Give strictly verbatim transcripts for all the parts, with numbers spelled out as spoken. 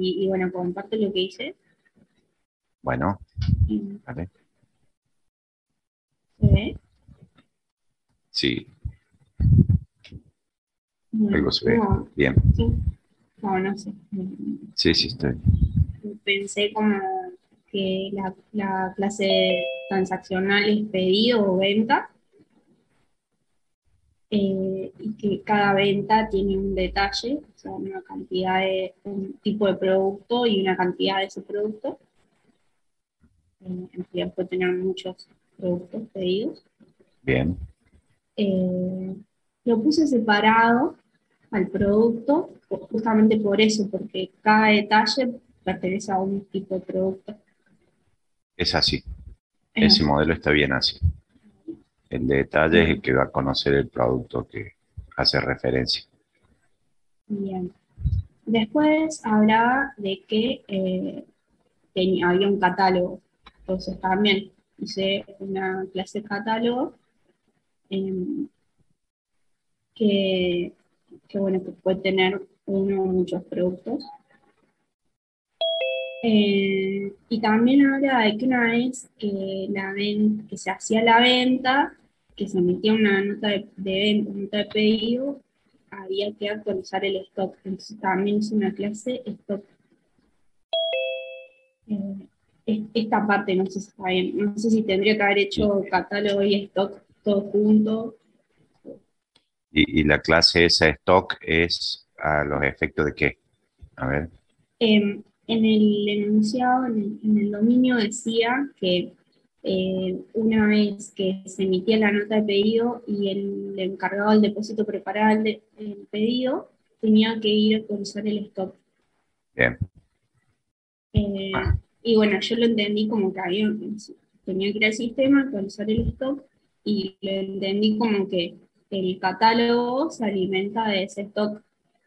y, y bueno, comparto lo que hice. Bueno, Y vale. se ve. Sí, Bueno, algo se ve. como, Bien. sí, no, no sé. Sí, sí, estoy. Pensé como que la, la clase transaccional es pedido o venta, eh, y que cada venta tiene un detalle, o sea, una cantidad de un tipo de producto y una cantidad de ese producto. Eh, en realidad puede tener muchos productos pedidos. Bien. Eh, lo puse separado al producto, justamente por eso, porque cada detalle pertenece a un tipo de producto. Es así. Es Ese así. modelo está bien así. El detalle es el Eh, que va a conocer el producto que hace referencia. Bien. Después hablaba de que eh, tenía, había un catálogo. Entonces también hice una clase de catálogo, eh, que, que, bueno, que puede tener uno o muchos productos. Eh, y también habla de que una vez que, la ven- que se hacía la venta, que se emitía una nota de, de venta, una nota de pedido, había que actualizar el stock. Entonces también hice una clase stock. Eh, es- esta parte no sé si está bien. No sé si tendría que haber Y, hecho catálogo y stock todo junto. y- y la clase esa stock es a los efectos de qué. A ver. Eh, en el enunciado, en el, en el dominio decía que eh, una vez que se emitía la nota de pedido y el encargado del depósito preparaba el, de- el pedido, tenía que ir a actualizar el stock. Bien. Eh, y bueno, yo lo entendí como que había, tenía que ir al sistema, actualizar el stock, y lo entendí como que el catálogo se alimenta de ese stock.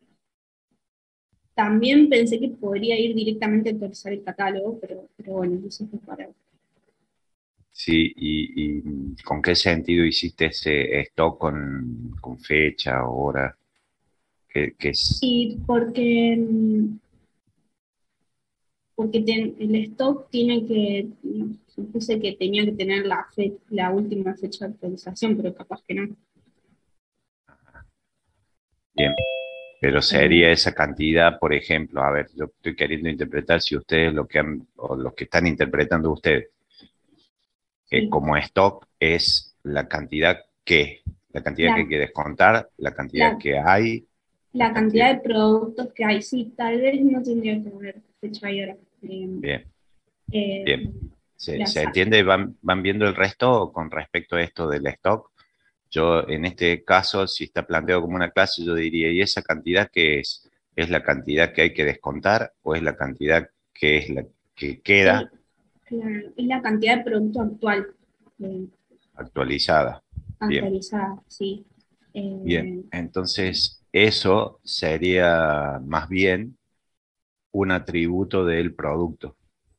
También pensé que podría ir directamente a actualizar el catálogo, pero, pero bueno, eso fue para... Sí, y, y ¿con qué sentido hiciste ese stock con, con fecha, hora? ¿Qué, qué es? Y porque, mm, porque ten- el stock tiene que, no, supuse que tenía que tener la, fe- la última fecha de actualización, pero capaz que no. Bien. Pero sería Eh, esa cantidad, por ejemplo, a ver, yo estoy queriendo interpretar si ustedes lo que han, o los que están interpretando ustedes, que sí, como stock es la cantidad que, la cantidad que hay la, que descontar, la cantidad la, que hay, la la cantidad. cantidad de productos que hay, sí, tal vez no tendría que haber fecha y hora. Eh, Bien, eh, bien. ¿Se, se las, entiende? ¿Van, van viendo el resto con respecto a esto del stock? Yo, en este caso, si está planteado como una clase, yo diría, ¿y esa cantidad qué es? ¿Es la cantidad que hay que descontar o es la cantidad que es la que es, queda claro, es la cantidad de producto actual, eh, actualizada? Bien, actualizada, sí. bien. Eh, Entonces, eso sería más bien un atributo del producto,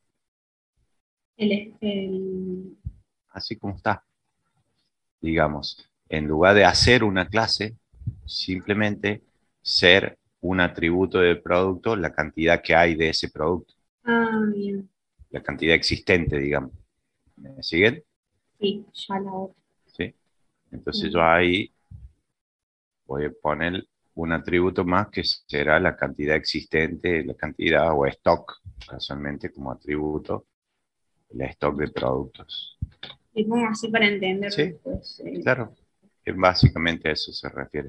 el, el, así como está. Digamos, en lugar de hacer una clase, simplemente ser un atributo del producto, la cantidad que hay de ese producto, ah, bien, la cantidad existente, digamos. ¿Me siguen? sí, ya la otra. ¿Sí? Entonces yo Eh, ahí voy a poner un atributo más que será la cantidad existente, la cantidad o stock, casualmente como atributo, el stock de productos. y pongo así para entender ¿Sí? después. Eh, Claro, que básicamente a eso se refiere.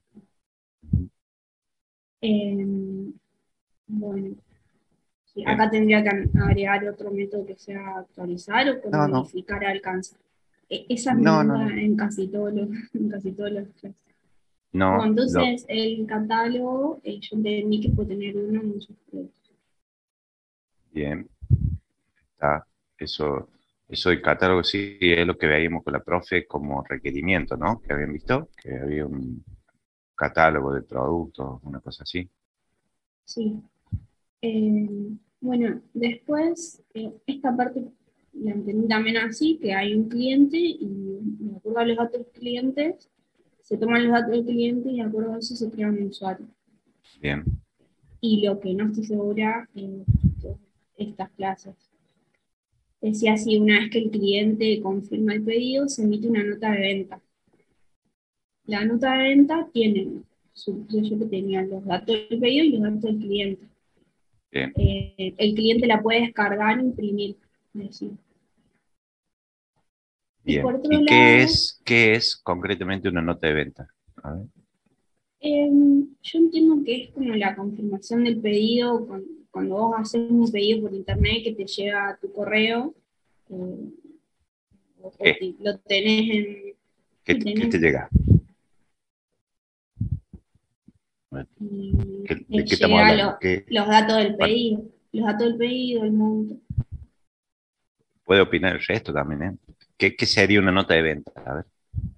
eh, bueno, sí, Bien. acá tendría que agregar otro método que sea actualizar o con No, no, modificar alcanza. E- esa es mi no, no, duda no. en casi todos los, en casi todos los clases. Bueno, No, lo, entonces el catálogo, eh, yo entendí que puede tener uno o muchos productos. bien, está. Eso, eso del catálogo sí es lo que veíamos con la profe como requerimiento, ¿no? Que habían visto, que había un catálogo de productos, una cosa así. Sí. Eh, bueno, después, eh, esta parte la entendí también así, que hay un cliente y de acuerdo a los datos del cliente, se toman los datos del cliente y de acuerdo a eso se crea un usuario. Bien, y lo que no estoy segura en estas clases. Decía así, una vez que el cliente confirma el pedido, se emite una nota de venta. La nota de venta tiene, supuse yo que tenía los datos del pedido y los datos del cliente. Bien. Eh, el cliente la puede descargar e imprimir. Decía. Y Bien. por otro ¿Y qué lado, es, qué es concretamente una nota de venta? A ver. eh, yo entiendo que es como la confirmación del pedido, cuando, cuando vos haces un pedido por internet que te llega a tu correo, eh, o, o ¿Qué? te- lo tenés en... ¿Qué, que qué tenés, te llega? y ¿Qué- te ¿De qué estamos llega hablando? lo- ¿Qué, los datos del bueno, pedido, los datos del pedido, el monto. puede opinar el resto también, ¿eh? ¿Qué, qué sería una nota de venta? A ver.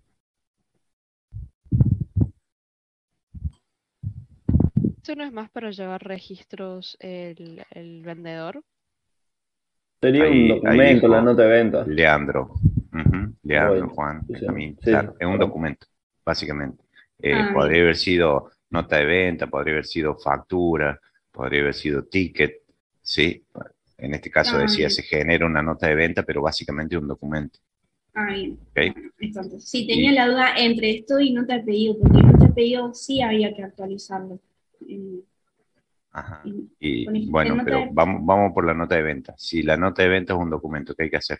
¿Esto no es más para llevar registros el, el vendedor? Sería un Ahí, ahí documento, la dijo nota de venta. Leandro. Ujú, Leandro, Bueno, Juan, sí, sí, Benjamín. sí, Claro, es un perdón. documento, básicamente. Eh, Ah, podría bien. haber sido nota de venta, podría haber sido factura, podría haber sido ticket, ¿sí? En este caso Ah, decía, bien. se genera una nota de venta, pero básicamente es un documento. Ah, bien. ¿Ok? Bueno, entonces, sí, tenía Y, la duda entre esto y nota de pedido, porque nota de pedido sí había que actualizarlo. En, ajá. en- con Y el- en bueno, nota pero de, vamos, vamos por la nota de venta. Si la nota de venta es un documento, ¿qué hay que hacer?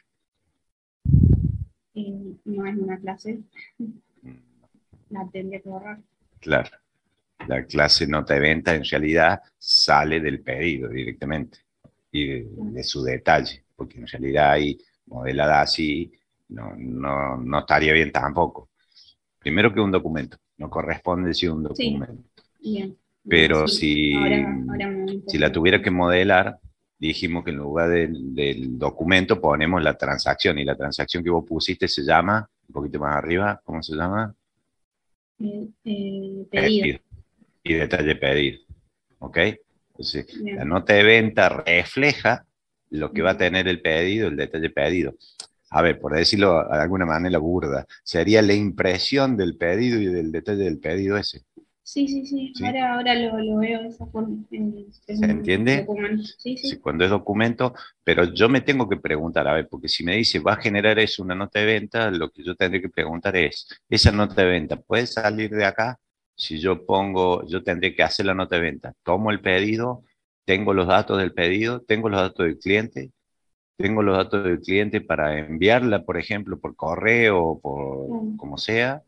eh, no es una clase, Mm, la tendría que borrar. Claro, la clase nota de venta en realidad sale del pedido directamente y de, de su detalle, porque en realidad ahí modelada así no, no, no estaría bien tampoco. Primero que un documento, no corresponde decir un Sí, documento, bien. Bueno, pero sí, ahora, si, ahora me voy un si poco la tuviera mejor. que modelar, dijimos que en lugar del, del documento ponemos la transacción, y la transacción que vos pusiste se llama, un poquito más arriba, ¿cómo se llama? Eh, eh, pedido. Pedido y detalle pedido. ¿Ok? Entonces, la Bien. nota de venta refleja lo que va a Ujú. tener el pedido, el detalle pedido. A ver, por decirlo de alguna manera burda, sería la impresión del pedido y del detalle del pedido ese. Sí, sí, sí, ¿Sí? ahora, ahora lo, lo veo de esa forma. eh, Es ¿Se un entiende? documento. Sí, Sí, sí. cuando es documento, pero yo me tengo que preguntar, a ver, porque si me dice va a generar eso una nota de venta, lo que yo tendré que preguntar es, ¿esa nota de venta puede salir de acá? Si yo pongo, yo tendré que hacer la nota de venta, tomo el pedido, tengo los datos del pedido, tengo los datos del cliente, tengo los datos del cliente para enviarla, por ejemplo, por correo o por Claro. como sea,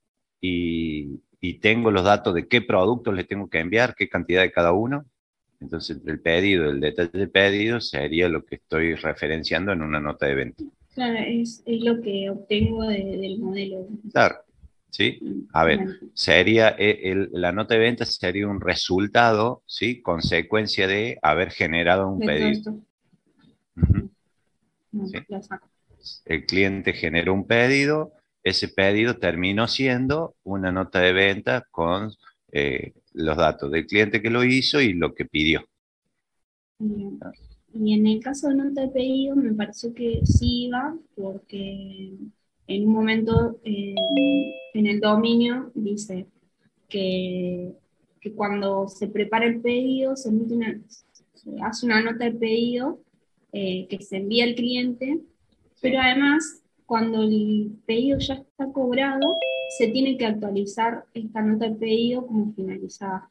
y, y tengo los datos de qué productos le tengo que enviar, qué cantidad de cada uno. Entonces, el pedido, el detalle del pedido sería lo que estoy referenciando en una nota de venta. Claro, es, es lo que obtengo de- del modelo. Claro, ¿sí? Mm, A ver, bueno, sería el- el- la nota de venta sería un resultado, ¿sí? Consecuencia de haber generado un de todo pedido. esto, Ujú, no, ¿sí? lo saco. El cliente generó un pedido, ese pedido terminó siendo una nota de venta con eh, los datos del cliente que lo hizo y lo que pidió. Bien. Y en el caso de nota de pedido, me pareció que sí iba, porque en un momento eh, en el dominio dice que, que cuando se prepara el pedido, se, emite una, se hace una nota de pedido eh, que se envía al cliente, pero ¿Sí? además, cuando el pedido ya está cobrado, se tiene que actualizar esta nota de pedido como finalizada.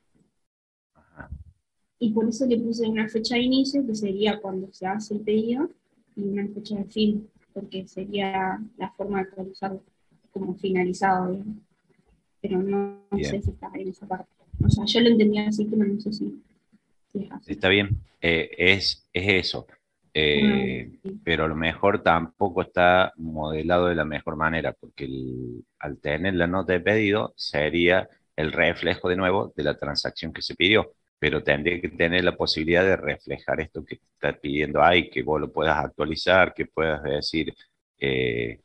Ajá. Y por eso le puse una fecha de inicio, que sería cuando se hace el pedido, y una fecha de fin, porque sería la forma de actualizarlo como finalizado, digamos. Pero no, no sé Bien. si está en esa parte. O sea, yo lo entendía así, pero no sé si, si es así. Está bien, eh, es, es eso. Ah, Eh, sí. pero a lo mejor tampoco está modelado de la mejor manera, porque el- al tener la nota de pedido sería el reflejo de nuevo de la transacción que se pidió, pero tendría que tener la posibilidad de reflejar esto que está pidiendo ahí, que vos lo puedas actualizar, que puedas decir eh,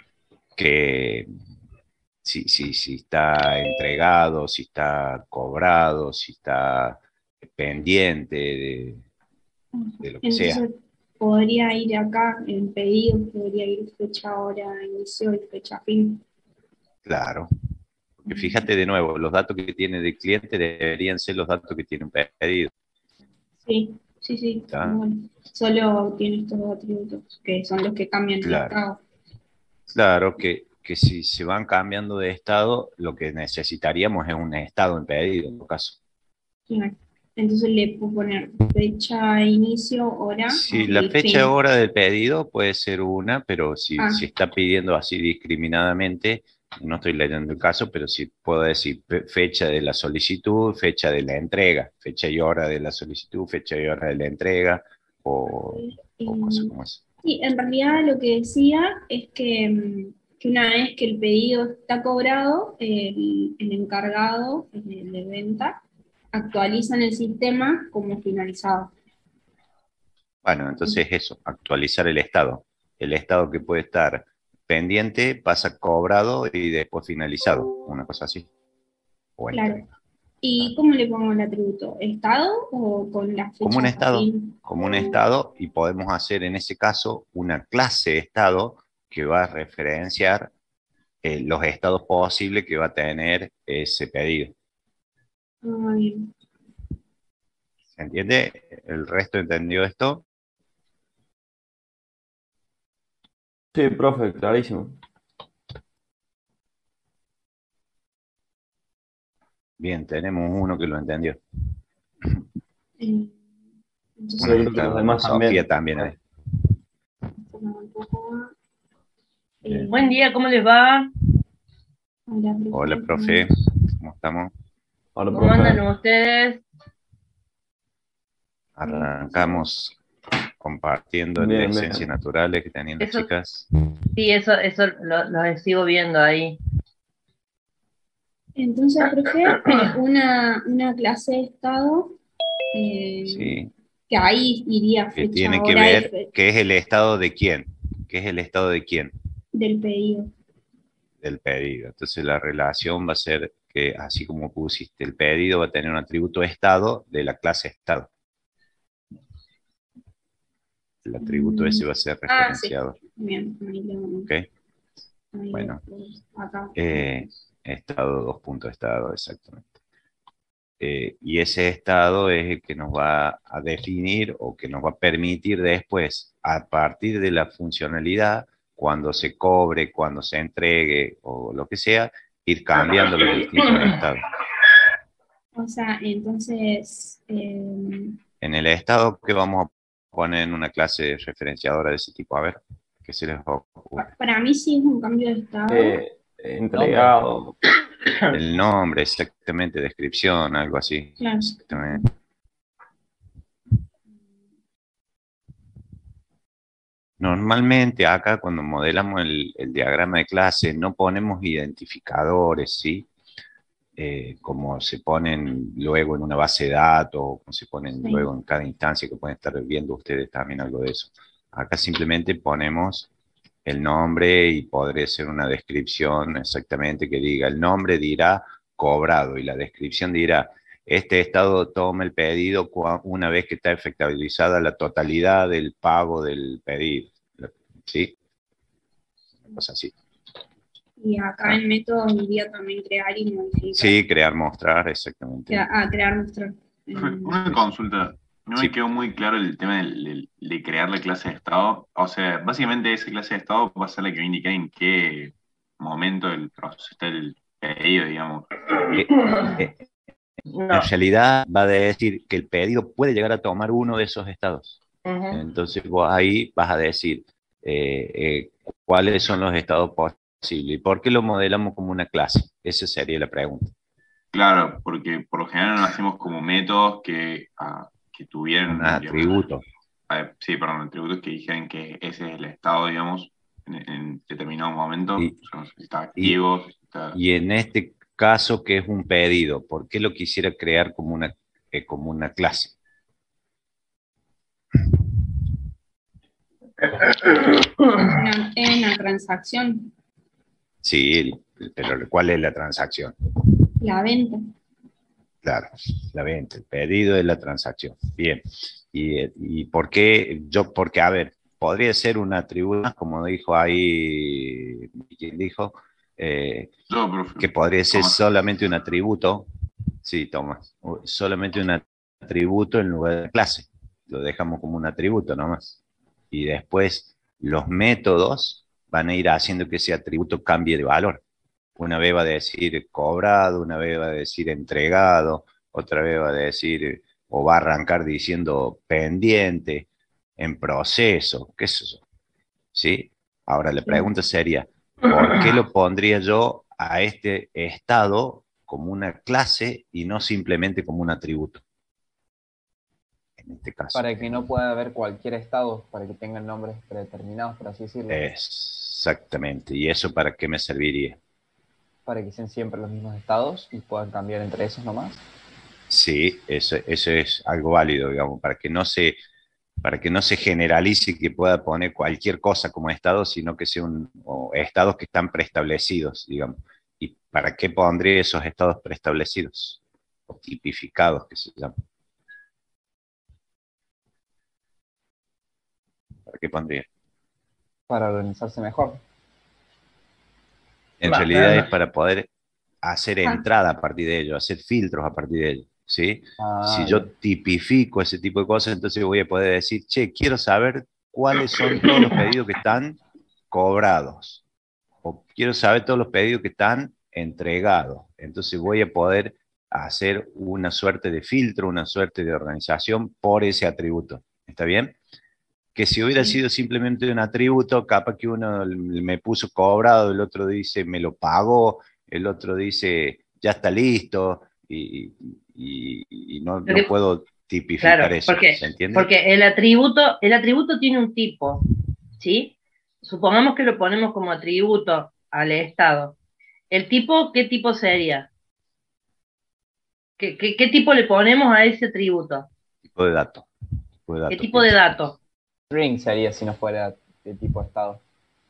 que si, si, si está entregado, si está cobrado, si está pendiente de, de lo que sea. Entonces, podría ir acá en pedido, podría ir fecha hora inicio y fecha fin. Claro, Que fíjate de nuevo, los datos que tiene del cliente deberían ser los datos que tiene un pedido. Sí, sí, sí. ¿Está? Bueno, solo tiene estos dos atributos, que son los que cambian el Claro. estado. Claro que, que si se van cambiando de estado, lo que necesitaríamos es un estado en pedido, en todo caso. Claro. Entonces le puedo poner fecha, inicio, hora Si y la fecha fin. hora del pedido puede ser una, pero si, Ah. si está pidiendo así discriminadamente, no estoy leyendo el caso, pero sí puedo decir fe- fecha de la solicitud, fecha de la entrega, fecha y hora de la solicitud, fecha y hora de la entrega, o, o cosas como eso. Sí, en realidad lo que decía es que, mm, que una vez que el pedido está cobrado, el, el encargado el de venta actualiza en el sistema como finalizado. Bueno, entonces eso, actualizar el estado. El estado que puede estar pendiente pasa cobrado y después finalizado, una cosa así. O Claro. entrega. ¿Y cómo le pongo el atributo? ¿Estado o con la fecha Como un de estado, fin? como un estado, y podemos hacer en ese caso una clase estado que va a referenciar eh, los estados posibles que va a tener ese pedido. Ah, bien. ¿Se entiende? ¿El resto entendió esto? Sí, profe, clarísimo. Bien, tenemos uno que lo entendió. Eh, Yo entonces, Bueno, creo que está los demás Sofía también. también ahí. un poco más. Bien. Eh, Buen día, ¿cómo les va? hola, profe. Hola, profe. ¿Cómo estamos? Hola, ¿Cómo andan profe. ustedes? Arrancamos compartiendo el de Bien, bien. ciencias naturales que tenían las Eso- chicas. Sí, eso, eso lo, lo sigo viendo ahí. Entonces, profe, eh, una, una clase de estado, eh, Sí, que ahí iría que fecha, tiene que hora y ver fe- qué es el estado de quién. ¿Qué es el estado de quién? del pedido. Del pedido. Entonces la relación va a ser que, así como pusiste, el pedido va a tener un atributo estado de la clase estado. El atributo ese va a ser Ah, sí. referenciado. Bien, ahí lo, ¿Ok? ahí Bueno. lo- acá. Eh, estado, dos puntos estado, exactamente. Eh, y ese estado es el que nos va a definir o que nos va a permitir después, a partir de la funcionalidad, cuando se cobre, cuando se entregue o lo que sea, ir cambiando los distintos estados. O sea, entonces, eh, En el estado que vamos a poner en una clase referenciadora de ese tipo, a ver, ¿qué se les ocurre? para mí sí es un cambio de estado. Eh, entregado. El nombre, exactamente, descripción, algo así. Claro. Exactamente. Normalmente acá cuando modelamos el, el diagrama de clase no ponemos identificadores, ¿sí? Eh, como se ponen luego en una base de datos, o como se ponen Sí. luego en cada instancia, que pueden estar viendo ustedes también algo de eso. Acá simplemente ponemos el nombre y podría ser una descripción exactamente que diga, el nombre dirá cobrado y la descripción dirá, este estado toma el pedido cua- una vez que está efectivizada la totalidad del pago del pedido. ¿Sí? Una cosa así. Y acá en métodos iría también crear y modificar. Sí, crear, mostrar, exactamente. Crea- ah, crear, mostrar. Una consulta. No Sí. me quedó muy claro el tema del- del- de, crear la clase de estado. O sea, básicamente esa clase de estado va a ser la que va a indicar en qué momento del proceso está el pedido, digamos. Eh, eh, No. En realidad va a decir que el pedido puede llegar a tomar uno de esos estados. Ujú. Entonces vos ahí vas a decir eh, eh, cuáles son los estados posibles y por qué lo modelamos como una clase. Esa sería la pregunta. Claro, porque por lo general lo hacemos como métodos que, ah, que tuvieran, Un digamos, atributo. ah, sí, perdón, atributos que dijeran que ese es el estado, digamos, en, en determinado momento. Y- O sea, si está activo, si está... Y en este caso, que es un pedido, ¿por qué lo quisiera crear como una, eh, como una clase? Una, en la transacción, Sí, el- pero ¿cuál es la transacción? la venta. Claro, la venta, el pedido de la transacción. Bien. ¿Y, y por qué? Yo, porque, a ver, podría ser un atributo, como dijo ahí, ¿quién dijo? eh, Yo, profe. que podría ser Tomás. solamente un atributo, sí, Tomás, solamente un atributo en lugar de clase. Lo dejamos como un atributo nomás. Y después los métodos van a ir haciendo que ese atributo cambie de valor. Una vez va a decir cobrado, una vez va a decir entregado, otra vez va a decir, o va a arrancar diciendo pendiente, en proceso, qué sé yo. ¿Sí? Ahora la pregunta sería, ¿por qué lo pondría yo a este estado como una clase y no simplemente como un atributo? En este caso. Para que no pueda haber cualquier estado, para que tengan nombres predeterminados, por así decirlo. Exactamente. ¿Y eso para qué me serviría? Para que sean siempre los mismos estados y puedan cambiar entre esos nomás. Sí, eso, eso es algo válido, digamos, para que no se, para que no se generalice que pueda poner cualquier cosa como estado, sino que sean estados que están preestablecidos, digamos. ¿Y para qué pondría esos estados preestablecidos? O tipificados, que se llaman. ¿Para qué pondría? Para organizarse mejor. En Va, realidad va. es para poder hacer entrada a partir de ello, hacer filtros a partir de ello, ¿sí? Ah, Si bien. yo tipifico ese tipo de cosas, entonces voy a poder decir, che, quiero saber cuáles son todos los pedidos que están cobrados, o quiero saber todos los pedidos que están entregados. Entonces voy a poder hacer una suerte de filtro, una suerte de organización por ese atributo. ¿Está bien? Que si hubiera Sí. sido simplemente un atributo, capaz que uno me puso cobrado, el otro dice me lo pagó, el otro dice ya está listo, y, y- y no, no Porque- puedo tipificar Claro, eso, porque, ¿se entiende? porque el atributo, el atributo tiene un tipo, ¿sí? Supongamos que lo ponemos como atributo al estado. ¿El tipo qué tipo sería? ¿Qué, qué, qué tipo le ponemos a ese atributo? Tipo de dato. Tipo de ¿Qué dato, tipo de pienso. dato? String sería si no fuera de tipo estado.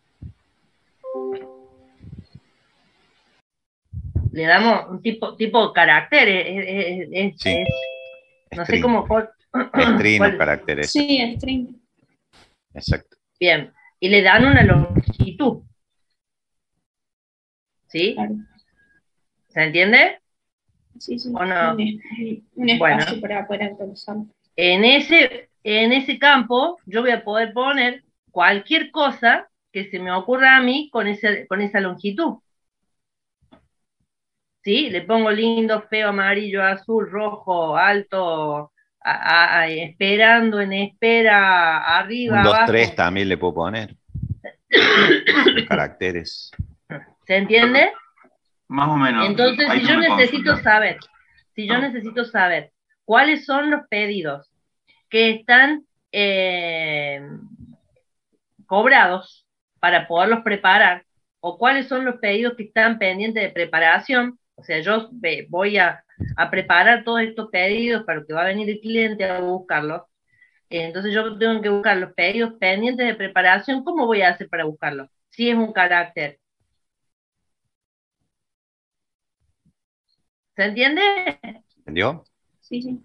Le damos un tipo, tipo carácter, es, es- es- Sí. es- no sé String. cómo. cuál- String o cuál- caracteres. Sí, string. Exacto. Bien, y le dan una longitud. ¿Sí? Claro. ¿Se entiende? Sí, sí. ¿O no? Un, un Bueno. espacio para poder actualizarlo. En ese, en ese campo yo voy a poder poner cualquier cosa que se me ocurra a mí con, ese, con esa longitud. ¿Sí? Le pongo lindo, feo, amarillo, azul, rojo, alto, a- a- a- esperando, en espera, arriba, Un dos abajo. tres también le puedo poner. Caracteres. ¿Se entiende? Más o menos. Entonces, Ahí si tengo yo una necesito consulta. saber, si yo Ah. necesito saber cuáles son los pedidos que están eh, cobrados para poderlos preparar, o cuáles son los pedidos que están pendientes de preparación, o sea, yo ve- voy a, a preparar todos estos pedidos para que va a venir el cliente a buscarlos, eh, entonces yo tengo que buscar los pedidos pendientes de preparación. ¿Cómo voy a hacer para buscarlos? Si es un carácter. ¿Se entiende? ¿Entendió? Sí, sí.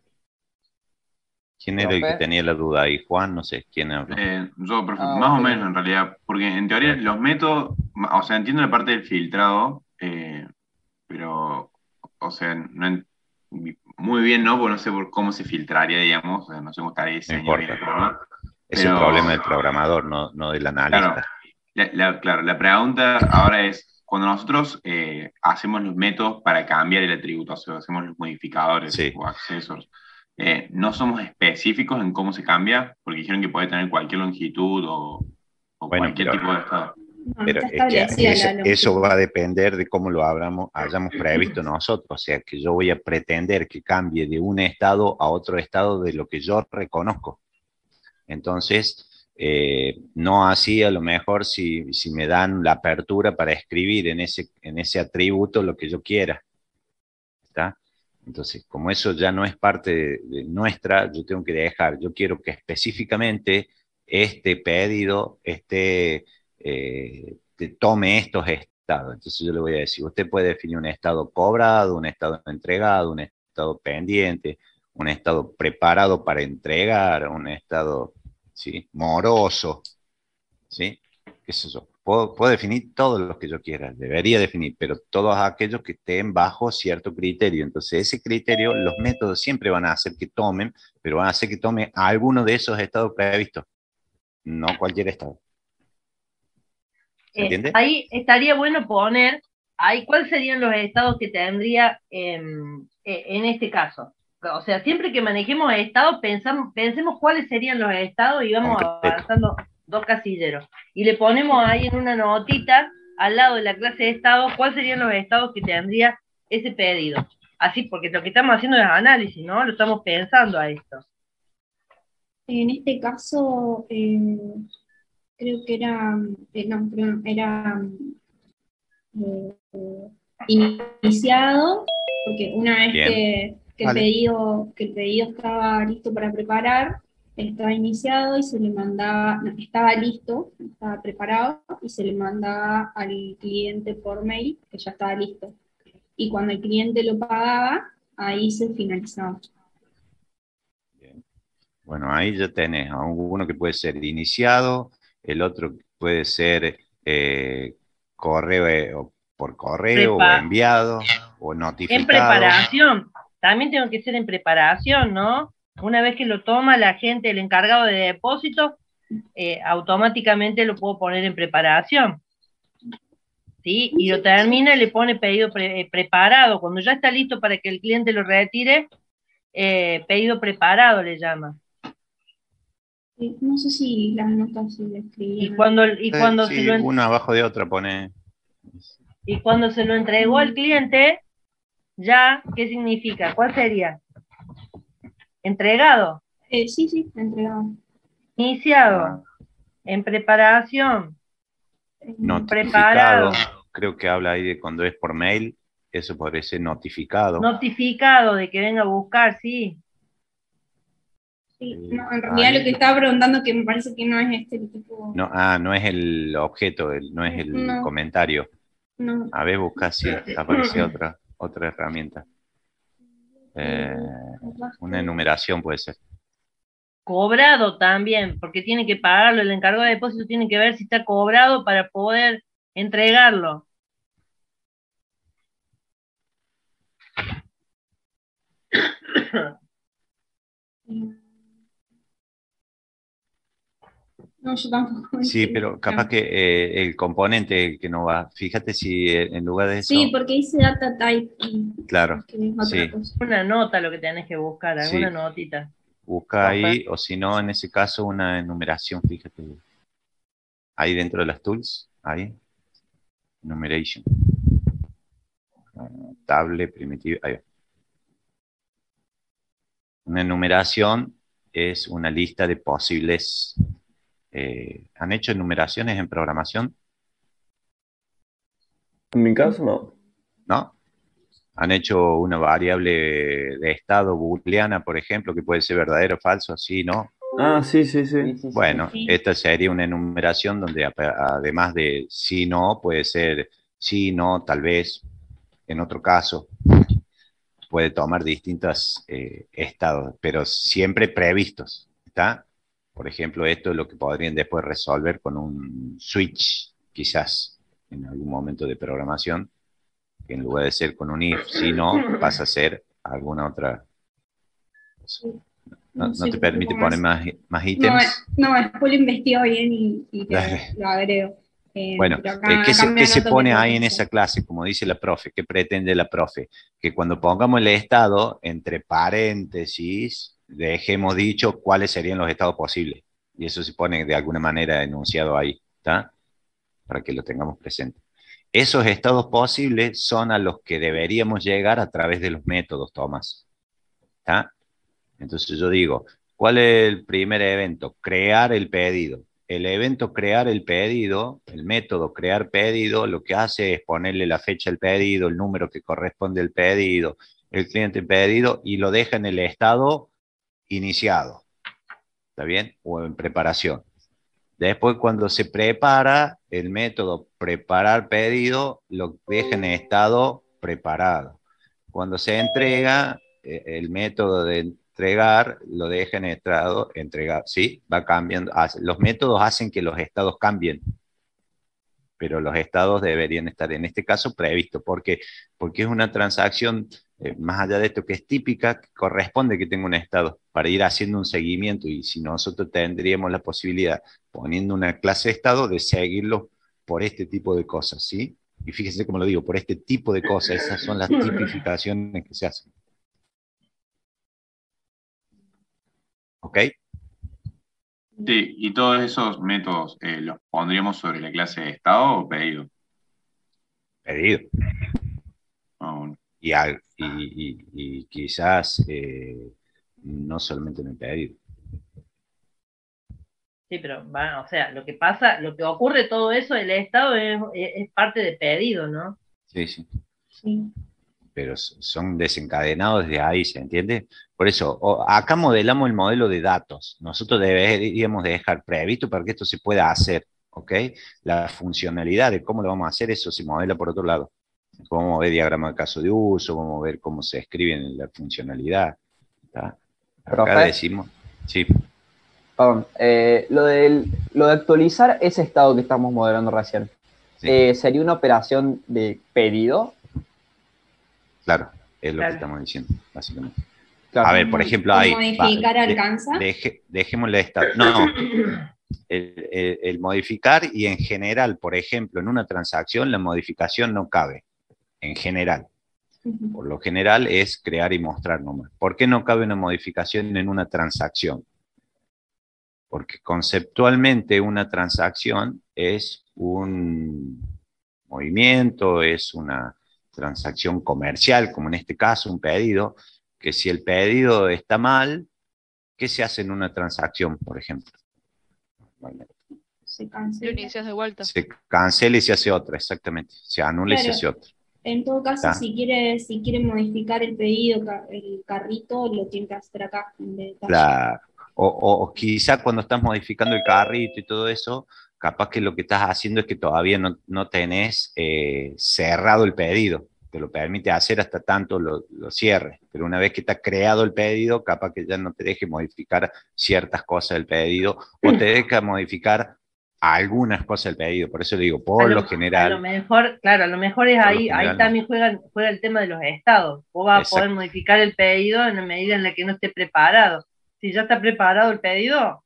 ¿Quién era el que Profe. tenía la duda ahí? Juan, no sé, ¿quién habló? Eh, yo, profe, Ah, más o ok. menos en realidad, porque en teoría los métodos, o sea, entiendo la parte del filtrado, eh, pero, o sea, no en- muy bien, ¿no? Porque no sé por cómo se filtraría, digamos, o sea, no sé cómo estaría diseñado bien el importa. programa. Es el pero- problema del programador, no, no del analista. Claro, la, la- claro, la pregunta ahora es, cuando nosotros eh, hacemos los métodos para cambiar el atributo, o sea, hacemos los modificadores Sí. o accesos, eh, no somos específicos en cómo se cambia, porque dijeron que puede tener cualquier longitud o, o Bueno, cualquier pero- tipo de estado. No, Pero está es que establecida eso, la longitud. eso va a depender de cómo lo habramos, hayamos previsto nosotros. O sea, que yo voy a pretender que cambie de un estado a otro estado de lo que yo reconozco. Entonces, eh, no así a lo mejor si, si me dan la apertura para escribir en ese, en ese atributo lo que yo quiera. ¿Está? Entonces, como eso ya no es parte de, de nuestra, yo tengo que dejar, yo quiero que específicamente este pedido esté, eh, te tome estos estados. Entonces yo le voy a decir, usted puede definir un estado cobrado, un estado entregado, un estado pendiente, un estado preparado para entregar, un estado, ¿sí?, moroso, ¿sí? ¿Qué sé yo? puedo, puedo definir todos los que yo quiera, debería definir, pero todos aquellos que estén bajo cierto criterio. Entonces, ese criterio, los métodos siempre van a hacer que tomen, pero van a hacer que tome alguno de esos estados previstos, no cualquier estado. ¿Se Eh, entiende? ahí estaría bueno poner, ahí cuáles serían los estados que tendría em, eh, en este caso. O sea, siempre que manejemos estados, pensamos, pensemos cuáles serían los estados y vamos Concreto. avanzando dos casilleros. Y le ponemos ahí en una notita, al lado de la clase de estados, cuáles serían los estados que tendría ese pedido. Así, porque lo que estamos haciendo es análisis, ¿no? Lo estamos pensando a esto. En este caso, eh, creo que era, eh, no, perdón, era eh, iniciado, porque una vez Bien. que, que, Vale. el pedido, que el pedido estaba listo para preparar, estaba iniciado y se le mandaba, no, estaba listo, estaba preparado, y se le mandaba al cliente por mail que ya estaba listo. Y cuando el cliente lo pagaba, ahí se finalizaba. Bien. Bueno, ahí ya tenés a uno que puede ser iniciado, el otro puede ser eh, correo eh, o por correo o Prepa- enviado o En notificado. preparación, también tengo que ser en preparación, ¿no? Una vez que lo toma la gente, el encargado de depósito, eh, automáticamente lo puedo poner en preparación. ¿Sí? Y lo termina y le pone pedido pre- eh, preparado. Cuando ya está listo para que el cliente lo retire, eh, pedido preparado le llama. Eh, No sé si las notas se le escribían. Y cuando, y Eh, cuando sí, se lo en- uno abajo de otro pone. y cuando se lo entregó al cliente, ya, ¿qué significa? ¿Cuál sería? Entregado, Eh, sí, sí, entregado. iniciado, Ah, en preparación, Eh, notificado. preparado, Creo que habla ahí de cuando es por mail, eso podría ser notificado. notificado de que venga a buscar, sí. sí, Eh, no, en realidad ahí- lo que estaba preguntando, que me parece que no es este el tipo. No, ah, no es el objeto, el- no es el No. comentario. No. A ver, busca si aparece otra, otra herramienta. Eh, una enumeración puede ser. Cobrado también, porque tiene que pagarlo, el encargado de depósito tiene que ver si está cobrado para poder entregarlo. No, yo tampoco. Sí, pero capaz que eh, el componente que no va. Fíjate si eh, en lugar de eso. Sí, porque dice data type. y- Claro, que es otra sí. cosa. Una nota lo que tenés que buscar, alguna Sí. notita. Busca ahí, o si no, en ese caso, una enumeración, fíjate. Ahí dentro de las tools, ahí. Enumeration. Ah, Table, primitivo, ahí va. Una enumeración es una lista de posibles. eh, ¿Han hecho enumeraciones en programación? En mi caso, no. ¿No? Han hecho una variable de estado booleana, por ejemplo, que puede ser verdadero o falso, sí, ¿no? Ah, sí, sí, sí. Sí, sí, sí. Bueno, Sí. esta sería una enumeración donde ap- además de sí, no, puede ser sí, no, tal vez, en otro caso, puede tomar distintos eh, estados, pero siempre previstos, ¿está? Por ejemplo, esto es lo que podrían después resolver con un switch, quizás, en algún momento de programación, que en lugar de ser con un if, si no, pasa a ser alguna otra cosa. No, no sé te permite cómo poner es. más, más No, ítems. eh, no, después lo investigo bien y, y te- Dale. lo agrego. Eh, Bueno, pero acá- eh, ¿qué, acá se, me qué se anoto pone que ahí tengo en que esa hacer. clase? Como dice la profe, ¿qué pretende la profe? Que cuando pongamos el estado, entre paréntesis, dejemos dicho cuáles serían los estados posibles. Y eso se pone de alguna manera enunciado ahí, ¿está? Para que lo tengamos presente. Esos estados posibles son a los que deberíamos llegar a través de los métodos, Tomás. ¿Está? Entonces yo digo, ¿cuál es el primer evento? Crear el pedido. El evento crear el pedido, el método crear pedido, lo que hace es ponerle la fecha del pedido, el número que corresponde al pedido, el cliente pedido, y lo deja en el estado iniciado. ¿Está bien? O en preparación. Después, cuando se prepara el método preparar pedido, lo deja en estado preparado. Cuando se entrega, eh, el método de entregar lo deja en estado entregar. ¿Sí? Va cambiando. Hace- Los métodos hacen que los estados cambien. pero los estados deberían estar en este caso previstos. ¿Por qué? Porque es una transacción, eh, más allá de esto, que es típica, que corresponde que tenga un estado para ir haciendo un seguimiento, y si nosotros tendríamos la posibilidad, poniendo una clase de estado, de seguirlo por este tipo de cosas, ¿sí? Y fíjense cómo lo digo, por este tipo de cosas, esas son las tipificaciones que se hacen. ¿Ok? Sí, y todos esos métodos eh, los pondríamos sobre la clase de estado o pedido. Pedido. Ah, bueno. Y, al- y, y- y quizás eh, no solamente en el pedido. Sí, pero va, o sea, lo que pasa, lo que ocurre todo eso, el estado es, es- es parte de pedido, ¿no? Sí, sí. Sí. Pero s- son desencadenados desde ahí, ¿se entiende? Por eso, o- acá modelamos el modelo de datos. Nosotros deberíamos de dejar previsto para que esto se pueda hacer, ¿ok? La funcionalidad de cómo lo vamos a hacer, eso se modela por otro lado. Vamos a ver diagrama de caso de uso, vamos a ver cómo se escribe en la funcionalidad. ¿Está? Acá Profe. decimos, sí, Perdón, eh, lo, del, lo de actualizar ese estado que estamos modelando recién, sí, eh, ¿sería una operación de pedido? claro, es lo Claro. que estamos diciendo, básicamente. Claro. A ver, por ejemplo, ¿Cómo ahí. modificar va, de- alcanza? deje- dejémosle esta. No, el, el- el modificar, y en general, por ejemplo, en una transacción, la modificación no cabe. En general. Ujú. Por lo general es crear y mostrar nomás. ¿Por qué no cabe una modificación en una transacción? Porque conceptualmente una transacción es un movimiento, es una transacción comercial, como en este caso un pedido, que si el pedido está mal, ¿qué se hace en una transacción, por ejemplo? Normalmente. Se Lo cancela. inicias de vuelta. Se cancela y se hace otra, exactamente. Se anula y se Claro. hace otra. En todo caso, Ah. si quiere, si quiere modificar el pedido, ca- el carrito, lo tiene que hacer acá en detalle. La, o, o- o quizá cuando estás modificando el carrito y todo eso, capaz que lo que estás haciendo es que todavía no, no tenés eh, cerrado el pedido. Te lo permite hacer hasta tanto lo, lo cierres. Pero una vez que está creado el pedido, capaz que ya no te deje modificar ciertas cosas del pedido, o te deja modificar algunas cosas del pedido. Por eso digo, por a lo lo, a lo general, mejor, claro, a lo mejor es Por lo ahí, general, ahí no. también juega, juega el tema de los estados. Vos vas a Exacto. poder modificar el pedido en la medida en la que no esté preparado. Si ya está preparado el pedido,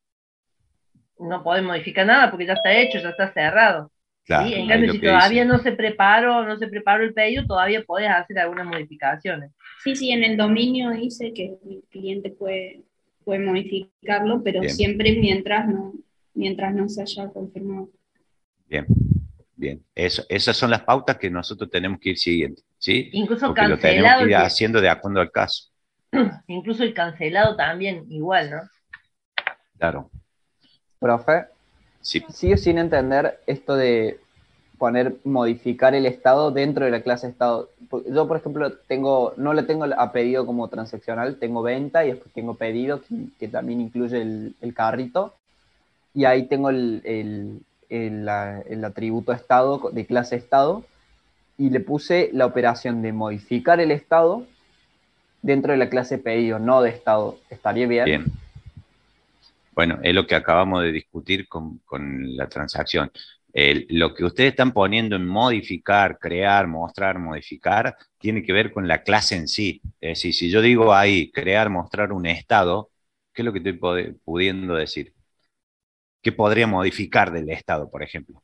no podés modificar nada porque ya está hecho, ya está cerrado. claro, ¿sí? En ahí cambio, lo si que todavía dice. no se preparó, no se preparó el pedido, todavía podés hacer algunas modificaciones. Sí, sí, en el dominio dice que el cliente puede, puede modificarlo, pero Bien. siempre mientras no, mientras no se haya confirmado. Bien, bien. Eso, esas son las pautas que nosotros tenemos que ir siguiendo, ¿sí? Incluso Porque lo tenemos cancelado, que ir el- haciendo de acuerdo al caso. incluso el cancelado también, igual, ¿no? Claro, Profe, sí, sigo sin entender esto de poner, modificar el estado dentro de la clase estado. Yo, por ejemplo, tengo, no le tengo a pedido como transaccional, tengo venta y después tengo pedido, que, que también incluye el, el carrito, y ahí tengo el, el, el, la- el atributo estado de clase estado, y le puse la operación de modificar el estado dentro de la clase pedido, no de estado. ¿Estaría bien? bien. Bueno, es lo que acabamos de discutir con, con la transacción. El- lo que ustedes están poniendo en modificar, crear, mostrar, modificar, tiene que ver con la clase en sí. Es decir, si yo digo ahí, crear, mostrar un estado, ¿qué es lo que estoy pode- pudiendo decir? ¿Qué podría modificar del estado, por ejemplo?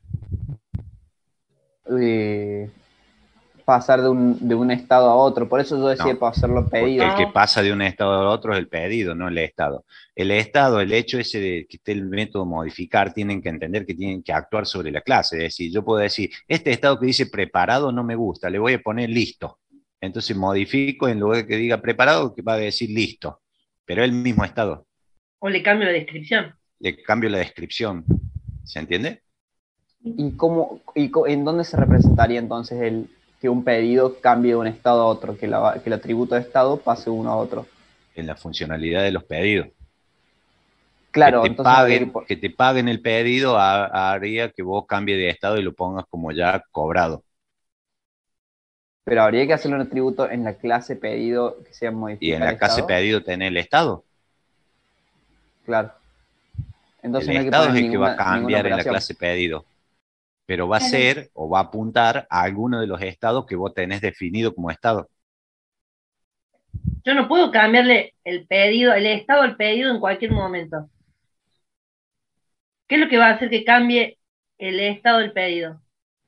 Eh, pasar de un, de un estado a otro. Por eso yo decía No, para hacerlo Porque pedido. el que pasa de un estado al otro es el pedido, no el estado. El estado, el hecho ese de que esté el método modificar, tienen que entender que tienen que actuar sobre la clase. Es decir, yo puedo decir, este estado que dice preparado no me gusta, le voy a poner listo. Entonces modifico, en lugar de que diga preparado, que va a decir listo. Pero es el mismo estado. O le cambio la descripción. Le cambio la descripción. ¿Se entiende? ¿Y, cómo, y co- en dónde se representaría entonces el que un pedido cambie de un estado a otro, que, la- que el atributo de estado pase de uno a otro? En la funcionalidad de los pedidos. Claro, que te, entonces habría paguen, que po- que te paguen el pedido ha- haría que vos cambies de estado y lo pongas como ya cobrado. pero habría que hacerle un atributo en la clase pedido que sea Y modificar en la el clase estado. pedido tenés el estado. Claro. Entonces El no hay que estado poner es el que va a ninguna, ninguna cambiar en la operación. clase pedido. pero va a Claro. ser o va a apuntar a alguno de los estados que vos tenés definido como estado. Yo no puedo cambiarle el pedido, el estado al pedido en cualquier momento. ¿Qué es lo que va a hacer que cambie el estado del pedido?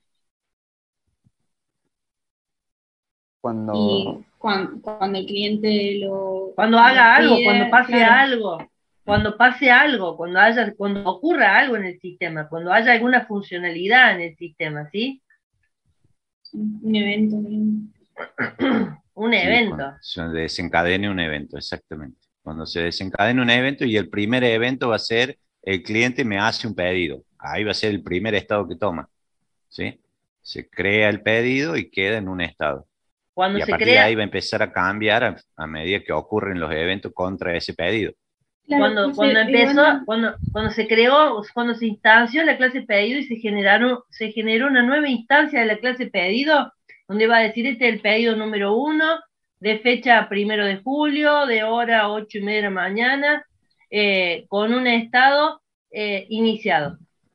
Cuando Y cuando, cuando el cliente lo Cuando haga lo algo, pide, cuando pase claro, algo, cuando pase algo, cuando haya, cuando ocurra algo en el sistema, cuando haya alguna funcionalidad en el sistema, ¿sí? un evento. digamos. Un Sí, evento. cuando se desencadene un evento, exactamente. Cuando se desencadene un evento y el primer evento va a ser el cliente me hace un pedido. Ahí va a ser el primer estado que toma. ¿Sí? Se crea el pedido y queda en un estado. Cuando Y a se partir de ahí crea, va a empezar a cambiar a, a medida que ocurren los eventos contra ese pedido. Claro, cuando, no sé, cuando empezó, igual- cuando, cuando se creó, cuando se instanció la clase pedido y se generaron, se generó una nueva instancia de la clase pedido, donde va a decir este es el pedido número uno, de fecha primero de julio, de hora ocho y media de la mañana, eh, con un estado eh, iniciado.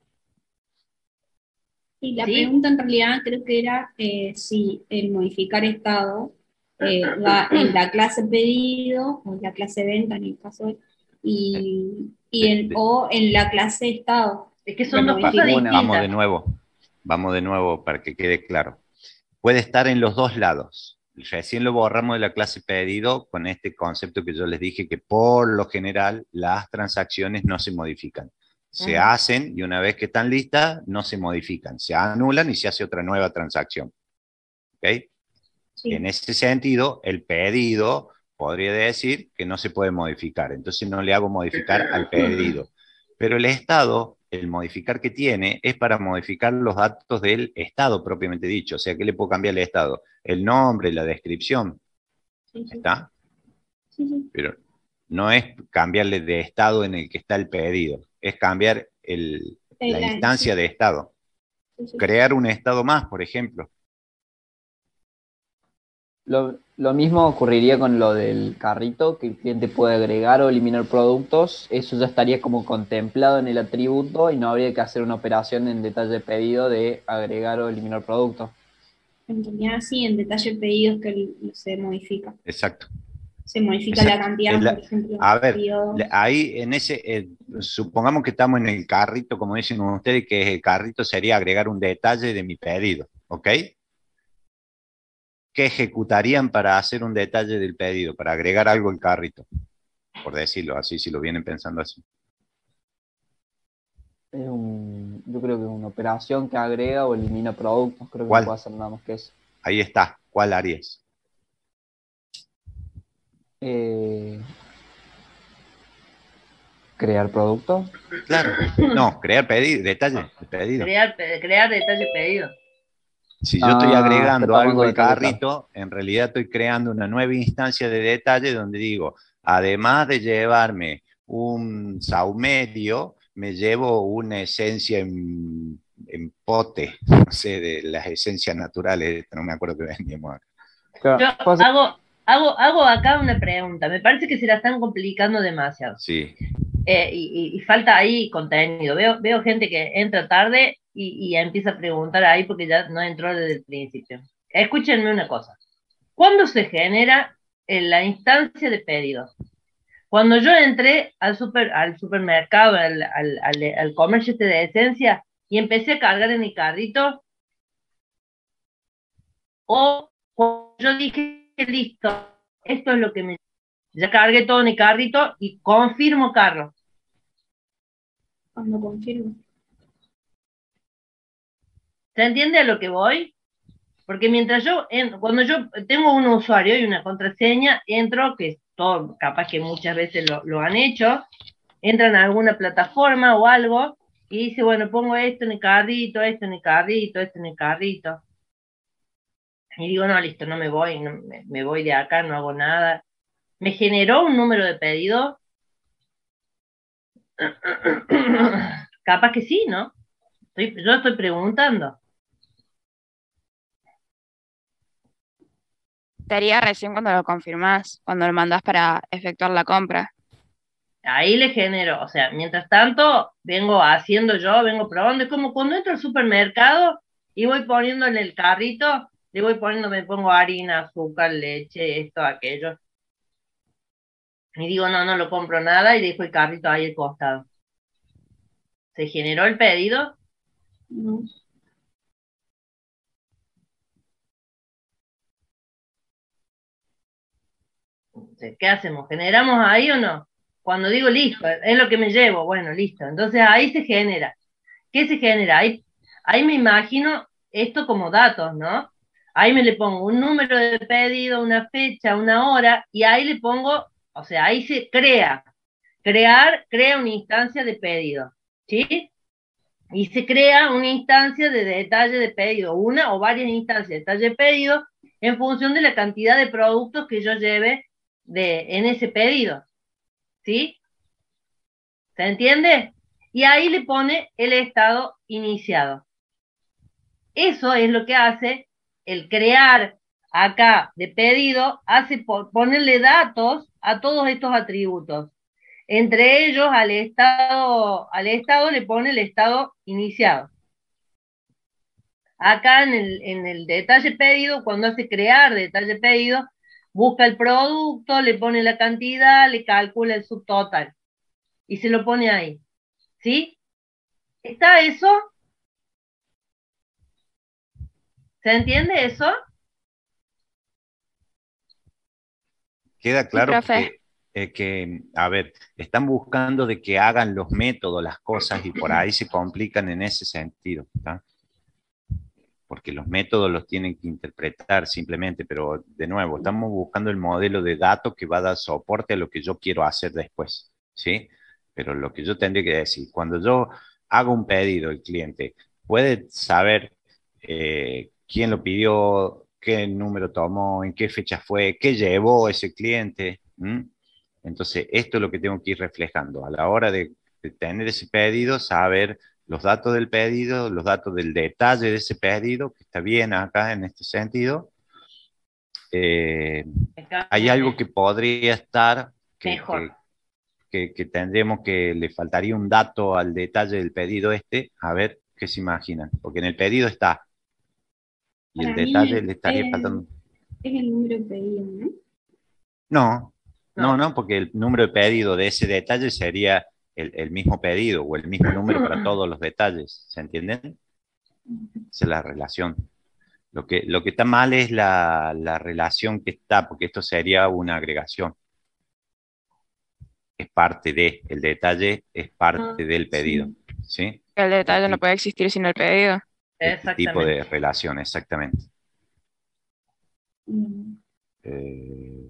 Y la ¿Sí? pregunta en realidad creo que era eh, si el modificar estado eh, va en la clase pedido o en la clase venta en el caso de, y, y en, De- o en la clase estado. Es que son Bueno, dos va- cosas una. Vamos de distintas. nuevo, vamos de nuevo para que quede claro. Puede estar en los dos lados. Recién lo borramos de la clase pedido con este concepto que yo les dije que por lo general las transacciones no se modifican. Se Ujú. hacen y una vez que están listas no se modifican, se anulan y se hace otra nueva transacción. ¿Ok? sí. En ese sentido, el pedido podría decir que no se puede modificar, entonces no le hago modificar al pedido. Pero el estado, el modificar que tiene, es para modificar los datos del estado propiamente dicho. O sea, ¿qué le puedo cambiar al estado? El nombre, la descripción, Sí, sí, ¿está? sí, sí. Pero no es cambiarle de estado en el que está el pedido, es cambiar el, Eh, la la- instancia sí, de estado. sí, sí. Crear un estado más, por ejemplo. Lo, lo mismo ocurriría con lo del carrito, que el cliente puede agregar o eliminar productos. Eso ya estaría como contemplado en el atributo y no habría que hacer una operación en detalle de pedido de agregar o eliminar productos. En realidad sí, en detalle pedidos que el- se modifica. Exacto. Se modifica la Exacto. cantidad, Es la- por ejemplo, a ver, periodos. le- ahí en ese, eh, supongamos que estamos en el carrito, como dicen ustedes, que el carrito sería agregar un detalle de mi pedido, ¿ok? ¿Qué ejecutarían para hacer un detalle del pedido, para agregar algo al carrito? Por decirlo así, si lo vienen pensando así. Es un, yo creo que es una operación que agrega o elimina productos. Creo que ¿Cuál? no puede hacer nada más que eso. Ahí está. ¿Cuál harías? Eh, crear productos. Claro. No, crear pedido, detalle de pedido. Crear, pe- crear detalle pedido. Si yo estoy Ah, agregando está algo tomando al detalle, carrito, en realidad estoy creando una nueva instancia de detalle donde digo, además de llevarme un saumerio, me llevo una esencia en, en pote, no sé, de las esencias naturales, no me acuerdo que vendíamos acá. Claro, Yo puede ser- hago, hago, hago acá una pregunta. Me parece que se la están complicando demasiado. Sí, Eh, y, y- y falta ahí contenido. Veo, veo gente que entra tarde y, y empieza a preguntar ahí porque ya no entró desde el principio. Escúchenme una cosa. ¿Cuándo se genera en la instancia de pedido? Cuando yo entré al, super, al supermercado, al, al, al, al comercio este de esencia, y empecé a cargar en mi carrito, o cuando yo dije, listo, esto es lo que me... Ya cargué todo en mi carrito y confirmo carro. Cuando confirmo. ¿Se entiende a lo que voy? Porque mientras yo, en, cuando yo tengo un usuario y una contraseña, entro, que todo, capaz que muchas veces lo, lo han hecho, entran a alguna plataforma o algo, y dice, bueno, pongo esto en el carrito, esto en el carrito, esto en el carrito. Y digo, no, listo, no me voy, no, me, me voy de acá, no hago nada. ¿Me generó un número de pedido? Capaz que sí, ¿no? Estoy, yo estoy preguntando. Estaría recién cuando lo confirmás, cuando lo mandás para efectuar la compra. ahí le genero, o sea, mientras tanto, vengo haciendo yo, vengo probando, es como cuando entro al supermercado y voy poniendo en el carrito, le voy poniendo, me pongo harina, azúcar, leche, esto, aquello. Y digo, no, no lo compro nada y dejo el carrito ahí al costado. ¿Se generó el pedido? No. ¿Qué hacemos? ¿Generamos ahí o no? Cuando digo listo, es lo que me llevo, bueno, listo. Entonces ahí se genera. ¿Qué se genera? Ahí, ahí me imagino esto como datos, ¿no? Ahí me le pongo un número de pedido, una fecha, una hora, y ahí le pongo, o sea, ahí se crea. Crear, crea una instancia de pedido, ¿sí? Y se crea una instancia de detalle de pedido, una o varias instancias de detalle de pedido, en función de la cantidad de productos que yo lleve de, en ese pedido, ¿sí? ¿Se entiende? Y ahí le pone el estado iniciado. Eso es lo que hace el crear acá de pedido, hace ponerle datos a todos estos atributos. Entre ellos al estado, al estado le pone el estado iniciado. Acá en el, en el detalle pedido, cuando hace crear detalle pedido, busca el producto, le pone la cantidad, le calcula el subtotal y se lo pone ahí. ¿Sí? ¿Está eso? ¿Se entiende eso? Queda claro profe. que, eh, que, a ver, están buscando de que hagan los métodos, las cosas, y por ahí se complican en ese sentido, ¿tá? Porque los métodos los tienen que interpretar simplemente, pero de nuevo, estamos buscando el modelo de datos que va a dar soporte a lo que yo quiero hacer después, ¿sí? Pero lo que yo tendría que decir, cuando yo hago un pedido, el cliente puede saber eh, quién lo pidió, qué número tomó, en qué fecha fue, qué llevó ese cliente. ¿m? Entonces, esto es lo que tengo que ir reflejando. A la hora de, de tener ese pedido, saber los datos del pedido, los datos del detalle de ese pedido, que está bien acá en este sentido. Eh, hay algo que podría estar, que, Mejor. que, que, que tendremos que, le faltaría un dato al detalle del pedido este, a ver qué se imaginan, porque en el pedido está, y Para el mí detalle es, le estaría es- faltando. es el número de pedido, ¿no? No, no, No. no, porque el número de pedido de ese detalle sería el, el mismo pedido o el mismo número para todos los detalles, ¿se entienden? Esa es la relación. Lo que, lo que está mal es la, la relación que está, porque esto sería una agregación. Es parte de, el detalle es parte Ah, del pedido, sí. ¿sí? El detalle Este no tipo, puede existir sin el pedido. este tipo de Exactamente. relación, exactamente. Mm, Eh,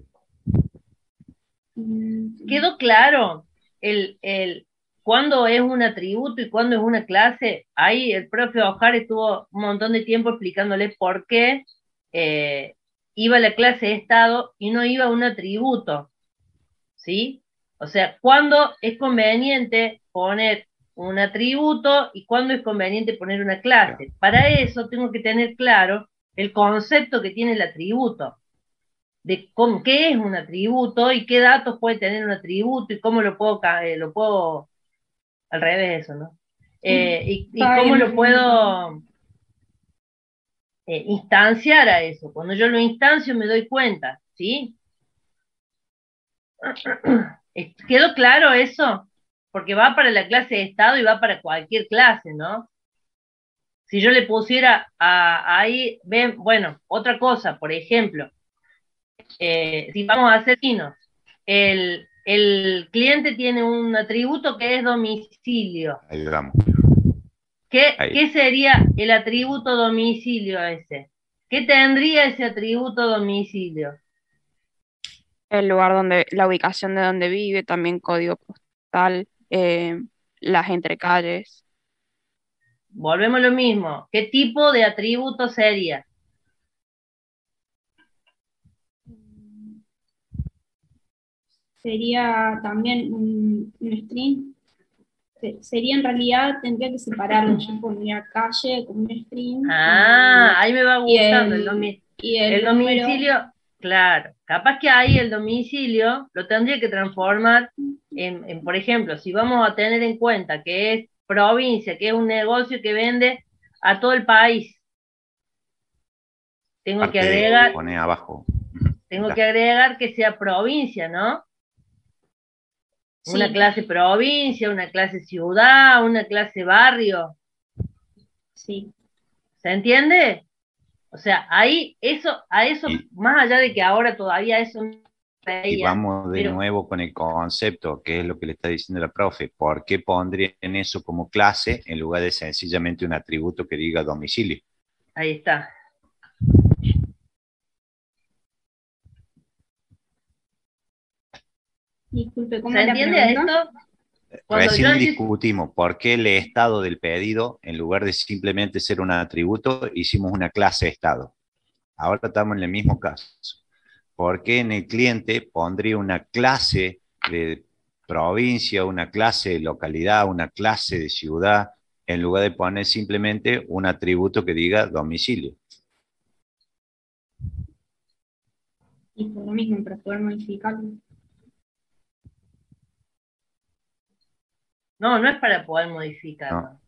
mm, ¿Quedó claro el, el cuándo es un atributo y cuándo es una clase? Ahí el profe Ojar estuvo un montón de tiempo explicándole por qué eh, iba la clase estado y no iba un atributo, ¿sí? O sea, cuándo es conveniente poner un atributo y cuándo es conveniente poner una clase. Para eso tengo que tener claro el concepto que tiene el atributo, de cómo, qué es un atributo y qué datos puede tener un atributo y cómo lo puedo, eh, lo puedo, al revés eso, ¿no? Eh, y, y Está cómo bien, lo puedo eh, instanciar a eso. Cuando yo lo instancio me doy cuenta, ¿sí? ¿Quedó claro eso? Porque va para la clase de estado y va para cualquier clase, ¿no? Si yo le pusiera a, ahí, ven, bueno, otra cosa, por ejemplo, eh, si vamos a hacer finos, el, el cliente tiene un atributo que es domicilio. ahí vamos. ¿Qué, Ahí. ¿Qué sería el atributo domicilio ese? ¿Qué tendría ese atributo domicilio? El lugar donde, la ubicación de donde vive, también código postal, eh, las entrecalles. Volvemos a lo mismo. ¿Qué tipo de atributo sería? Sería también un, un string. Se- Sería en realidad, tendría que separarlo. Yo pondría calle como un string. Ah, ahí me va y gustando el, el, domi- y el el número. domicilio. Claro, capaz que ahí el domicilio lo tendría que transformar en, en, por ejemplo, si vamos a tener en cuenta que es provincia, que es un negocio que vende a todo el país, tengo Parte que agregar, pone abajo. tengo Acá. que agregar que sea provincia, ¿no? Sí. Una clase provincia, una clase ciudad, una clase barrio. Sí. ¿Se entiende? O sea, ahí, eso, a eso, Y- más allá de que ahora todavía eso no Y veía, vamos de pero nuevo con el concepto, que es lo que le está diciendo la profe. ¿Por qué pondrían eso como clase en lugar de sencillamente un atributo que diga domicilio? ahí está. Disculpe, ¿cómo ¿Se es la entiende pregunta? esto? Cuando Recién yo empiezo- discutimos por qué el estado del pedido, en lugar de simplemente ser un atributo, hicimos una clase estado. Ahora estamos en el mismo caso. ¿Por qué en el cliente pondría una clase de provincia, una clase de localidad, una clase de ciudad, en lugar de poner simplemente un atributo que diga domicilio? Y por lo mismo, para poder modificarlo. No, no es para poder modificarlo. No.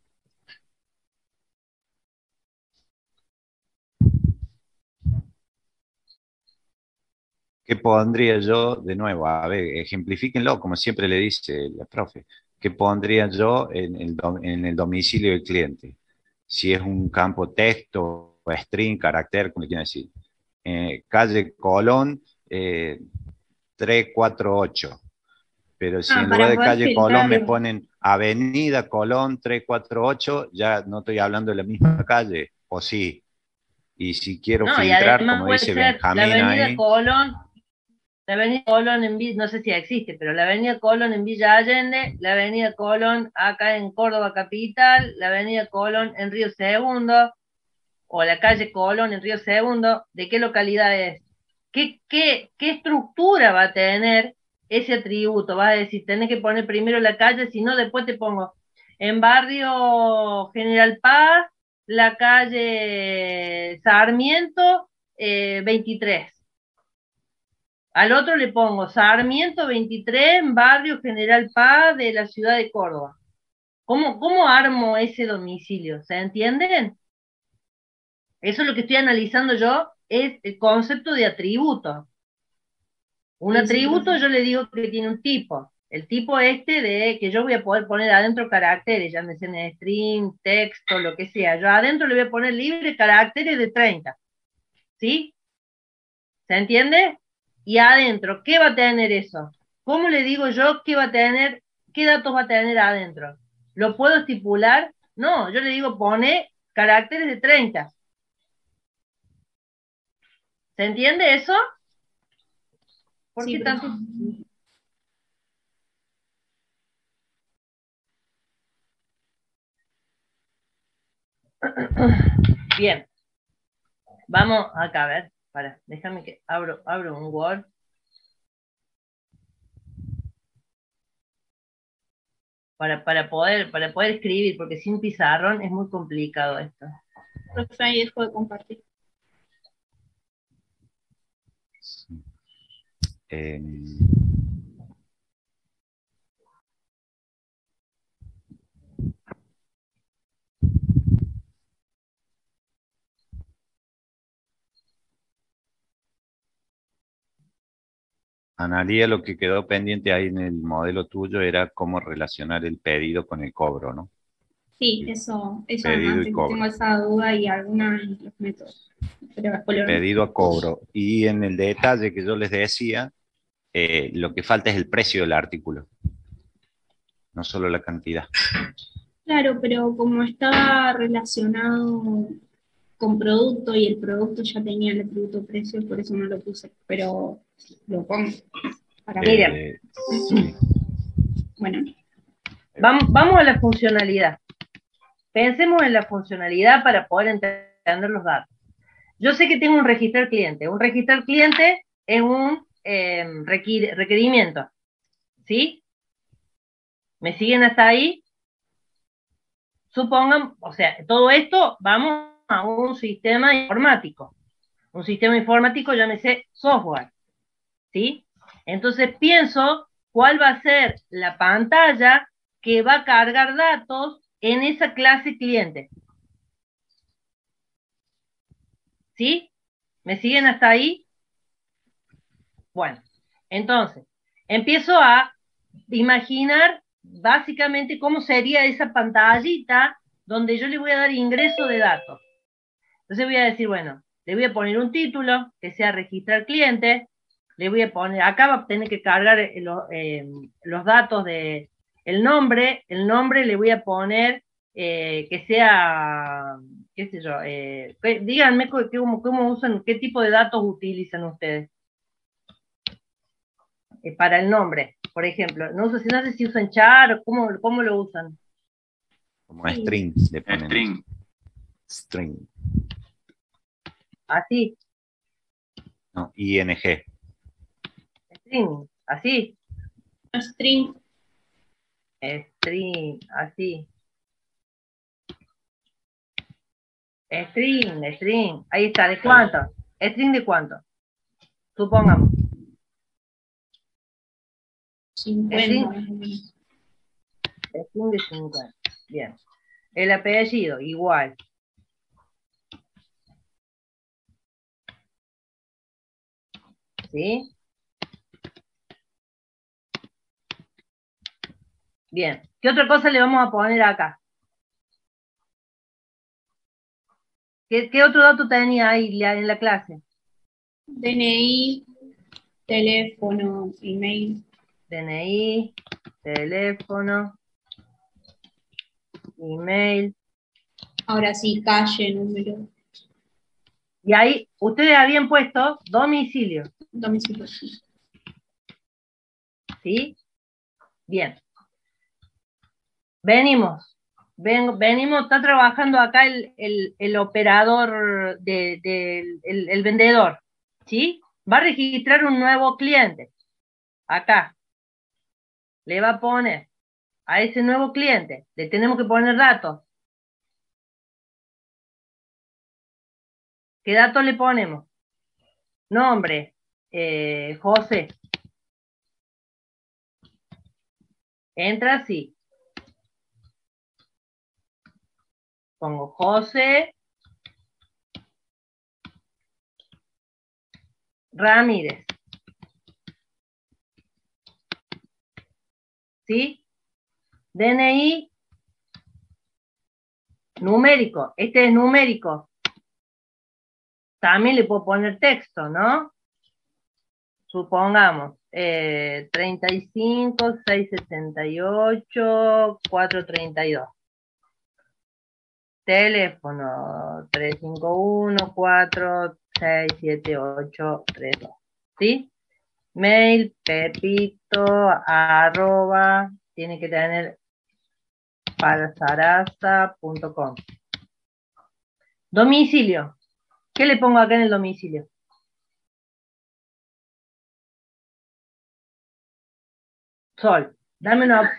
¿Qué pondría yo de nuevo? A ver, ejemplifíquenlo, como siempre le dice la profe. ¿Qué pondría yo en el, dom- en el domicilio del cliente? Si es un campo texto, o string, carácter, como le quieran decir. Eh, calle Colón, eh, trescientos cuarenta y ocho. Pero si Ah, en lugar para de poder calle Colón me filtrarlo. ponen Avenida Colón trescientos cuarenta y ocho, ya no estoy hablando de la misma calle, o sí. Y si quiero No, y filtrar, además como puede dice ser la Benjamín avenida ahí, Colón, la avenida Colón en Villa, no sé si existe, pero la avenida Colón en Villa Allende, la avenida Colón acá en Córdoba Capital, la avenida Colón en Río Segundo, o la calle Colón en Río Segundo, ¿de qué localidad es? ¿Qué, qué, qué estructura va a tener ese atributo? Vas a decir, tenés que poner primero la calle, si no, después te pongo en barrio General Paz, la calle Sarmiento, eh, veintitrés. Al otro le pongo Sarmiento veintitrés, barrio General Paz de la ciudad de Córdoba. ¿Cómo, cómo armo ese domicilio? ¿Se entienden? Eso es lo que estoy analizando yo, es el concepto de atributo. Un Sí, sí, atributo profe. yo le digo que tiene un tipo. El tipo este de que yo voy a poder poner adentro caracteres, llámese en string, texto, lo que sea. Yo adentro le voy a poner libre caracteres de treinta. ¿Sí? ¿Se entiende? Y adentro, ¿qué va a tener eso? ¿Cómo le digo yo qué va a tener, qué datos va a tener adentro? ¿Lo puedo estipular? No, yo le digo pone caracteres de treinta. ¿Se entiende eso? ¿Por Sí, qué profe. tanto? Bien. Vamos acá, a ver. Para, déjame que abro, abro un Word. Para, para, poder, para poder escribir, porque sin pizarrón es muy complicado esto. Profe, ahí dejo de compartir. eh, Analía, lo que quedó pendiente ahí en el modelo tuyo era cómo relacionar el pedido con el cobro, ¿no? Sí, eso, eso Pedido además, y tengo cobro. esa duda y alguna en los métodos. Pero después lo vemos. Pedido a cobro. Y en el detalle que yo les decía, eh, lo que falta es el precio del artículo, no solo la cantidad. Claro, pero como está relacionado con producto y el producto ya tenía el atributo precio, por eso no lo puse, pero lo pongo. Para Miren. Eh, sí. Bueno, Vamos, vamos a la funcionalidad. Pensemos en la funcionalidad para poder entender los datos. Yo sé que tengo un registrar cliente. Un registrar cliente es un eh, requir, requerimiento. ¿Sí? ¿Me siguen hasta ahí? Supongan, o sea, todo esto vamos a un sistema informático. Un sistema informático, llámese software. ¿Sí? Entonces pienso cuál va a ser la pantalla que va a cargar datos en esa clase cliente. ¿Sí? ¿Me siguen hasta ahí? Bueno, entonces, empiezo a imaginar básicamente cómo sería esa pantallita donde yo le voy a dar ingreso de datos. Entonces voy a decir, bueno, le voy a poner un título que sea registrar cliente, le voy a poner, acá va a tener que cargar eh, lo, eh, los datos de el nombre, el nombre le voy a poner eh, que sea, qué sé yo, eh, díganme cómo, cómo usan, qué tipo de datos utilizan ustedes eh, para el nombre, por ejemplo. No sé, no sé si usan char o cómo, cómo lo usan. Como strings le ponen. String. String. Así. No, ing. String, así. String. String, así. String, string. Ahí está, ¿de cuánto? String de cuánto. Supongamos. cincuenta. String de cincuenta. Bien. El apellido, igual. ¿Sí? Bien. ¿Qué otra cosa le vamos a poner acá? ¿Qué, qué otro dato tenía ahí en la clase? D N I, teléfono, email. D N I, teléfono, email. Ahora sí, calle, número, Y ahí ustedes habían puesto domicilio. domicilio. ¿Sí? Bien. Venimos. Ven, venimos, está trabajando acá el, el, el operador, de, de, el, el vendedor. ¿Sí? Va a registrar un nuevo cliente. Acá. Le va a poner a ese nuevo cliente. Le tenemos que poner datos. ¿Qué datos le ponemos? Nombre. Eh, José. Entra así. Pongo José Ramírez. ¿Sí? D N I numérico. Este es numérico. También le puedo poner texto, ¿no? Supongamos, eh, treinta y cinco, seiscientos setenta y ocho, cuatrocientos treinta y dos. Teléfono tres cinco uno, cuatro seis siete ocho tres dos. ¿Sí? Mail, pepito, arroba, tiene que tener para sarasa punto com. Domicilio. ¿Qué le pongo acá en el domicilio? Sol. Dame una...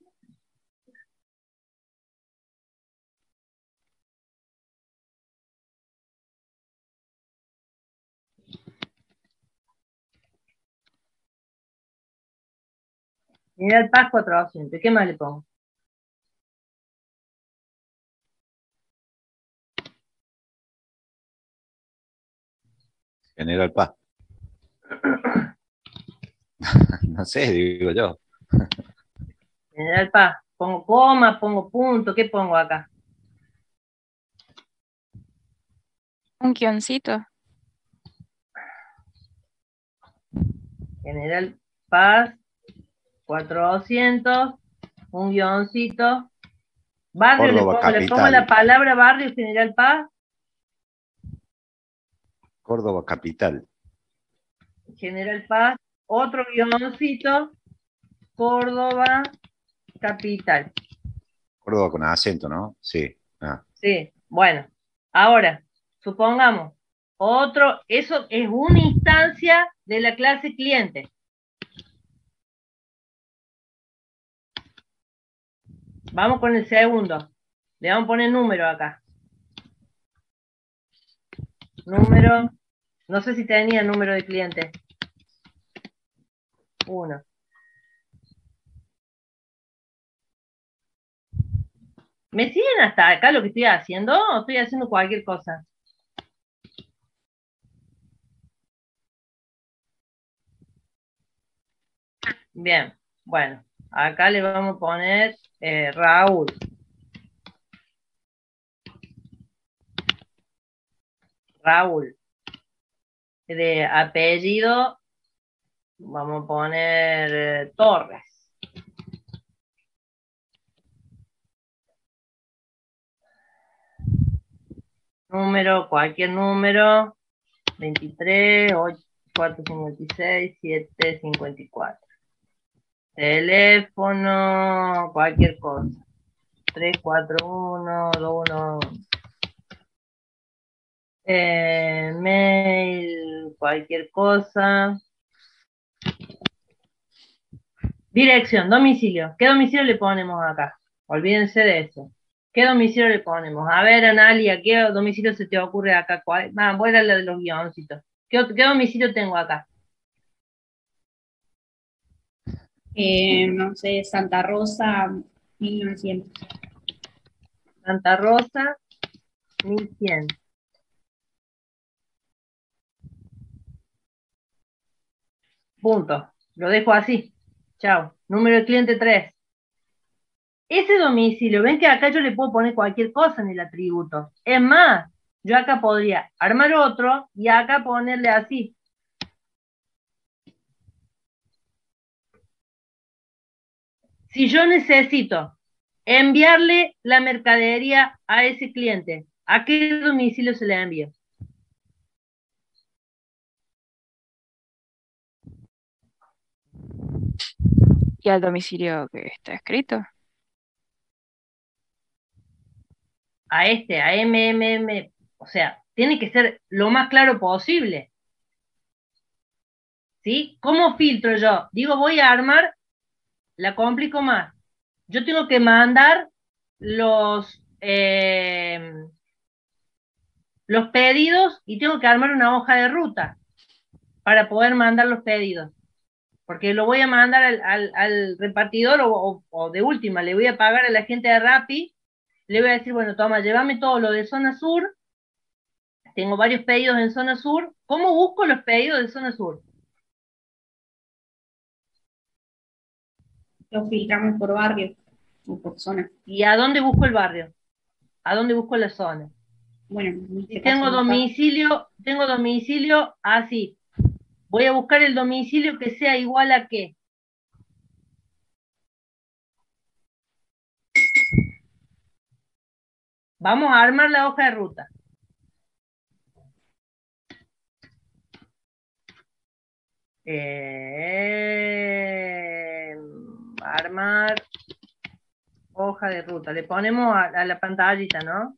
General Paz cuatrocientos. ¿Qué más le pongo? General Paz. No sé, digo yo. General Paz. Pongo coma, pongo punto. ¿Qué pongo acá? Un guioncito. General Paz cuatrocientos. Un guioncito. Barrio le Córdoba pongo, le pongo capital. la palabra barrio General Paz. Córdoba capital. General Paz. Otro guioncito. Córdoba capital. Córdoba con acento, ¿no? Sí. Ah. Sí, bueno. Ahora, supongamos, otro, eso es una instancia de la clase cliente. Vamos con el segundo. Le vamos a poner número acá. Número, no sé si tenía número de cliente. Uno. ¿Me siguen hasta acá lo que estoy haciendo o estoy haciendo cualquier cosa? Bien, bueno, acá le vamos a poner eh, Raúl. Raúl. De apellido, vamos a poner eh, Torres. Número, cualquier número, veintitrés, ocho, cuatro cincuenta y seis, siete cincuenta y cuatro. Teléfono, cualquier cosa. tres cuatro uno, dos uno. Eh, mail, cualquier cosa. Dirección, domicilio. ¿Qué domicilio le ponemos acá? Olvídense de eso. ¿Qué domicilio le ponemos? A ver, Analia, ¿qué domicilio se te ocurre acá? ¿Cuál? Ah, voy a la de los guioncitos. ¿Qué, ¿Qué domicilio tengo acá? Eh, no sé, Santa Rosa, mil novecientos. Santa Rosa, mil cien. Punto. Lo dejo así. Chao. Número de cliente tres. Ese domicilio, ven que acá yo le puedo poner cualquier cosa en el atributo. Es más, yo acá podría armar otro y acá ponerle así. Si yo necesito enviarle la mercadería a ese cliente, ¿a qué domicilio se le envía? Y al domicilio que está escrito. A este, a M M M, o sea, tiene que ser lo más claro posible. ¿Sí? ¿Cómo filtro yo? Digo, voy a armar, la complico más. Yo tengo que mandar los, eh, los pedidos y tengo que armar una hoja de ruta para poder mandar los pedidos. Porque lo voy a mandar al, al, al repartidor o, o, o de última, le voy a pagar a la gente de Rappi, le voy a decir, bueno, toma, llévame todo lo de zona sur, tengo varios pedidos en zona sur, ¿cómo busco los pedidos de zona sur? Los filtramos por barrio o por zona. ¿Y a dónde busco el barrio? ¿A dónde busco la zona? Bueno, en este Si caso tengo no está. domicilio, tengo domicilio así. Voy a buscar el domicilio que sea igual a qué. Vamos a armar la hoja de ruta. Eh, armar hoja de ruta. Le ponemos a, a la pantallita, ¿no?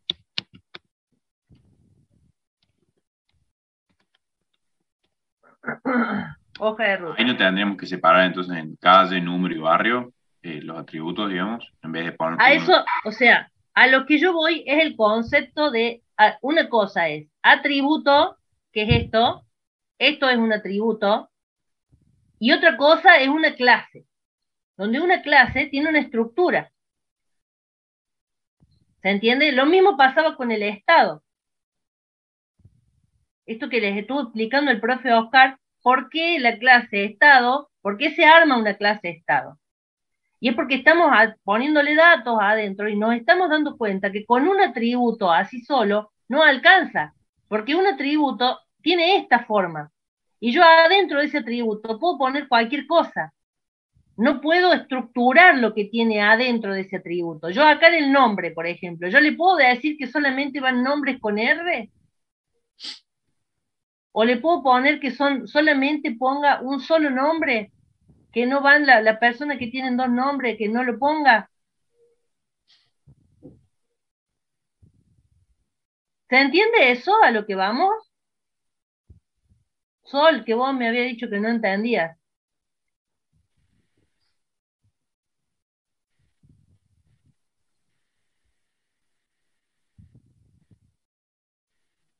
Hoja de ruta. Ahí no tendríamos que separar entonces en calle, número y barrio eh, los atributos, digamos, en vez de poner... A eso, o sea, a lo que yo voy es el concepto de, a, una cosa es atributo, que es esto, esto es un atributo, y otra cosa es una clase, donde una clase tiene una estructura. ¿Se entiende? Lo mismo pasaba con el Estado. Esto que les estuvo explicando el profe Oscar, ¿por qué la clase Estado? ¿Por qué se arma una clase Estado? Y es porque estamos poniéndole datos adentro y nos estamos dando cuenta que con un atributo así solo no alcanza, porque un atributo tiene esta forma. Y yo adentro de ese atributo puedo poner cualquier cosa. No puedo estructurar lo que tiene adentro de ese atributo. Yo acá en el nombre, por ejemplo, ¿yo le puedo decir que solamente van nombres con R? ¿O le puedo poner que son solamente ponga un solo nombre? Que no van la, la persona que tienen dos nombres, que no lo ponga. ¿Se entiende eso a lo que vamos? Sol, que vos me había dicho que no entendías.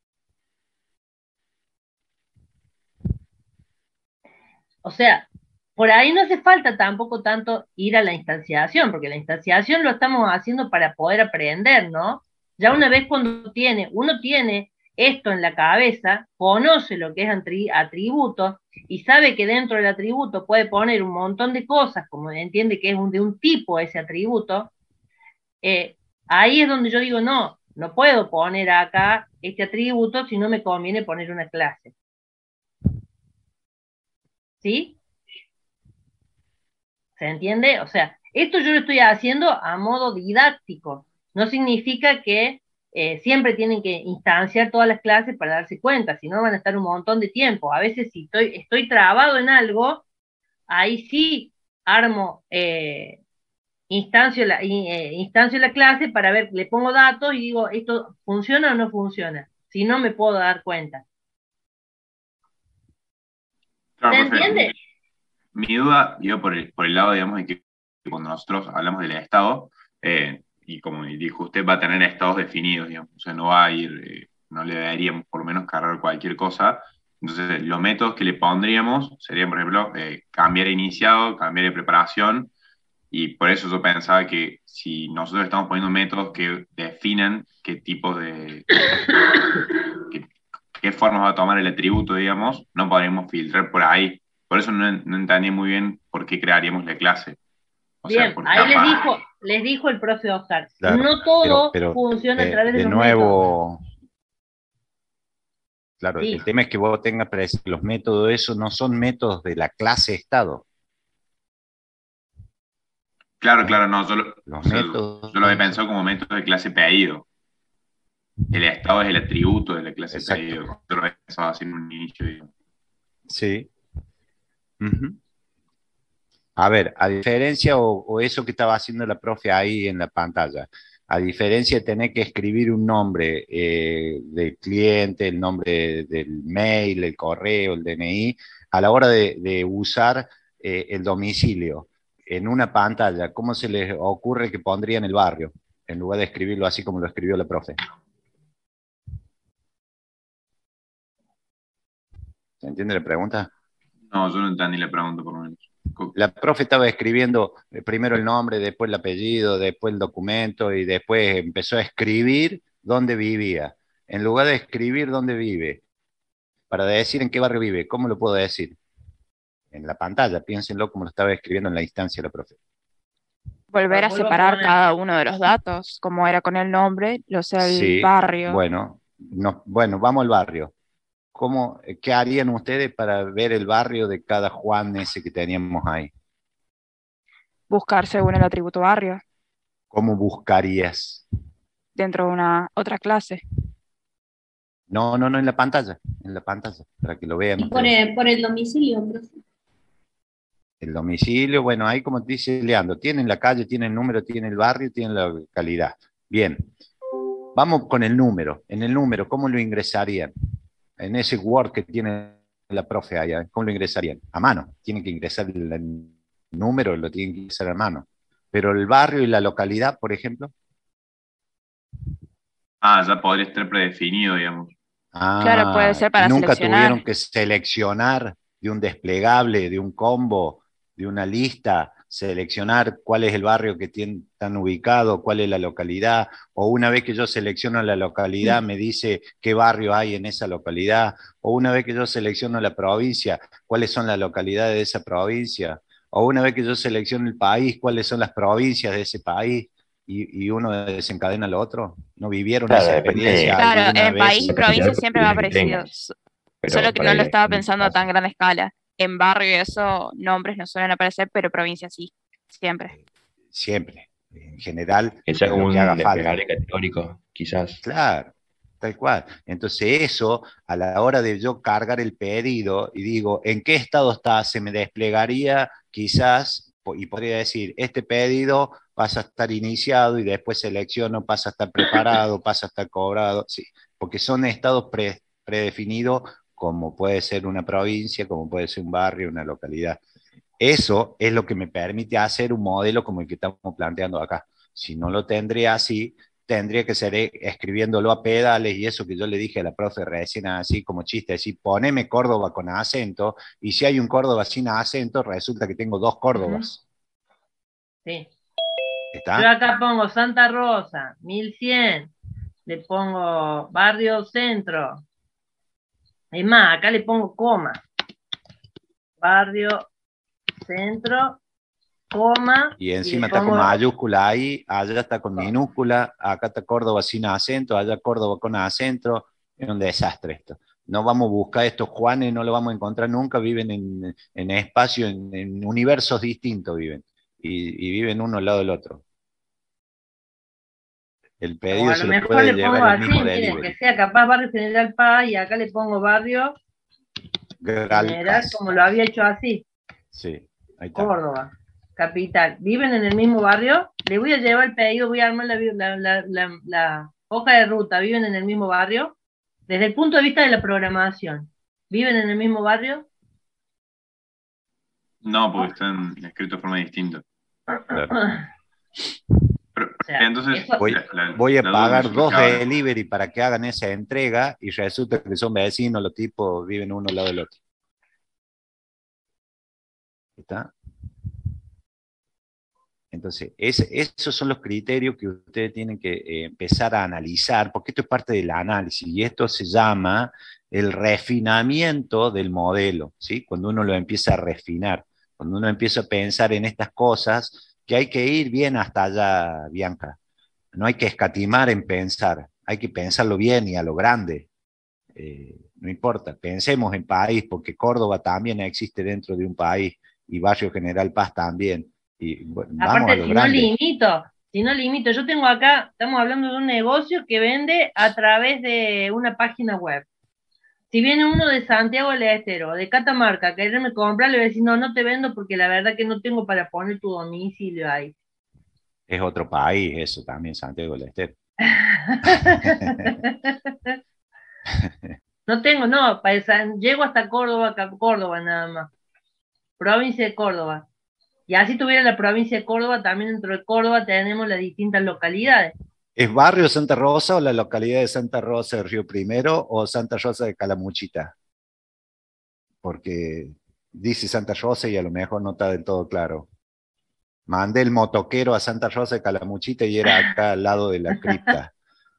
O sea, por ahí no hace falta tampoco tanto ir a la instanciación, porque la instanciación lo estamos haciendo para poder aprender, ¿no? Ya una vez cuando tiene, uno tiene esto en la cabeza, conoce lo que es atributo y sabe que dentro del atributo puede poner un montón de cosas, como entiende que es un, de un tipo ese atributo, eh, ahí es donde yo digo, no, no puedo poner acá este atributo si no me conviene poner una clase. ¿Sí? ¿Se entiende? O sea, esto yo lo estoy haciendo a modo didáctico. No significa que eh, siempre tienen que instanciar todas las clases para darse cuenta, si no van a estar un montón de tiempo. A veces si estoy, estoy trabado en algo, ahí sí armo, eh, instancio, la, eh, instancio la clase para ver, le pongo datos y digo, ¿esto funciona o no funciona? Si no me puedo dar cuenta. Claro, ¿Se perfecto. entiende? Mi duda iba por el, por el lado, digamos, de que cuando nosotros hablamos del estado, eh, y como dijo usted, va a tener estados definidos, digamos, o sea, no va a ir, eh, no le deberíamos por lo menos cargar cualquier cosa. Entonces, los métodos que le pondríamos serían, por ejemplo, eh, cambiar iniciado, cambiar de preparación, y por eso yo pensaba que si nosotros estamos poniendo métodos que definan qué tipo de, qué, qué formas va a tomar el atributo, digamos, no podríamos filtrar por ahí. Por eso no, no entendí muy bien por qué crearíamos la clase. O Bien, sea, por ahí les capa. dijo, les dijo el profe Oscar, Claro, no todo pero, pero funciona a eh, través de, de los métodos. nuevo, claro, Sí. el tema es que vos tengas presente que los métodos, esos no son métodos de la clase estado. Claro, claro, no, yo lo, Los o sea, métodos. yo lo había pensado como método de clase pedido. El estado es el atributo de la clase Exacto. pedido. Yo lo había pensado así en un inicio, digamos. Sí. Ujú. A ver, a diferencia, o, o eso que estaba haciendo la profe ahí en la pantalla, a diferencia de tener que escribir un nombre eh, del cliente, el nombre del mail, el correo, el D N I, a la hora de, de usar eh, el domicilio en una pantalla, ¿cómo se les ocurre que pondrían el barrio en lugar de escribirlo así como lo escribió la profe? ¿Se entiende la pregunta? No, yo no entendí la pregunta por lo menos. La profe estaba escribiendo primero el nombre, después el apellido, después el documento y después empezó a escribir dónde vivía. En lugar de escribir dónde vive, para decir en qué barrio vive, ¿cómo lo puedo decir? En la pantalla, piénsenlo como lo estaba escribiendo en la instancia la profe. Volver a Vuelvo a separar poner. cada uno de los datos, como era con el nombre, o sea, el Sí, barrio. bueno, no, bueno, vamos al barrio. ¿Cómo, ¿Qué harían ustedes para ver el barrio de cada Juan ese que teníamos ahí? Buscar según el atributo barrio, ¿Cómo buscarías? dentro de una otra clase. No, no, no, en la pantalla, en la pantalla, para que lo vean Y por ustedes. el, por el domicilio, profe. El domicilio, bueno, ahí como dice Leandro, tienen la calle, tienen el número, tienen el barrio, tienen la localidad. Bien, vamos con el número. En el número, ¿cómo lo ingresarían? En ese Word que tiene la profe allá, ¿cómo lo ingresarían? A mano, tienen que ingresar el, el número, lo tienen que ingresar a mano. Pero el barrio y la localidad, por ejemplo. Ah, ya podría estar predefinido, digamos. Ah, Claro, puede ser para y nunca seleccionar. tuvieron que seleccionar de un desplegable, de un combo, de una lista, seleccionar cuál es el barrio que tienen, están ubicados, cuál es la localidad, o una vez que yo selecciono la localidad me dice qué barrio hay en esa localidad, o una vez que yo selecciono la provincia, cuáles son las localidades de esa provincia, o una vez que yo selecciono el país, cuáles son las provincias de ese país, y, y uno desencadena lo otro. ¿No vivieron Claro, esa depende- experiencia Claro, alguna en vez? país y provincia siempre va parecido. Tengas, S- pero Solo que para no lo el- estaba en el pensando a tan caso. gran escala. En barrio y eso, nombres no suelen aparecer, pero provincia sí, siempre. Siempre, en general, Que sea es como lo un que haga falta. desplegable categórico, quizás. Claro, tal cual. Entonces eso, a la hora de yo cargar el pedido y digo, ¿en qué estado está? Se me desplegaría quizás, po- y podría decir, este pedido pasa a estar iniciado y después selecciono, pasa a estar preparado, pasa a estar cobrado, sí, porque son estados pre- predefinidos como puede ser una provincia, como puede ser un barrio, una localidad. Eso es lo que me permite hacer un modelo como el que estamos planteando acá. Si no lo tendría así, tendría que ser eh, escribiéndolo a pedales, y eso que yo le dije a la profe recién así como chiste, decir, poneme Córdoba con acento, y si hay un Córdoba sin acento, resulta que tengo dos Córdobas. Sí. ¿Está? Yo acá pongo Santa Rosa, mil cien, le pongo Barrio Centro. Es más, acá le pongo coma. Barrio Centro, coma. Y encima y está pongo... con mayúscula ahí, allá está con minúscula, acá está Córdoba sin acento, allá Córdoba con acento. Es un desastre esto. No vamos a buscar estos Juanes, no lo vamos a encontrar nunca, viven en, en espacio, en, en universos distintos viven, y, y viven uno al lado del otro. El O pedido a se lo lo mejor puede le pongo llevar el así, mismo miren, delivery. que sea capaz Barrio General Paz, y acá le pongo Barrio General, Gralcas. como lo había hecho así. Sí, ahí está. Córdoba, capital. ¿Viven en el mismo barrio? Le voy a llevar el pedido, voy a armar la, la, la, la, la hoja de ruta. ¿Viven en el mismo barrio? Desde el punto de vista de la programación, ¿viven en el mismo barrio? No, porque están escritos de forma distinta. Claro. Pero, O sea, entonces, eso- Voy, la- la- voy a la duda pagar me surge dos ahora. delivery para que hagan esa entrega, y resulta que son vecinos, los tipos viven uno al lado del otro. ¿Está? Entonces, ese- esos son los criterios que ustedes tienen que eh, empezar a analizar, porque esto es parte del análisis, y esto se llama el refinamiento del modelo, ¿sí? Cuando uno lo empieza a refinar, cuando uno empieza a pensar en estas cosas, que hay que ir bien hasta allá, Bianca. No hay que escatimar en pensar, hay que pensarlo bien y a lo grande. Eh, no importa, pensemos en país, porque Córdoba también existe dentro de un país, y Barrio General Paz también. Y bueno, vamos a Aparte, lo si no grande. limito, si no limito, yo tengo acá, estamos hablando de un negocio que vende a través de una página web. Si viene uno de Santiago del Estero, de Catamarca, a quererme comprar, le voy a decir, no, no te vendo porque la verdad que no tengo para poner tu domicilio ahí. Es otro país eso también, Santiago del Estero. No tengo, no, para San- llego hasta Córdoba, Ca- Córdoba nada más. Provincia de Córdoba. Y así tuviera la provincia de Córdoba, también dentro de Córdoba tenemos las distintas localidades. ¿Es Barrio Santa Rosa o la localidad de Santa Rosa de Río Primero o Santa Rosa de Calamuchita? Porque dice Santa Rosa y a lo mejor no está del todo claro. Mandé el motoquero a Santa Rosa de Calamuchita y era acá al lado de la cripta.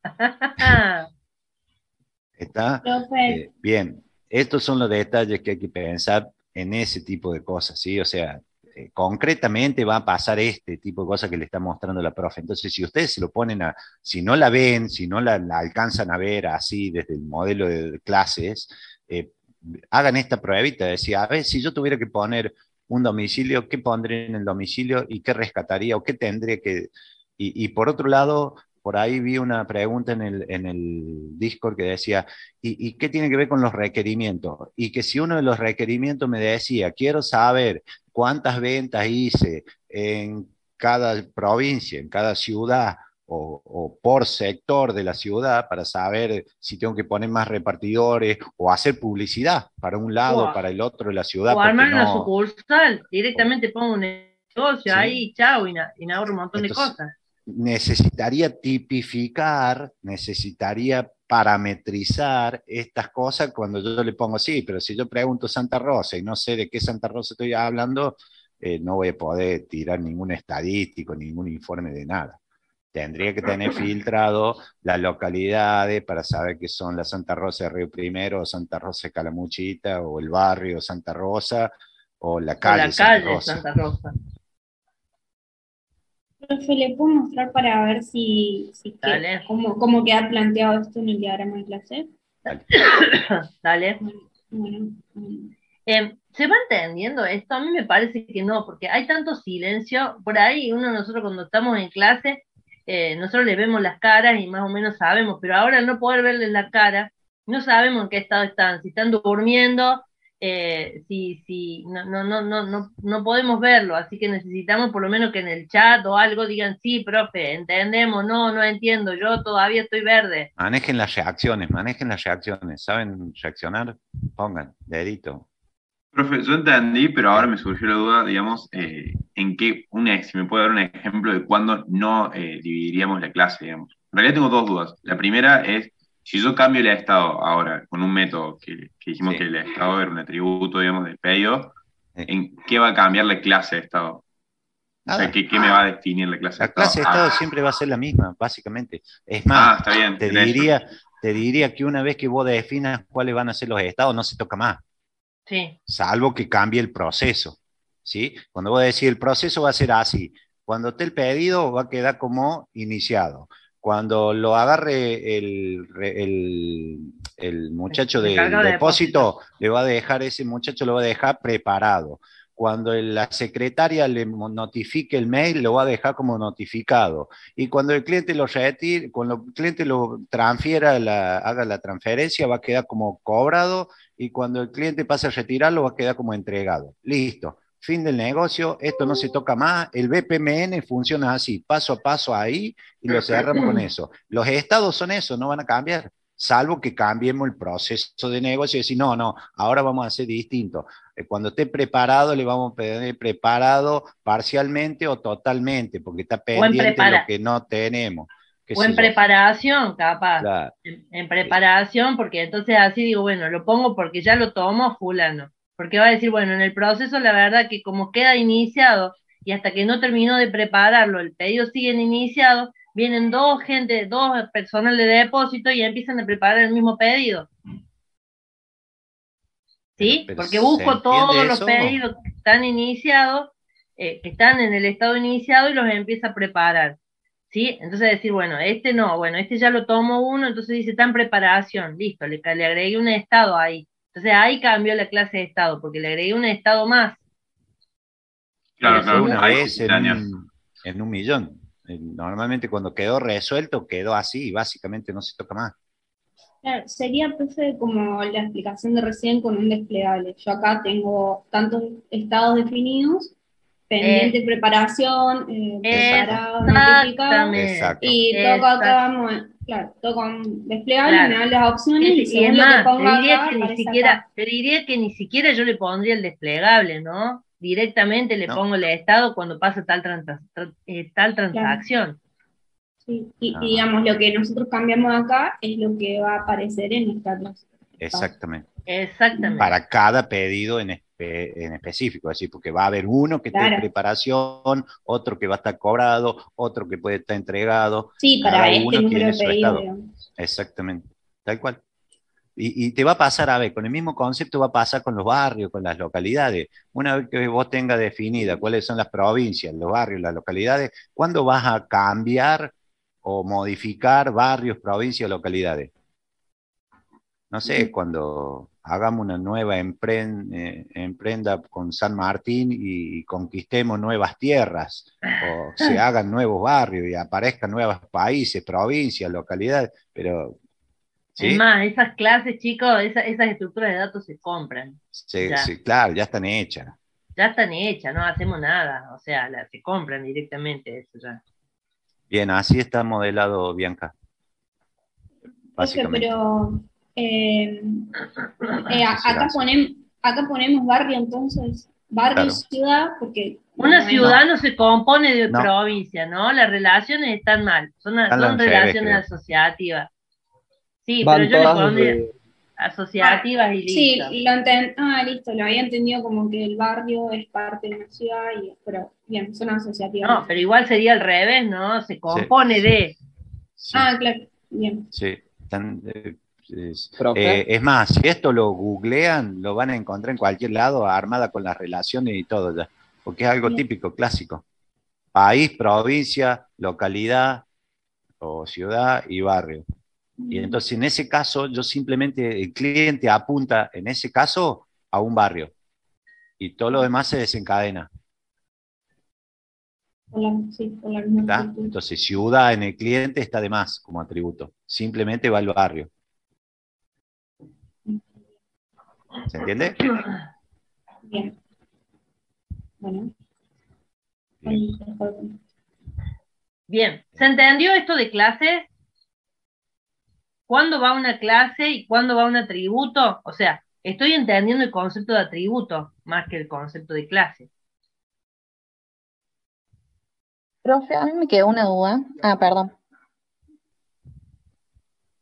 ¿Está? Profe, Eh, bien, estos son los detalles que hay que pensar en ese tipo de cosas, ¿sí? O sea, eh, concretamente va a pasar este tipo de cosas que le está mostrando la profe. Entonces, si ustedes se lo ponen a, si no la ven, si no la, la alcanzan a ver así desde el modelo de, de clases, eh, hagan esta pruebita, decía, a ver, si yo tuviera que poner un domicilio, ¿qué pondría en el domicilio y qué rescataría o qué tendría que... Y, y por otro lado, por ahí vi una pregunta en el, en el Discord que decía, ¿y, ¿y qué tiene que ver con los requerimientos? Y que si uno de los requerimientos me decía, quiero saber cuántas ventas hice en cada provincia, en cada ciudad, o, o por sector de la ciudad, para saber si tengo que poner más repartidores o hacer publicidad para un lado, O, para el otro de la ciudad. o armar una no, sucursal, directamente pongo un negocio ¿sí? ahí, chao, y, na, y me ahorro un montón Entonces, de cosas. Necesitaría tipificar, necesitaría parametrizar estas cosas cuando yo le pongo sí, pero si yo pregunto Santa Rosa y no sé de qué Santa Rosa estoy hablando, eh, no voy a poder tirar ningún estadístico, ningún informe de nada. Tendría que tener filtrado las localidades para saber que son la Santa Rosa de Río Primero, o Santa Rosa de Calamuchita, o el barrio Santa Rosa, o la calle, o la Santa, calle Rosa. Santa Rosa. profe, ¿le puedo mostrar para ver si, si que, Dale. cómo, cómo queda planteado esto en el diagrama de clase? Dale. Dale. Bueno, bueno. Eh, ¿Se va entendiendo esto? A mí me parece que no, porque hay tanto silencio. Por ahí, uno nosotros cuando estamos en clase, eh, nosotros le vemos las caras y más o menos sabemos, pero ahora al no poder verles la cara, no sabemos en qué estado están, si están durmiendo, eh, si, si no, no, no, no, no, no podemos verlo, así que necesitamos por lo menos que en el chat o algo digan, sí, profe, entendemos, no, no entiendo, yo todavía estoy verde. Manejen las reacciones, manejen las reacciones. ¿Saben reaccionar? Pongan, dedito. Profe, yo entendí, pero ahora me surgió la duda, digamos, eh, en qué, una, si me puede dar un ejemplo de cuándo no eh, dividiríamos la clase, digamos. en realidad tengo dos dudas. La primera es, si yo cambio el estado ahora con un método que, que dijimos Sí. que el estado era un atributo, digamos, del pedido, Sí. ¿en qué va a cambiar la clase de estado? O sea, Nada. ¿qué, qué me va a definir la clase de La estado? clase de Ah, estado siempre va a ser la misma, básicamente. Es ah, más, está bien. te era eso. diría, te diría que una vez que vos definas cuáles van a ser los estados, no se toca más, Sí, salvo que cambie el proceso, ¿sí? Cuando vos decís el proceso va a ser así, cuando esté el pedido va a quedar como iniciado. Cuando lo agarre el, re- el, el muchacho el del encargado de depósito, le va a dejar, ese muchacho lo va a dejar preparado. Cuando el- la secretaria le mo- notifique el mail, lo va a dejar como notificado. Y cuando el cliente lo retire, cuando el cliente lo transfiera, la, haga la transferencia, va a quedar como cobrado. Y cuando el cliente pase a retirarlo, va a quedar como entregado. Listo. Fin del negocio, esto no se toca más. El B P M N funciona así, paso a paso ahí, y lo cerramos con eso. Los estados son eso, no van a cambiar, salvo que cambiemos el proceso de negocio y decir, no, no, ahora vamos a hacer distinto. Eh, Cuando esté preparado, le vamos a pedir preparado parcialmente o totalmente, porque está O en pendiente lo prepara- que no tenemos. qué o sé en yo. preparación, capaz. Claro. En, en preparación, porque entonces así digo, bueno, lo pongo porque ya lo tomo fulano. Porque va a decir, bueno, en el proceso la verdad que como queda iniciado y hasta que no terminó de prepararlo, el pedido sigue iniciado, vienen dos gente, dos personal de depósito y empiezan a preparar el mismo pedido. ¿Sí? Pero- pero Porque ¿se busco entiende todos los eso? pedidos que están iniciados, eh, que están en el estado iniciado y los empieza a preparar. ¿Sí? Entonces decir, bueno, este no, bueno, este ya lo tomo uno, entonces dice, está en preparación, listo, le, le agregué un estado ahí. Entonces ahí cambió la clase de estado, porque le agregué un estado más. Claro, Pero fue claro. una Ahí sí vez se en daña. un, en un millón. Eh, Normalmente cuando quedó resuelto, quedó así y básicamente no se toca más. Claro, sería, profe, como la explicación de recién con un desplegable. Yo acá tengo tantos estados definidos, pendiente preparación, eh, preparado, notificado, Exactamente. Exacto. y toco acá, Exacto. mo- claro, toco un desplegable, Claro. me dan las opciones Y, y y según es lo que más, te ponga diría acá, que ni aparece siquiera, acá. te diría que ni siquiera yo le pondría el desplegable, ¿no? Directamente le No. pongo el estado cuando pasa tal, transa- tra- eh, tal transacción. Sí, y, Ajá. y digamos, lo que nosotros cambiamos acá es lo que va a aparecer en esta clase. Exactamente. Exactamente. Para cada pedido en, espe- en específico, es decir, porque va a haber uno que esté Claro. en preparación, otro que va a estar cobrado, otro que puede estar entregado. Sí, Cada para este uno número tiene de su pedidos, estado. digamos. Exactamente, tal cual. Y, y te va a pasar, a ver, con el mismo concepto va a pasar con los barrios, con las localidades. Una vez que vos tengas definida cuáles son las provincias, los barrios, las localidades, ¿cuándo vas a cambiar o modificar barrios, provincias, localidades? No sé, cuando hagamos una nueva empren- eh, emprenda con San Martín y, y conquistemos nuevas tierras, o se hagan nuevos barrios y aparezcan nuevos países, provincias, localidades, pero Es ¿sí? más, esas clases, chicos, esa- esas estructuras de datos se compran. Se- Ya. se- claro, ya están hechas. Ya están hechas, no hacemos nada. O sea, las se compran directamente eso ya. Bien, así está modelado Bianca, Profe, básicamente. pero eh, eh, a- No sé si acá, hace. ponem- acá ponemos barrio, entonces, barrio, Claro. ciudad, porque... Una no, ciudad no se compone de No. provincia, ¿no? Las relaciones están mal. Son, Están son al revés, relaciones creo. asociativas. Sí, Van pero yo le todas pondría desde- asociativas y Sí, listo. lo enten- ah, listo, lo había entendido como que el barrio es parte de una ciudad, y, pero bien, son asociativas. No, pero igual sería al revés, ¿no? Se compone sí. de. Sí, Ah, claro, bien. sí. Están, eh, es, Profe. eh, es más, si esto lo googlean, lo van a encontrar en cualquier lado, armada con las relaciones y todo ya, porque es algo Bien. típico, clásico. País, provincia, localidad o ciudad y barrio. Y entonces en ese caso, yo simplemente, el cliente apunta en ese caso a un barrio y todo lo demás se desencadena. Por la, sí, por la misma ¿Está? estructura. Entonces ciudad en el cliente está de más como atributo. Simplemente va al barrio. ¿Se entiende? Bien. Bueno. Bien. ahí mejor. Bien, ¿se entendió esto de clases? ¿Cuándo va una clase y cuándo va un atributo? O sea, estoy entendiendo el concepto de atributo más que el concepto de clase. Profe, a mí me quedó una duda. Ah, perdón.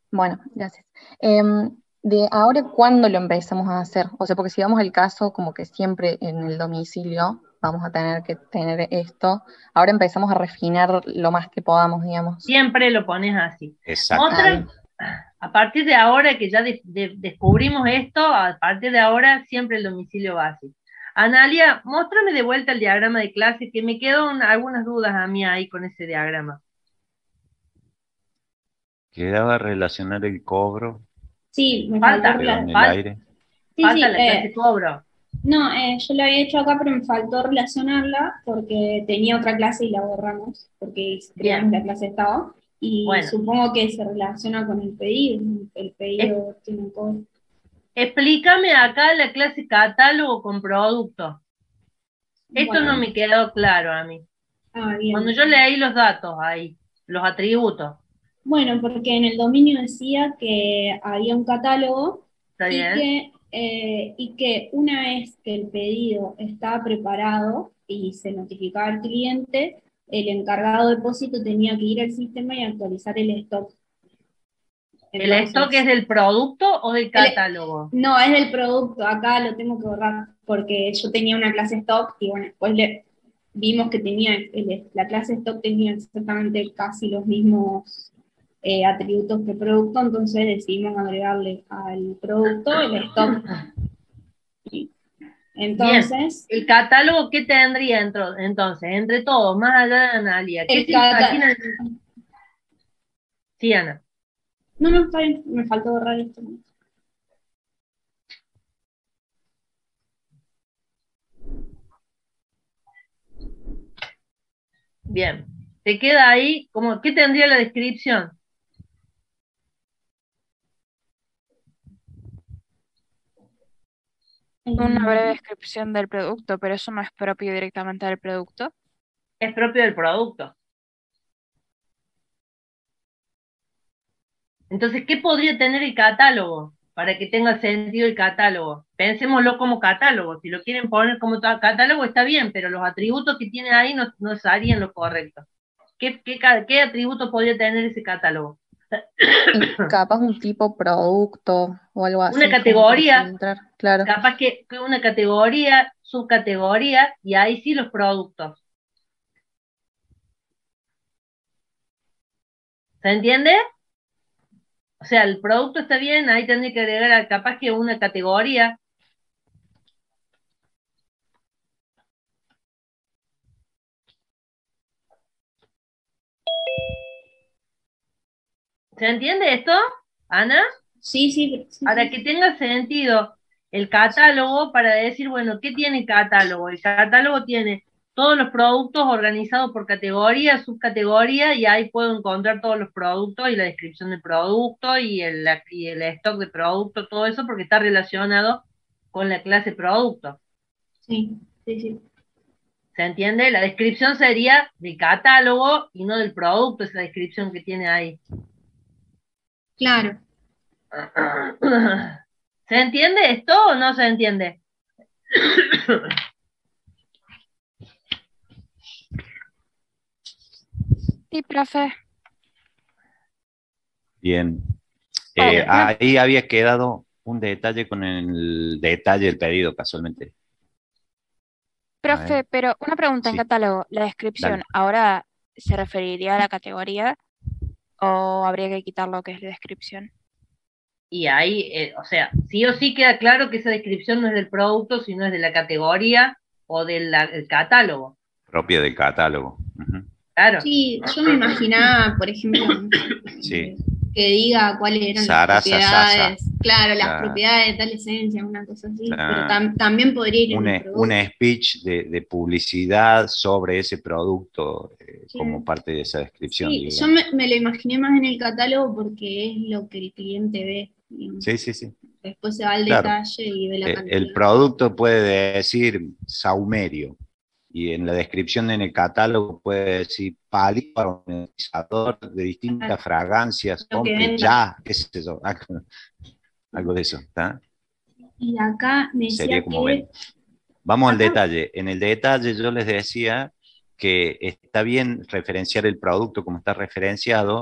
Bueno, gracias. Em, de ahora, ¿cuándo lo empezamos a hacer? O sea, porque si vamos al caso, como que siempre en el domicilio vamos a tener que tener esto. Ahora empezamos a refinar lo más que podamos, digamos. Siempre lo pones así. Exacto. Ah, Otra, bien. a partir de ahora que ya de- de- descubrimos esto, a partir de ahora siempre el domicilio va así. Analia, muéstrame de vuelta el diagrama de clase, que me quedan algunas dudas a mí ahí con ese diagrama. Quedaba relacionar el cobro, Sí, me Falta, faltó quedó en rela- el Fal- aire. Sí, falta sí, la eh, clase cobro. no, eh, yo la había hecho acá, pero me faltó relacionarla porque tenía otra clase y la borramos, porque creamos Bien, la clase estado, y bueno. supongo que se relaciona con el pedido, el pedido tiene un código. Explícame acá la clase catálogo con producto. Esto Bueno, no me quedó claro a mí. ah, bien. Cuando yo leí los datos ahí, los atributos, Bueno, porque en el dominio decía que había un catálogo ¿está y bien? que, eh, y que una vez que el pedido estaba preparado y se notificaba al cliente, el encargado de depósito tenía que ir al sistema y actualizar el stock. ¿El stock Entonces, es del producto o del el- catálogo? no, es del producto, acá lo tengo que borrar, porque yo tenía una clase stock y bueno, después le, vimos que tenía, el- la clase stock tenía exactamente casi los mismos eh, atributos que producto, entonces decidimos agregarle al producto el stock. Y entonces, ¿El catálogo qué tendría entro- entonces? Entre todos, más allá de Analia. ¿Qué el se cata- imagina? Sí, Ana. no, no, está bien, me faltó borrar esto. Bien. Te queda ahí, como, ¿qué tendría la descripción? Una breve Eh, descripción del producto, pero eso no es propio directamente del producto. Es propio del producto. Entonces, ¿qué podría tener el catálogo? Para que tenga sentido el catálogo. Pensémoslo como catálogo. Si lo quieren poner como ta- catálogo está bien, pero los atributos que tiene ahí no, no harían lo correcto. ¿Qué, qué, ca- qué atributos podría tener ese catálogo? Y capaz un tipo producto o algo así. Una como para categoría, filtrar, claro. capaz que, que una categoría, subcategoría, y ahí sí los productos. ¿Se entiende? O sea, el producto está bien, ahí tendría que agregar a- capaz que una categoría. ¿Se entiende esto, Ana? sí, sí, sí, Para sí. que tenga sentido el catálogo, para decir, bueno, ¿qué tiene el catálogo? El catálogo tiene todos los productos organizados por categoría, subcategoría, y ahí puedo encontrar todos los productos y la descripción del producto y el, la- y el stock de producto, todo eso, porque está relacionado con la clase producto. Sí, sí, sí. ¿Se entiende? La descripción sería del catálogo y no del producto, esa descripción que tiene ahí. Claro. ¿Se entiende esto o no se entiende? Sí, profe. Bien. Oh, Eh, una- ahí había quedado un detalle con el detalle del pedido, casualmente. A profe, ver, pero una pregunta en sí, catálogo. ¿La descripción dale. ahora se referiría a la categoría o habría que quitar lo que es la descripción? Y ahí, eh, o sea, sí o sí queda claro que esa descripción no es del producto, sino es de la categoría o del la- el catálogo. Propio del catálogo. Ujú. Claro. Sí, yo me imaginaba, por ejemplo, Sí. eh, que diga cuáles eran las Sarasa, propiedades, sasa. claro, las Claro. propiedades de tal esencia, una cosa así, pero Claro. tam- también podría ir en Un, el e- producto. un speech de, de publicidad sobre ese producto eh, Sí. como parte de esa descripción, Sí, yo digamos. me, me lo imaginé más en el catálogo porque es lo que el cliente ve, digamos. Sí, sí, sí. Después se va al Claro. detalle y ve la Eh, cantidad. el producto puede decir saumerio y en la descripción en el catálogo puede decir palito aromatizador de distintas fragancias, Lo que compre venda. ya, qué sé yo, algo, algo de eso, ¿está? Y acá me decía Sería como que ven. Vamos al Acá- detalle. En el detalle yo les decía que está bien referenciar el producto como está referenciado,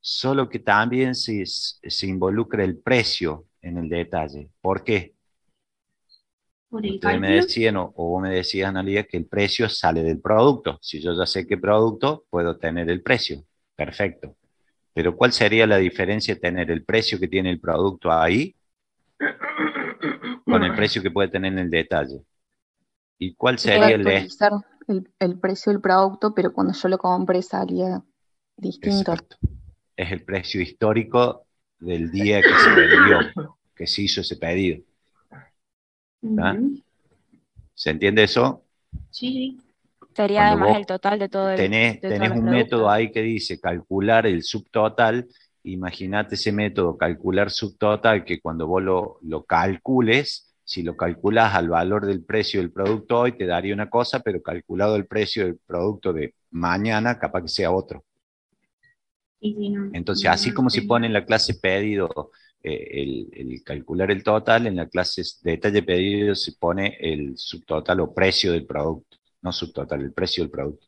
solo que también se, se involucra el precio en el detalle. ¿Por qué? Por el Ustedes me cálculo. decían, o, o vos me decías, Analia, que el precio sale del producto. Si yo ya sé qué producto, puedo tener el precio. Perfecto. Pero ¿cuál sería la diferencia de tener el precio que tiene el producto ahí con el precio que puede tener en el detalle? ¿Y cuál Se puede sería el de actualizar el, el precio del producto, pero cuando yo lo compré salía distinto. Exacto. Es el precio histórico del día que se vendió, que se hizo ese pedido. ¿Tá? Ujú. ¿Se entiende eso? Sí, sí. Sería Cuando además vos el total de todo el, tenés, de todos tenés los un método productos. ahí que dice calcular el subtotal, imagínate ese método, calcular subtotal, que cuando vos lo, lo calcules, si lo calculas al valor del precio del producto hoy, te daría una cosa, pero calculado el precio del producto de mañana, capaz que sea otro. Sí, sí, no, Entonces, no, así no como se pone sería. en la clase pedido eh, el, el calcular el total, en la clase detalle pedido se pone el subtotal o precio del producto, no subtotal, el precio del producto.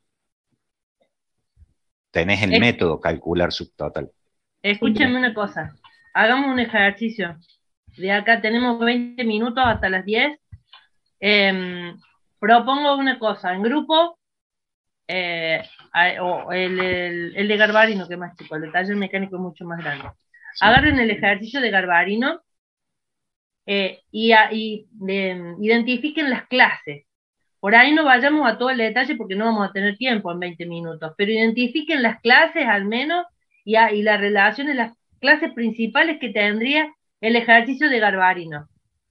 Tenés el Es- método calcular subtotal. Escúchenme una cosa, hagamos un ejercicio. De acá tenemos veinte minutos hasta las diez. Em, propongo una cosa, en grupo, eh, a- o el, el- el de Garbarino, que es más chico, el de taller mecánico es mucho más grande. Sí. Agarren el ejercicio de Garbarino eh, y, a- y, em, identifiquen las clases. Por ahí no vayamos a todo el detalle porque no vamos a tener tiempo en veinte minutos, pero identifiquen las clases al menos y, a- y las relaciones, las clases principales que tendría el ejercicio de Garbarino.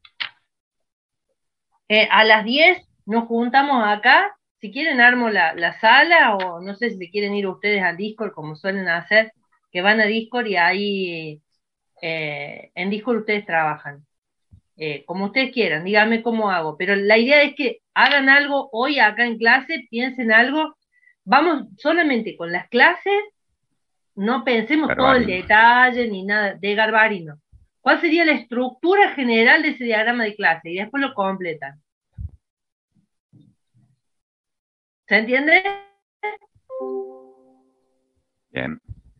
Eh, a las diez nos juntamos acá. Si quieren, armo la, la sala o no sé si se quieren ir ustedes al Discord, como suelen hacer, que van a Discord y ahí eh, en Discord ustedes trabajan. Eh, como ustedes quieran, díganme cómo hago. Pero la idea es que hagan algo hoy acá en clase, piensen algo. Vamos solamente con las clases, no pensemos todo el Garbarino. detalle ni nada de Garbarino. ¿Cuál sería la estructura general de ese diagrama de clase? Y después lo completan. ¿Se entiende? Bien.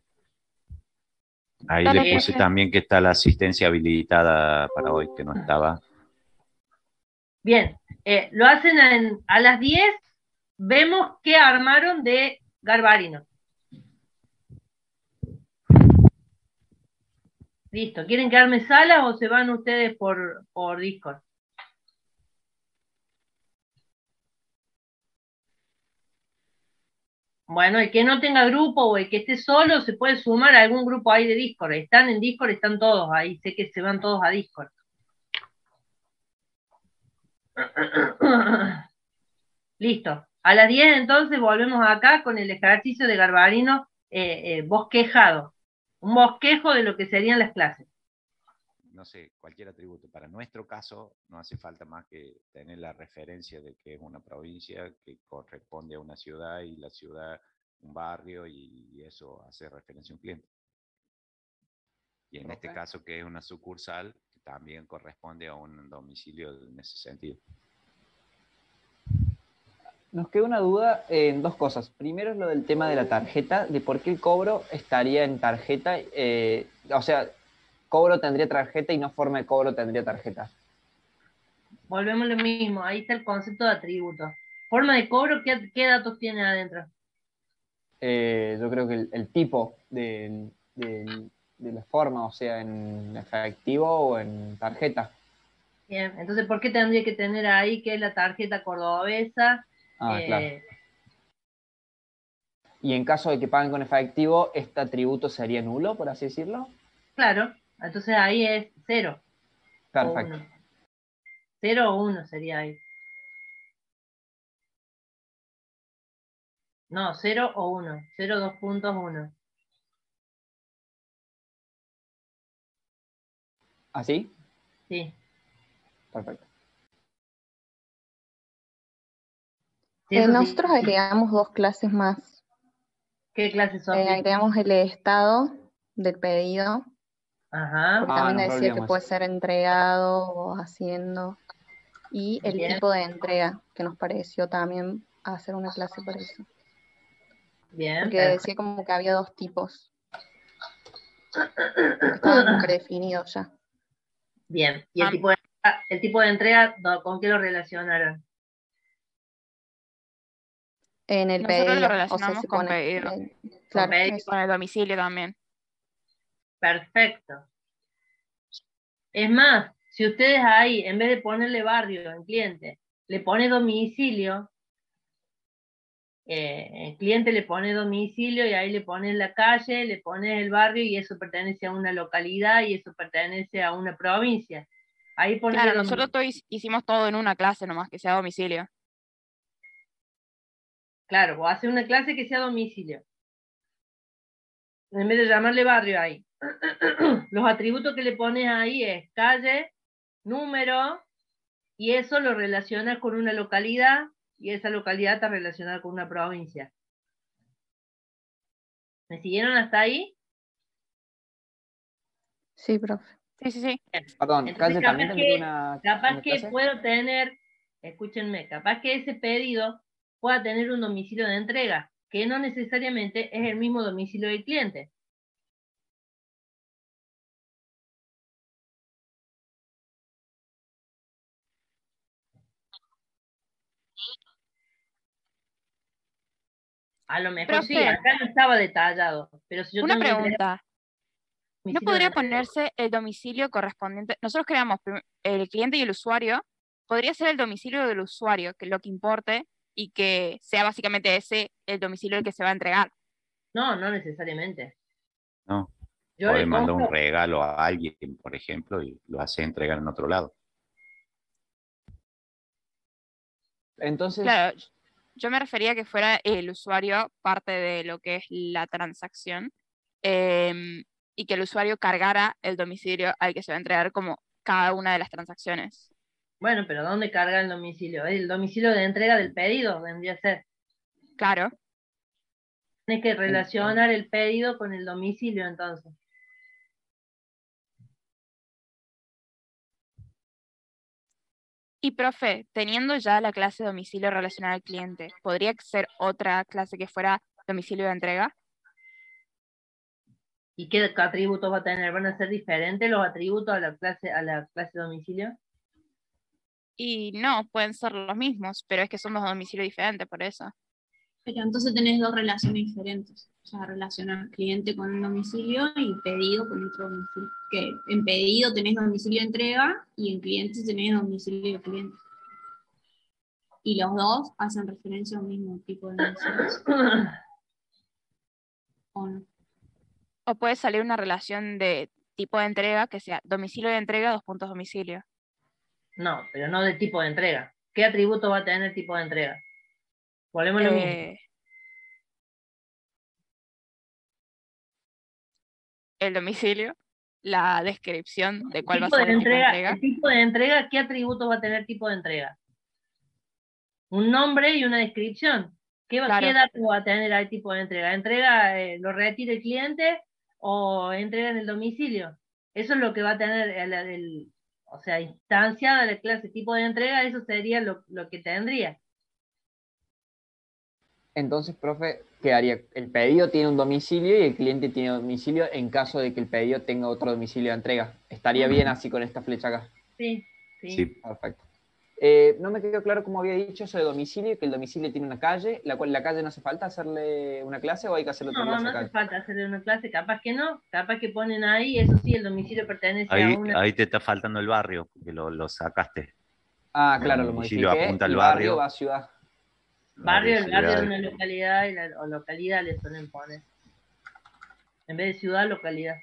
Ahí Dale, le puse profe. también que está la asistencia habilitada para hoy, que no estaba. Bien, eh, lo hacen en- a las diez, vemos qué armaron de Garbarino. Listo, ¿quieren que arme sala o se van ustedes por, por Discord? Bueno, el que no tenga grupo o el que esté solo se puede sumar a algún grupo ahí de Discord. Están en Discord, están todos ahí, sé que se van todos a Discord. Listo. A las diez entonces volvemos acá con el ejercicio de Garbarino eh, eh, bosquejado. Un bosquejo de lo que serían las clases. No sé, cualquier atributo. Para nuestro caso no hace falta más que tener la referencia de que es una provincia que corresponde a una ciudad y la ciudad un barrio y eso hace referencia a un cliente. Y en este caso que es una sucursal, también corresponde a un domicilio en ese sentido. Nos queda una duda en dos cosas. Primero es lo del tema de la tarjeta, de por qué el cobro estaría en tarjeta. eh, o sea, cobro tendría tarjeta y no forma de cobro tendría tarjeta. Volvemos a lo mismo, ahí está el concepto de atributo. Forma de cobro, ¿qué, qué datos tiene adentro? Eh, yo creo que el, el tipo de, de- de la forma, o sea, en efectivo o en tarjeta. Bien, entonces, ¿por qué tendría que tener ahí que es la tarjeta cordobesa? Ah, Eh, claro. Y en caso de que paguen con efectivo, ¿este atributo sería nulo, por así decirlo? Claro, entonces ahí es cero o Perfecto. uno. Cero o uno sería ahí. No, cero o uno. Cero, dos puntos, uno. ¿Así? Sí. Perfecto. Sí, Eh, eso sí. nosotros agregamos dos clases más. ¿Qué clases son? Eh, agregamos el estado del pedido, Ajá. porque Ah, también nos decía que olvidamos puede eso. ser entregado o haciendo, y el Bien. tipo de entrega, que nos pareció también hacer una clase por eso. Bien. Porque Perfecto. decía como que había dos tipos. Estaba como predefinido ya. Bien, y el Ah. tipo de, el tipo de entrega, no, ¿con qué lo relacionaron? En el Nosotros lo pedido, o sea, relacionamos se con pone. pedido. eh, Con claro, pedido. eso. Con el domicilio también. Perfecto. Es más, si ustedes ahí, en vez de ponerle barrio en cliente, le pone domicilio, eh, el cliente le pone domicilio y ahí le pones la calle, le pones el barrio y eso pertenece a una localidad y eso pertenece a una provincia. Ahí ponele Claro, domi- nosotros todo hic- hicimos todo en una clase nomás, que sea domicilio. Claro, vos haces una clase que sea domicilio. En vez de llamarle barrio ahí. Los atributos que le pones ahí es calle, número, y eso lo relacionas con una localidad, y esa localidad está relacionada con una provincia. ¿Me siguieron hasta ahí? Sí, profe. Sí, sí, sí. Perdón, Entonces, Calle también capaz te metió que, una, capaz una que clase. puedo tener, escúchenme, capaz que ese pedido pueda tener un domicilio de entrega, que no necesariamente es el mismo domicilio del cliente. A lo mejor sí, Profe, acá no estaba detallado, pero si yo una tengo que entregar pregunta. un ¿No domicilio de podría entrega, ponerse el domicilio correspondiente? Nosotros creamos prim- el cliente y el usuario. Podría ser el domicilio del usuario, que es lo que importe, y que sea básicamente ese el domicilio el que se va a entregar. no, no necesariamente. ¿no? Yo le Podés mandar un compro, regalo a alguien, por ejemplo, y lo hace entregar en otro lado. Entonces, Claro, yo me refería a que fuera el usuario parte de lo que es la transacción, em, y que el usuario cargara el domicilio al que se va a entregar como cada una de las transacciones. bueno, pero ¿dónde carga el domicilio? El domicilio de entrega del pedido vendría a ser. Claro. Tiene que relacionar el pedido con el domicilio entonces. Y profe, teniendo ya la clase domicilio relacionada al cliente, ¿podría ser otra clase que fuera domicilio de entrega? ¿Y qué atributos va a tener? ¿Van a ser diferentes los atributos a la clase, a la clase domicilio? Y no, pueden ser los mismos, pero es que son dos domicilios diferentes, por eso. Pero entonces tenés dos relaciones diferentes. O sea, relacionar cliente con un domicilio y pedido con otro domicilio. Que en pedido tenés domicilio de entrega y en cliente tenés domicilio de cliente. Y los dos hacen referencia al mismo tipo de domicilio. ¿O no? O puede salir una relación de tipo de entrega que sea domicilio de entrega, dos puntos domicilio. No, pero no de tipo de entrega. ¿Qué atributo va a tener el tipo de entrega? Volvemos a lo mismo. Eh, el domicilio, la descripción de cuál va a Tipo de ser el tipo de entrega, entrega. el tipo de entrega, ¿qué atributos va a tener tipo de entrega? Un nombre y una descripción. ¿Qué, va- Claro. qué datos va a tener el tipo de entrega? ¿Entrega, eh, lo retira el cliente o entrega en el domicilio? Eso es lo que va a tener el, el- o sea, instanciada la clase tipo de entrega, eso sería lo, lo que tendría. entonces, profe, ¿qué haría? El pedido tiene un domicilio y el cliente tiene domicilio en caso de que el pedido tenga otro domicilio de entrega. ¿Estaría bien así con esta flecha acá? Sí, sí. Sí, Perfecto. Eh, no me quedó claro cómo había dicho eso de domicilio, que el domicilio tiene una calle, la cual la calle no hace falta hacerle una clase o hay que hacerle otra No, clase no acá. hace falta hacerle una clase, capaz que no, capaz que ponen ahí, eso sí, el domicilio pertenece a ahí, una... ahí te está faltando el barrio, porque lo, lo sacaste. Ah, El claro, lo domicilio modifiqué apunta al y barrio barrio. va a ciudad. Barrio, el barrio de ciudad. una localidad y la, o localidad le suelen poner. En vez de ciudad, localidad.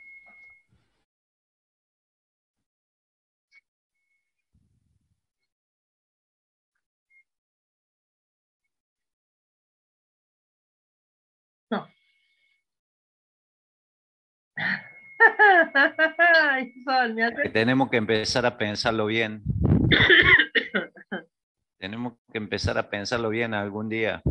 No. Ay, Sol, me hace... Que tenemos que empezar a pensarlo bien. Tenemos que empezar a pensarlo bien algún día.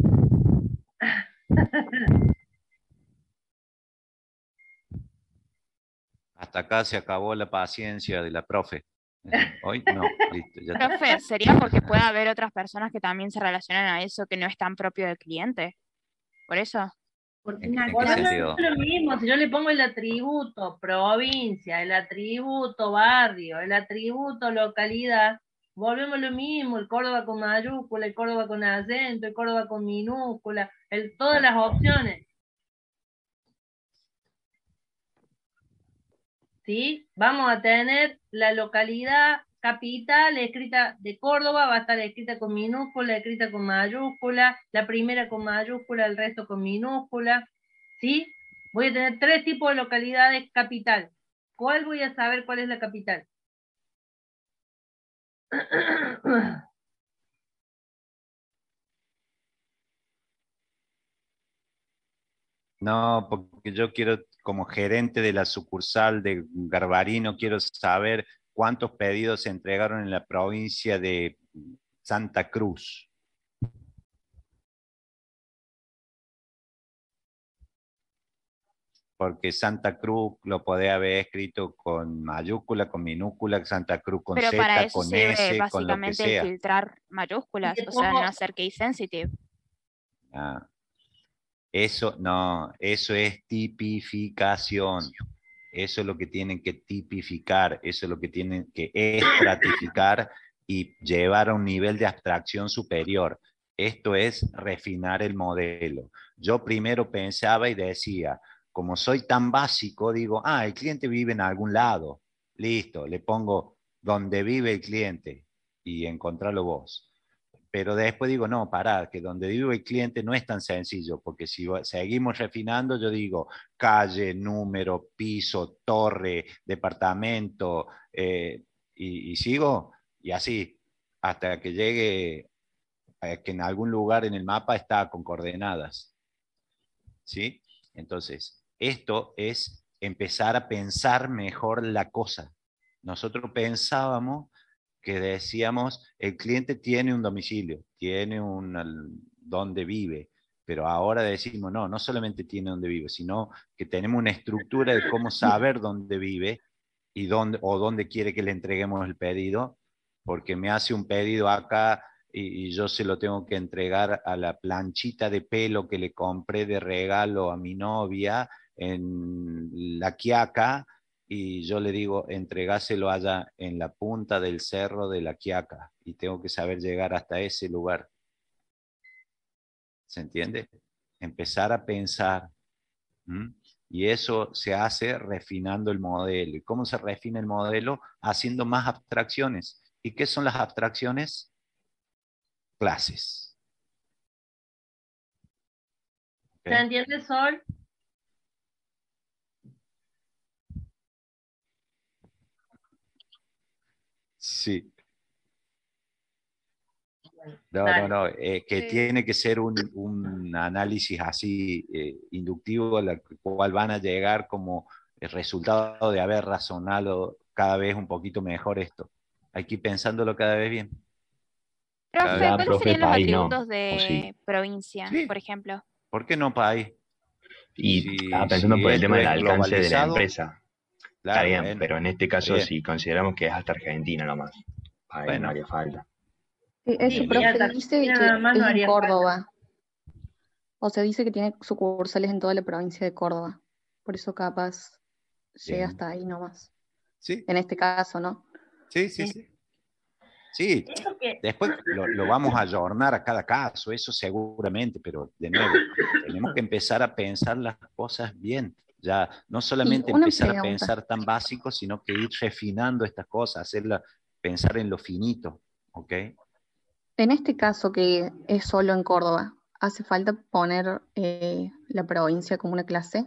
Hasta acá se acabó la paciencia de la profe. Hoy no, listo, ya está. Profe, sería porque puede haber otras personas que también se relacionan a eso que no es tan propio del cliente. Por eso. Porque ¿En, una en qué Volvemos sentido? a lo mismo, si yo le pongo el atributo provincia, el atributo barrio, el atributo localidad, volvemos a lo mismo, el Córdoba con mayúscula, el Córdoba con acento, el Córdoba con minúscula, el, todas las opciones, ¿sí? Vamos a tener la localidad capital escrita de Córdoba, va a estar escrita con minúscula, escrita con mayúscula, la primera con mayúscula, el resto con minúscula, ¿sí? Voy a tener tres tipos de localidades capital. ¿Cuál voy a saber cuál es la capital? No, porque yo quiero, como gerente de la sucursal de Garbarino, quiero saber cuántos pedidos se entregaron en la provincia de Santa Cruz. Porque Santa Cruz lo podía haber escrito con mayúscula, con minúscula, Santa Cruz con Pero para Z, eso con sirve S, con lo que básicamente el sea. filtrar Y mayúsculas, le o sea, no pongo, hacer case sensitive. Ah, eso no, eso es tipificación. Eso es lo que tienen que tipificar, eso es lo que tienen que estratificar y llevar a un nivel de abstracción superior. Esto es refinar el modelo. Yo primero pensaba y decía, como soy tan básico, digo, ah, el cliente vive en algún lado. Listo, le pongo donde vive el cliente y encontrarlo vos. Pero después digo, no, pará, que donde vive el cliente no es tan sencillo, porque si seguimos refinando, yo digo calle, número, piso, torre, departamento, eh, y, y sigo, y así, hasta que llegue a que en algún lugar en el mapa está con coordenadas. ¿Sí? Entonces, esto es empezar a pensar mejor la cosa. Nosotros pensábamos que decíamos, el cliente tiene un domicilio, tiene un donde vive, pero ahora decimos, no, no solamente tiene donde vive, sino que tenemos una estructura de cómo saber dónde vive y dónde, o dónde quiere que le entreguemos el pedido, porque me hace un pedido acá y, y yo se lo tengo que entregar a la planchita de pelo que le compré de regalo a mi novia en La Quiaca, y yo le digo, entregáselo allá en la punta del cerro de La Quiaca, y tengo que saber llegar hasta ese lugar. ¿Se entiende? Empezar a pensar. ¿Mm? Y eso se hace refinando el modelo. ¿Y cómo se refina el modelo? Haciendo más abstracciones. ¿Y qué son las abstracciones? Clases. ¿se ¿Okay? entiende, Sol? Sí. No, no, Dale. no, eh, que Sí. tiene que ser un, un análisis así eh, inductivo, al cual van a llegar como el resultado de haber razonado cada vez un poquito mejor esto. Hay que ir pensándolo cada vez bien. Cada Profe, vez Ya, ¿cuáles mejor. profe, serían los país no. atributos O sí. de provincia, Sí. por ejemplo? ¿Por qué no país? Y Si, estaba pensando si por el esto tema del es alcance de la globalizado, empresa. Está claro, bien, bueno, pero en este está caso bien. si consideramos que es hasta Argentina nomás. País no Bueno, haría falta. Sí, ni ese Sí, y hablar. profe hasta dice Argentina que nada más es no en haría falta. Córdoba. O sea, dice que tiene sucursales en toda la provincia de Córdoba. Por eso capaz llega Bien. hasta ahí nomás. Sí, En este caso, ¿no? sí, sí, Sí. sí. Sí, Eso que, después lo, lo vamos a ayornar a cada caso, eso seguramente, pero de nuevo, tenemos que empezar a pensar las cosas bien. Ya no Y solamente una empezar a pregunta. pensar tan básico, sino que ir refinando estas cosas, hacerla, pensar en lo finito, ¿ok? En este caso que es solo en Córdoba, ¿hace falta poner eh, la provincia como una clase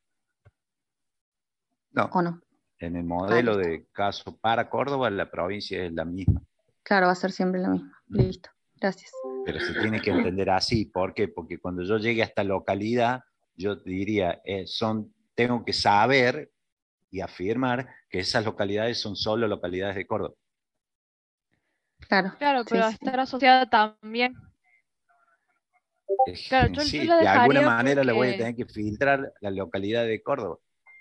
No, o no? en el Ah, modelo listo. de caso para Córdoba, la provincia es la misma, Claro, va a ser siempre la misma. Listo. Gracias. pero se tiene que entender así. ¿Por qué? Porque cuando yo llegue a esta localidad, yo diría, eh, son, tengo que saber y afirmar que esas localidades son solo localidades de Córdoba. Claro. Claro, Sí, pero a sí. estar asociada también. Claro, yo, yo Sí, lo de alguna dejaría manera le voy a porque tener que filtrar la localidad de Córdoba.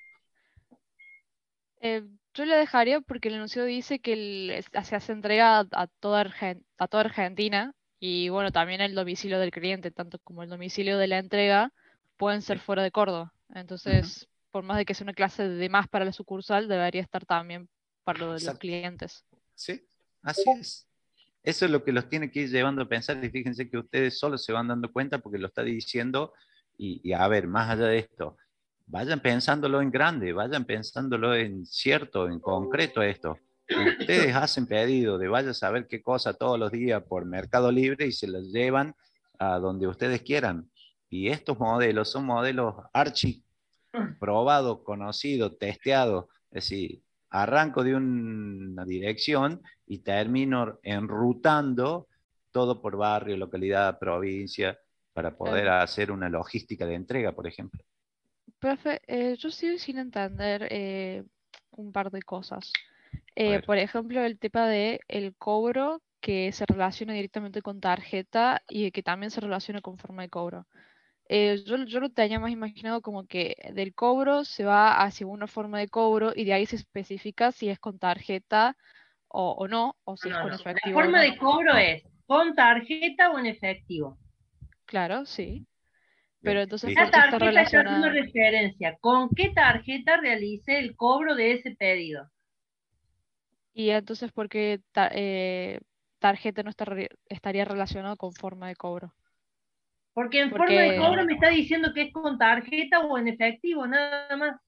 eh, yo lo dejaría porque el enunciado dice que el- es- se hace entrega a, a toda Argen- a toda Argentina y bueno, también el domicilio del cliente, tanto como el domicilio de la entrega, pueden ser fuera de Córdoba. Entonces, por más de que sea una clase de más para la sucursal, debería estar también para lo de los Exacto. clientes. Sí, así es. Eso es lo que los tiene que ir llevando a pensar, y fíjense que ustedes solo se van dando cuenta porque lo está diciendo, y, y a ver, más allá de esto, vayan pensándolo en grande, vayan pensándolo en cierto, en concreto esto. Ustedes hacen pedido de vaya a saber qué cosa todos los días por Mercado Libre y se los llevan a donde ustedes quieran. Y estos modelos son modelos archi probados, conocidos, testeados. Es decir, arranco de un- una dirección y termino enrutando todo por barrio, localidad, provincia, para poder Claro. hacer una logística de entrega, por ejemplo. Profe, eh, yo sigo sin entender eh, un par de cosas. A Eh, ver. por ejemplo, el tema de el cobro que se relaciona directamente con tarjeta y que también se relaciona con forma de cobro. Eh, yo, yo lo tenía más imaginado como que del cobro se va hacia una forma de cobro y de ahí se especifica si es con tarjeta o, o no, o si es No, con no. La efectivo o forma no. de cobro No. es con tarjeta o en efectivo. Claro, sí. Bien, Pero entonces, listo. ¿por La qué está tarjeta está haciendo relacionada? referencia con qué tarjeta realicé el cobro de ese pedido. Y entonces, ¿por qué ta- eh, tarjeta no está re- estaría relacionado con forma de cobro? Porque en forma de Porque, cobro me está diciendo que es con tarjeta o en efectivo, nada más.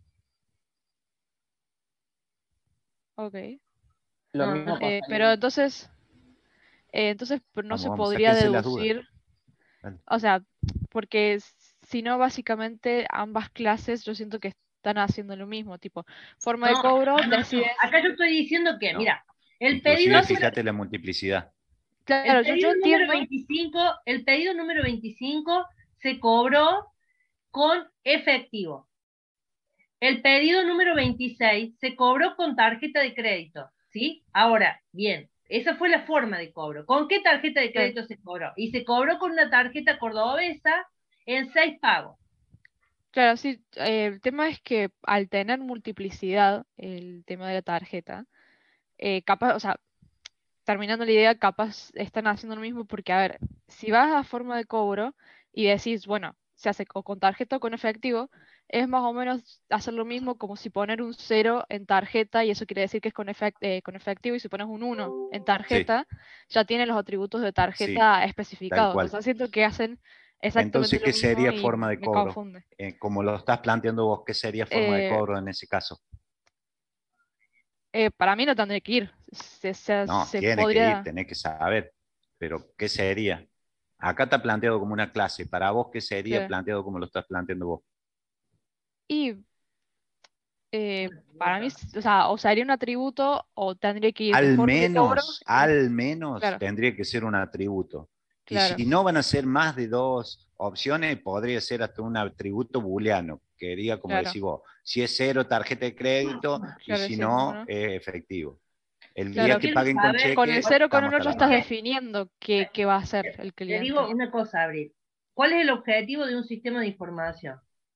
ok. Lo No, mismo no sé. Eh, pasaría. pero entonces, eh, entonces no Vamos, se vamos, podría sáquense las dudas. deducir, Dale. o sea, porque si no, básicamente ambas clases yo siento que están haciendo lo mismo, tipo, forma de No, cobro, no, no, no. decides, Acá yo estoy diciendo que, No. mira, el Inclusive pedido, número, fíjate la multiplicidad. claro, el yo, yo pedido número entiendo, veinticinco, el pedido número veinticinco se cobró con efectivo. El pedido número veintiséis se cobró con tarjeta de crédito, ¿sí? Ahora, bien, esa fue la forma de cobro. ¿Con qué tarjeta de claro, crédito se cobró? Y se cobró con una tarjeta cordobesa en seis pagos. claro, sí, eh, el tema es que al tener multiplicidad, el tema de la tarjeta, eh, capaz, o sea, terminando la idea, capaz están haciendo lo mismo porque, a ver, si vas a forma de cobro y decís, bueno, se hace o con tarjeta o con efectivo, es más o menos hacer lo mismo como si poner un cero en tarjeta y eso quiere decir que es con, efect- eh, con efectivo, y si pones un uno en Sí, tarjeta, ya tiene los atributos de sí, tarjeta tal especificados. cual. Entonces siento que hacen exactamente Entonces, lo ¿qué mismo sería y forma de me cobro? confunde. Eh, como lo estás planteando vos, ¿qué sería forma de Eh, cobro en ese caso? eh, para mí no tendría que ir. Se, se, No, se tiene que ir, podría... tenés que saber. Pero, ¿qué sería? Acá está planteado como una clase. Para vos, ¿qué sería que- planteado como lo estás planteando vos? Y eh, para mí, o sea, o sería un atributo o tendría que ir de Al forma de cobro menos, y de- al menos claro, tendría que ser un atributo. Y claro, si no van a ser más de dos opciones, podría ser hasta un atributo booleano, que diría, como claro, decís vos, si es cero, tarjeta de crédito, y claro, si sí, cómo no, no. es efectivo. El Yo día Claro, que quiero paguen con saber, con el cheque, cero con estamos uno hasta ya las estás manos. definiendo qué, qué va a hacer el te digo cliente. una cosa, Abril. ¿Cuál es el objetivo de un sistema de información?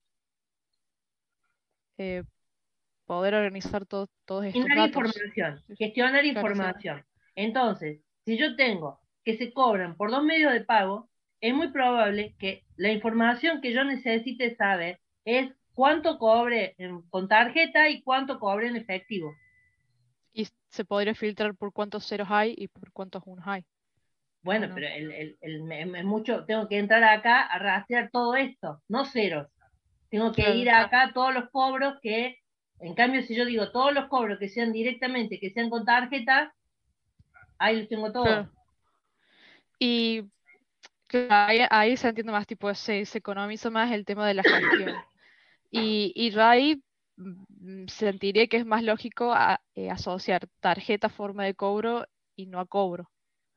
Eh, poder organizar todo- todos estos Gestionar datos. información, gestionar Claro, sí. información. Entonces, si yo tengo que se cobran por dos medios de pago, es muy probable que la información que yo necesite saber es cuánto cobre en- con tarjeta y cuánto cobre en efectivo. Y se podría filtrar por cuántos ceros hay y por cuántos unos hay. ¿O Bueno, no? pero el, el- el- me- me- mucho, tengo que entrar acá a rastrear todo esto, no ceros. Tengo que Claro, ir acá a todos los cobros que, en cambio, si yo digo todos los cobros que sean directamente, que sean con tarjeta, ahí los tengo todos. claro. Y claro, ahí, ahí se entiende más, tipo, se, se economiza más el tema de la gestión. Y, y yo ahí mm, sentiría que es más lógico a- eh, asociar tarjeta a forma de cobro y no a cobro.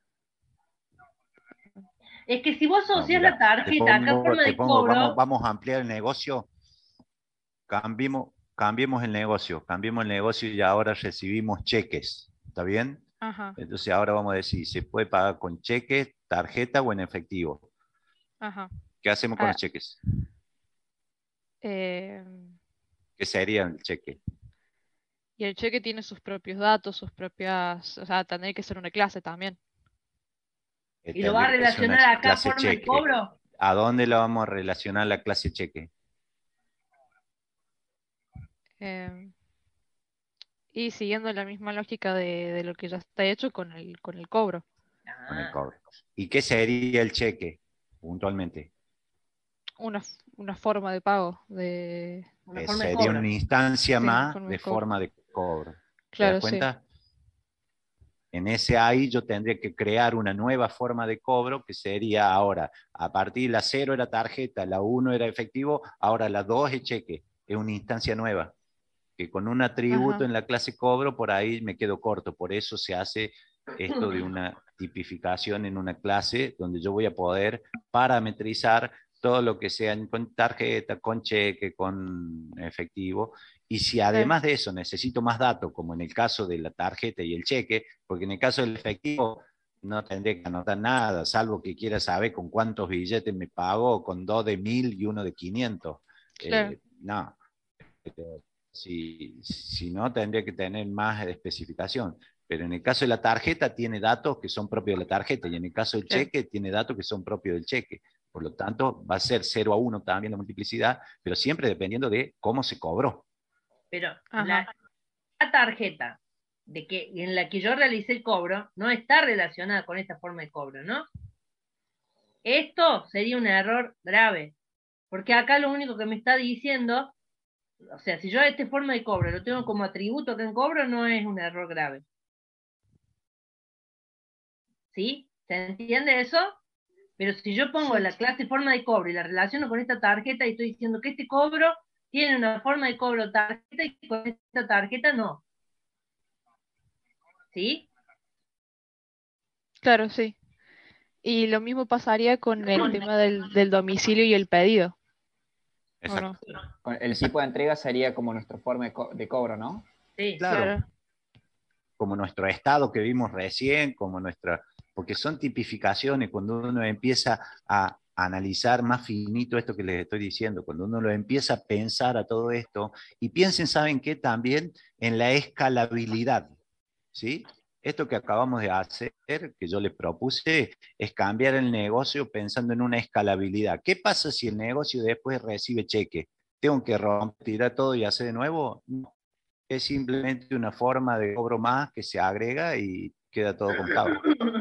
Es que si vos No, asocias la mira, te tarjeta acá en pongo, forma te de pongo, vamos, cobro, vamos a ampliar el negocio, cambiemos, cambiemos el negocio, cambiemos el negocio y ahora recibimos cheques, ¿está bien? Ajá, Entonces ahora vamos a decir, ¿se puede pagar con cheques, tarjeta o en efectivo? ajá. ¿Qué hacemos con Ah, los cheques? eh, ¿Qué sería el cheque? y el cheque tiene sus propios datos, sus propias, o sea, tendría que ser una clase también. Eh, y lo va a tendría que ser una relacionar acá en clase forma de cheque. cobro, ¿A dónde lo vamos a relacionar la clase cheque? Em, y siguiendo la misma lógica de, de lo que ya está hecho con el, con el cobro. Con el Ah, cobro. ¿Y qué sería el cheque, puntualmente? Una, f- una forma de pago, de... una Eh, forma de sería cobro. una instancia Sí, una más forma de de cobro. forma de cobro. ¿Te das Claro, sí. cuenta? En ese ahí yo tendría que crear una nueva forma de cobro que sería ahora, a partir de la cero era tarjeta, la uno era efectivo, ahora la dos es cheque, es una instancia nueva, que con un atributo Ajá. en la clase cobro por ahí me quedo corto, por eso se hace esto de una tipificación en una clase donde yo voy a poder parametrizar todo lo que sea con tarjeta, con cheque, con efectivo. Y si Claro, además de eso necesito más datos, como en el caso de la tarjeta y el cheque, porque en el caso del efectivo no tendré que anotar nada, salvo que quiera saber con cuántos billetes me pago, con dos de mil y uno de quinientos. claro. Eh, no, si, si no, tendría que tener más especificación. Pero en el caso de la tarjeta tiene datos que son propios de la tarjeta y en el caso del Claro. cheque tiene datos que son propios del cheque. Por lo tanto, va a ser cero a uno también la multiplicidad, pero siempre dependiendo de cómo se cobró. Pero Ajá. la, la tarjeta de que, en la que yo realicé el cobro no está relacionada con esta forma de cobro, ¿no? Esto sería un error grave, porque acá lo único que me está diciendo, o sea, si yo esta forma de cobro lo tengo como atributo que en cobro, no es un error grave. ¿Sí? ¿Se entiende eso? Pero si yo pongo Sí. la clase forma de cobro y la relaciono con esta tarjeta y estoy diciendo que este cobro tiene una forma de cobro tarjeta y con esta tarjeta no. ¿Sí? Claro, sí. Y lo mismo pasaría con el tema del, del domicilio y el pedido, ¿o no? Exacto. Con el tipo de entrega sería como nuestra forma de, co- de cobro, ¿no? Sí. Claro, Claro. como nuestro estado que vimos recién, como nuestra, porque son tipificaciones cuando uno empieza a analizar más finito esto que les estoy diciendo, cuando uno lo empieza a pensar a todo esto, y piensen, ¿saben qué? También en la escalabilidad, ¿sí? Esto que acabamos de hacer, que yo les propuse, es cambiar el negocio pensando en una escalabilidad. ¿Qué pasa si el negocio después recibe cheque? ¿Tengo que romper, tirar todo y hacer de nuevo? No. Es simplemente una forma de cobro más que se agrega y queda todo comprado.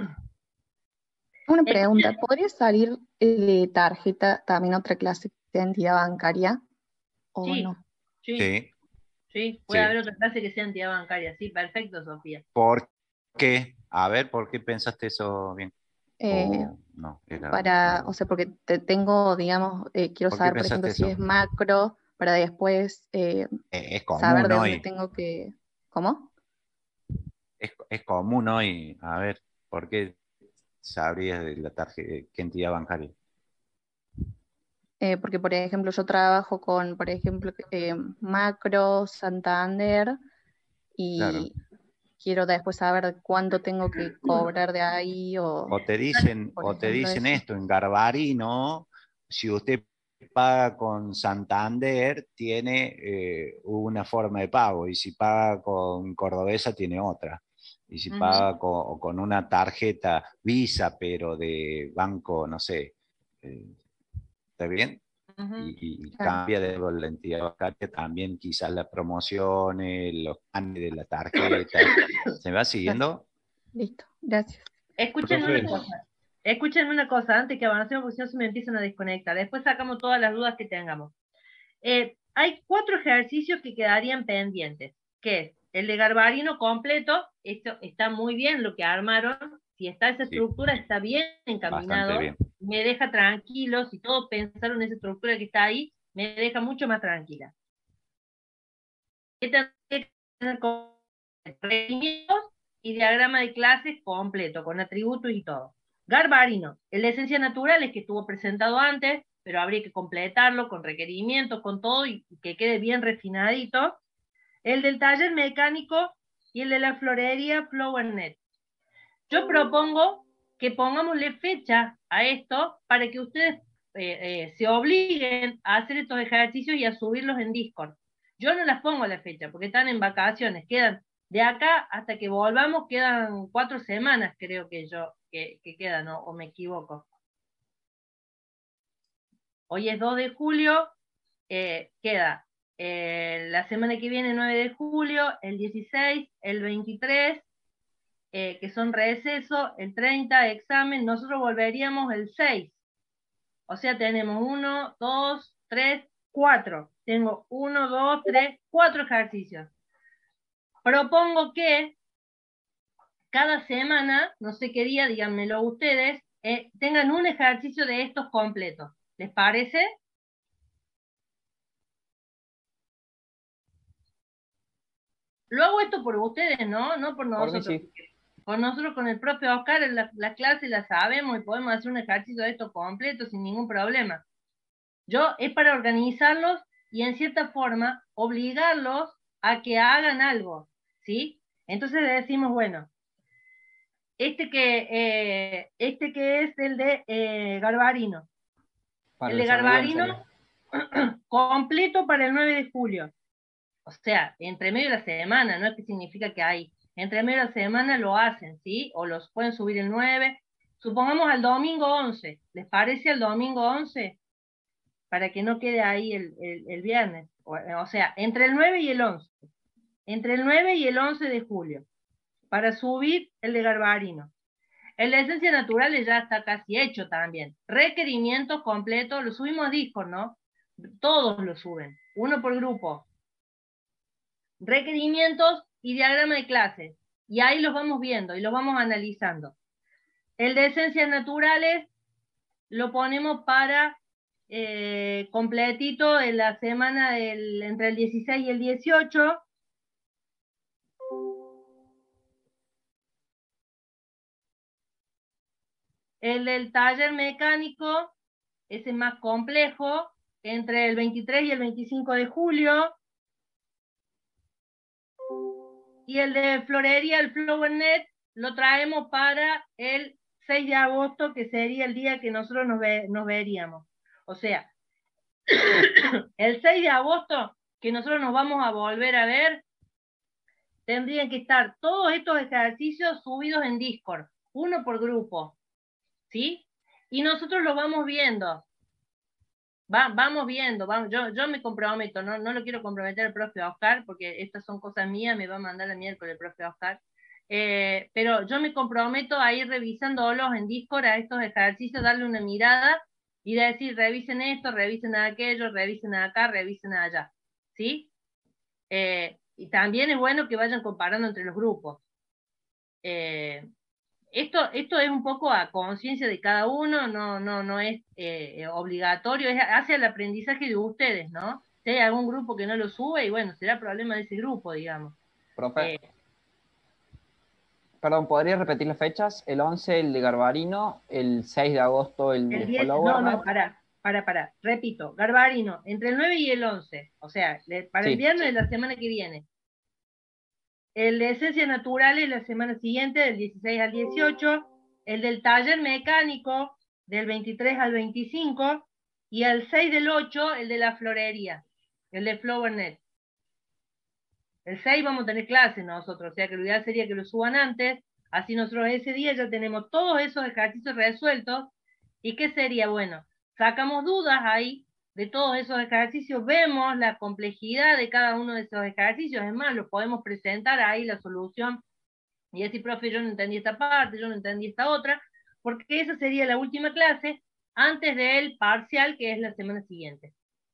Una Escuchen, pregunta, ¿podría salir de tarjeta también otra clase de entidad bancaria o sí, no? sí, Sí, sí, puede sí. haber otra clase que sea entidad bancaria, sí, perfecto, Sofía. ¿Por qué? A ver, ¿por qué pensaste eso bien? Eh, O no, era para, o nuevo. sea, porque te tengo, digamos, eh, quiero ¿Por qué saber, por ejemplo, pensaste si eso? es macro, para después eh, Eh, Es saber común de dónde hoy, tengo que... ¿Cómo? es, es común hoy. A ver, ¿por qué sabrías de la tarjeta, qué entidad bancaria? Eh, porque, por ejemplo, yo trabajo con, por ejemplo, eh, Macro, Santander, Claro. y quiero después saber cuánto tengo que cobrar de ahí, o, O te dicen, por o te ejemplo, dicen eso. esto, en Garbarino, si usted paga con Santander, tiene eh, una forma de pago, y si paga con Cordobesa, tiene otra. Y si Ujú. paga con, con una tarjeta Visa, pero de banco, no sé, eh, ¿está bien? Ujú. Y, y Claro, cambia de la entidad bancaria también, quizás las promociones, los planes de la tarjeta. ¿Se va claro. siguiendo? Listo, gracias. Escuchen Profe, una cosa, escuchen una cosa antes que avancemos porque si no se me empiezan a desconectar. Después sacamos todas las dudas que tengamos. Eh, hay cuatro ejercicios que quedarían pendientes, que es el de Garbarino completo, esto está muy bien lo que armaron, si está esa Sí, estructura está bien bastante encaminado, bien. me deja tranquilo, si todos pensaron en esa estructura que está ahí, me deja mucho más tranquila. ¿Qué tendría que tener con requerimientos y diagrama de clases completo, con atributos y todo? Garbarino, el de ciencias naturales que estuvo presentado antes, pero habría que completarlo con requerimientos, con todo y que quede bien refinadito. El del taller mecánico y el de la florería Flow and Net. Yo propongo que pongámosle fecha a esto para que ustedes eh, eh, se obliguen a hacer estos ejercicios y a subirlos en Discord. Yo no las pongo a la fecha porque están en vacaciones, quedan de acá hasta que volvamos, quedan cuatro semanas, creo que yo, que, que quedan, ¿no? O me equivoco. Hoy es dos de julio, eh, queda eh, la semana que viene nueve de julio, el dieciséis, el veintitrés, eh, que son receso, el treinta examen, nosotros volveríamos el seis. O sea, tenemos uno, dos, tres, cuatro. Tengo uno, dos, tres, cuatro ejercicios. Propongo que cada semana, no sé qué día, díganmelo ustedes, eh, tengan un ejercicio de estos completos. ¿Les parece? Lo hago esto por ustedes, ¿no? No por Por mí nosotros. sí. Con nosotros, con el propio Oscar, en la, la clase la sabemos y podemos hacer un ejercicio de estos completos sin ningún problema. Yo es para organizarlos y en cierta forma obligarlos a que hagan algo, ¿sí? Entonces le decimos, bueno, este que, eh, este que es el de eh, Garbarino. Para el de desarrollo Garbarino completo para el nueve de julio. O sea, entre medio de la semana, no es que significa que hay. Entre medio de la semana lo hacen, ¿sí? O los pueden subir el nueve. Supongamos al domingo once. ¿Les parece el domingo once? Para que no quede ahí el, el, el viernes. O, o sea, entre el nueve y el once. Entre el nueve y el once de julio. Para subir el de Garbarino. El de Esencias Naturales ya está casi hecho también. Requerimientos completos, lo subimos a Discord, ¿no? Todos lo suben, uno por grupo. Requerimientos y diagrama de clases. Y ahí los vamos viendo y los vamos analizando. El de Esencias Naturales lo ponemos para eh, completito en la semana del, entre el dieciséis y el dieciocho. El del taller mecánico, ese más complejo, entre el veintitrés y el veinticinco de julio. Y el de florería, el FlowerNet, lo traemos para el seis de agosto, que sería el día que nosotros nos, ve, nos veríamos. O sea, el seis de agosto, que nosotros nos vamos a volver a ver, tendrían que estar todos estos ejercicios subidos en Discord, uno por grupo, ¿sí? Y nosotros lo vamos viendo. Va, vamos viendo, vamos, yo, yo me comprometo, no, no lo quiero comprometer al profe Oscar, porque estas son cosas mías, me va a mandar el miércoles el profe Oscar, eh, pero yo me comprometo a ir revisándolos en Discord a estos ejercicios, darle una mirada y decir, revisen esto, revisen aquello, revisen acá, revisen allá, ¿sí? Eh, y también es bueno que vayan comparando entre los grupos. Eh, Esto, esto es un poco a conciencia de cada uno, no, no, no es eh, obligatorio, es hacia el aprendizaje de ustedes, ¿no? Si hay algún grupo que no lo sube, y bueno, será problema de ese grupo, digamos. Profe, Eh, perdón, ¿podría repetir las fechas? El once el de Garbarino, el seis de agosto el el de diez, no, FlowerNet. no, para, para, para, repito, Garbarino, entre el nueve y el once, o sea, le- para el Sí. viernes de la semana que viene. El de Esencias Naturales la semana siguiente, del dieciséis al dieciocho, el del taller mecánico, del veintitrés al veinticinco, y el seis del ocho, el de la florería, el de FlowerNet. El seis vamos a tener clases nosotros, o sea que lo ideal sería que lo suban antes, así nosotros ese día ya tenemos todos esos ejercicios resueltos. ¿Y qué sería? Bueno, sacamos dudas ahí de todos esos ejercicios, vemos la complejidad de cada uno de esos ejercicios, es más, los podemos presentar ahí la solución y decir, profe, yo no entendí esta parte, yo no entendí esta otra, porque esa sería la última clase antes del parcial, que es la semana siguiente.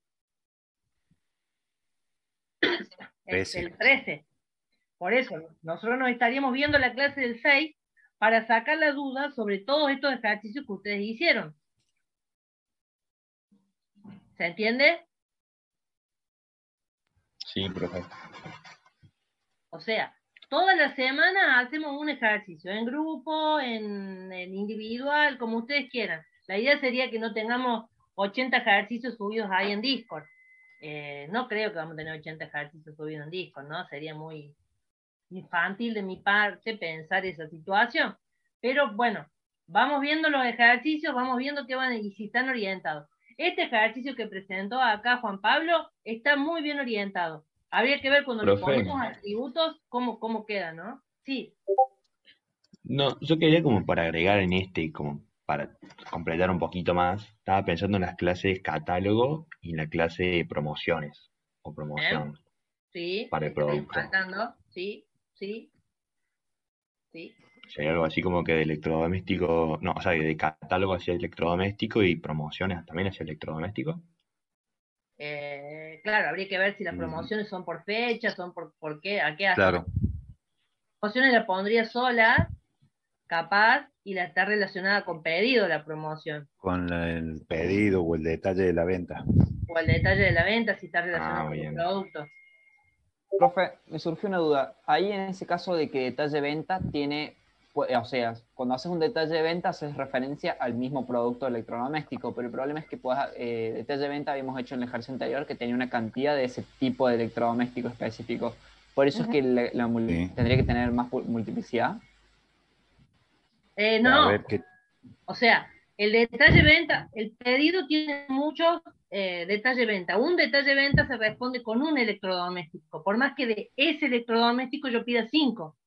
Es el trece. Por eso, nosotros nos estaríamos viendo la clase del seis para sacar la duda sobre todos estos ejercicios que ustedes hicieron. ¿Se entiende? Sí, profe. O sea, todas las semanas hacemos un ejercicio, en grupo, en, en individual, como ustedes quieran. La idea sería que no tengamos ochenta ejercicios subidos ahí en Discord. Eh, no creo que vamos a tener ochenta ejercicios subidos en Discord, ¿no? Sería muy infantil de mi parte pensar esa situación. Pero bueno, vamos viendo los ejercicios, vamos viendo qué van y si están orientados. Este ejercicio que presentó acá Juan Pablo está muy bien orientado. Habría que ver cuando le Profe. ponemos atributos cómo, cómo queda, ¿no? Sí. No, yo quería como para agregar en este, como para completar un poquito más, estaba pensando en las clases catálogo y en la clase de promociones o promoción Sí, para el está bien, producto. faltando. Sí, sí, sí. Si hay algo así como que de electrodoméstico, no, o sea, de catálogo hacia electrodoméstico y promociones también hacia electrodoméstico. Eh, claro, habría que ver si las Mm, promociones son por fecha, son por, por qué, a qué hacen. Claro, Promociones la pondría sola, capaz, y la está relacionada con pedido la promoción. con la- el pedido o el detalle de la venta. O el detalle de la venta, si está relacionado Ah, con los bien. productos. Profe, me surgió una duda. Ahí en ese caso de que detalle de venta tiene, pu- o sea, cuando haces un detalle de venta haces referencia al mismo producto electrodoméstico, pero el problema es que puedas, eh, detalle de venta habíamos hecho en el ejercicio anterior que tenía una cantidad de ese tipo de electrodoméstico específico. Por eso es que la, la mul- Sí. tendría que tener más pu- multiplicidad. Eh, A no, ver qué. o sea, el detalle venta, el pedido tiene muchos eh, detalle venta. Un detalle venta se responde con un electrodoméstico, por más que de ese electrodoméstico yo pida cinco.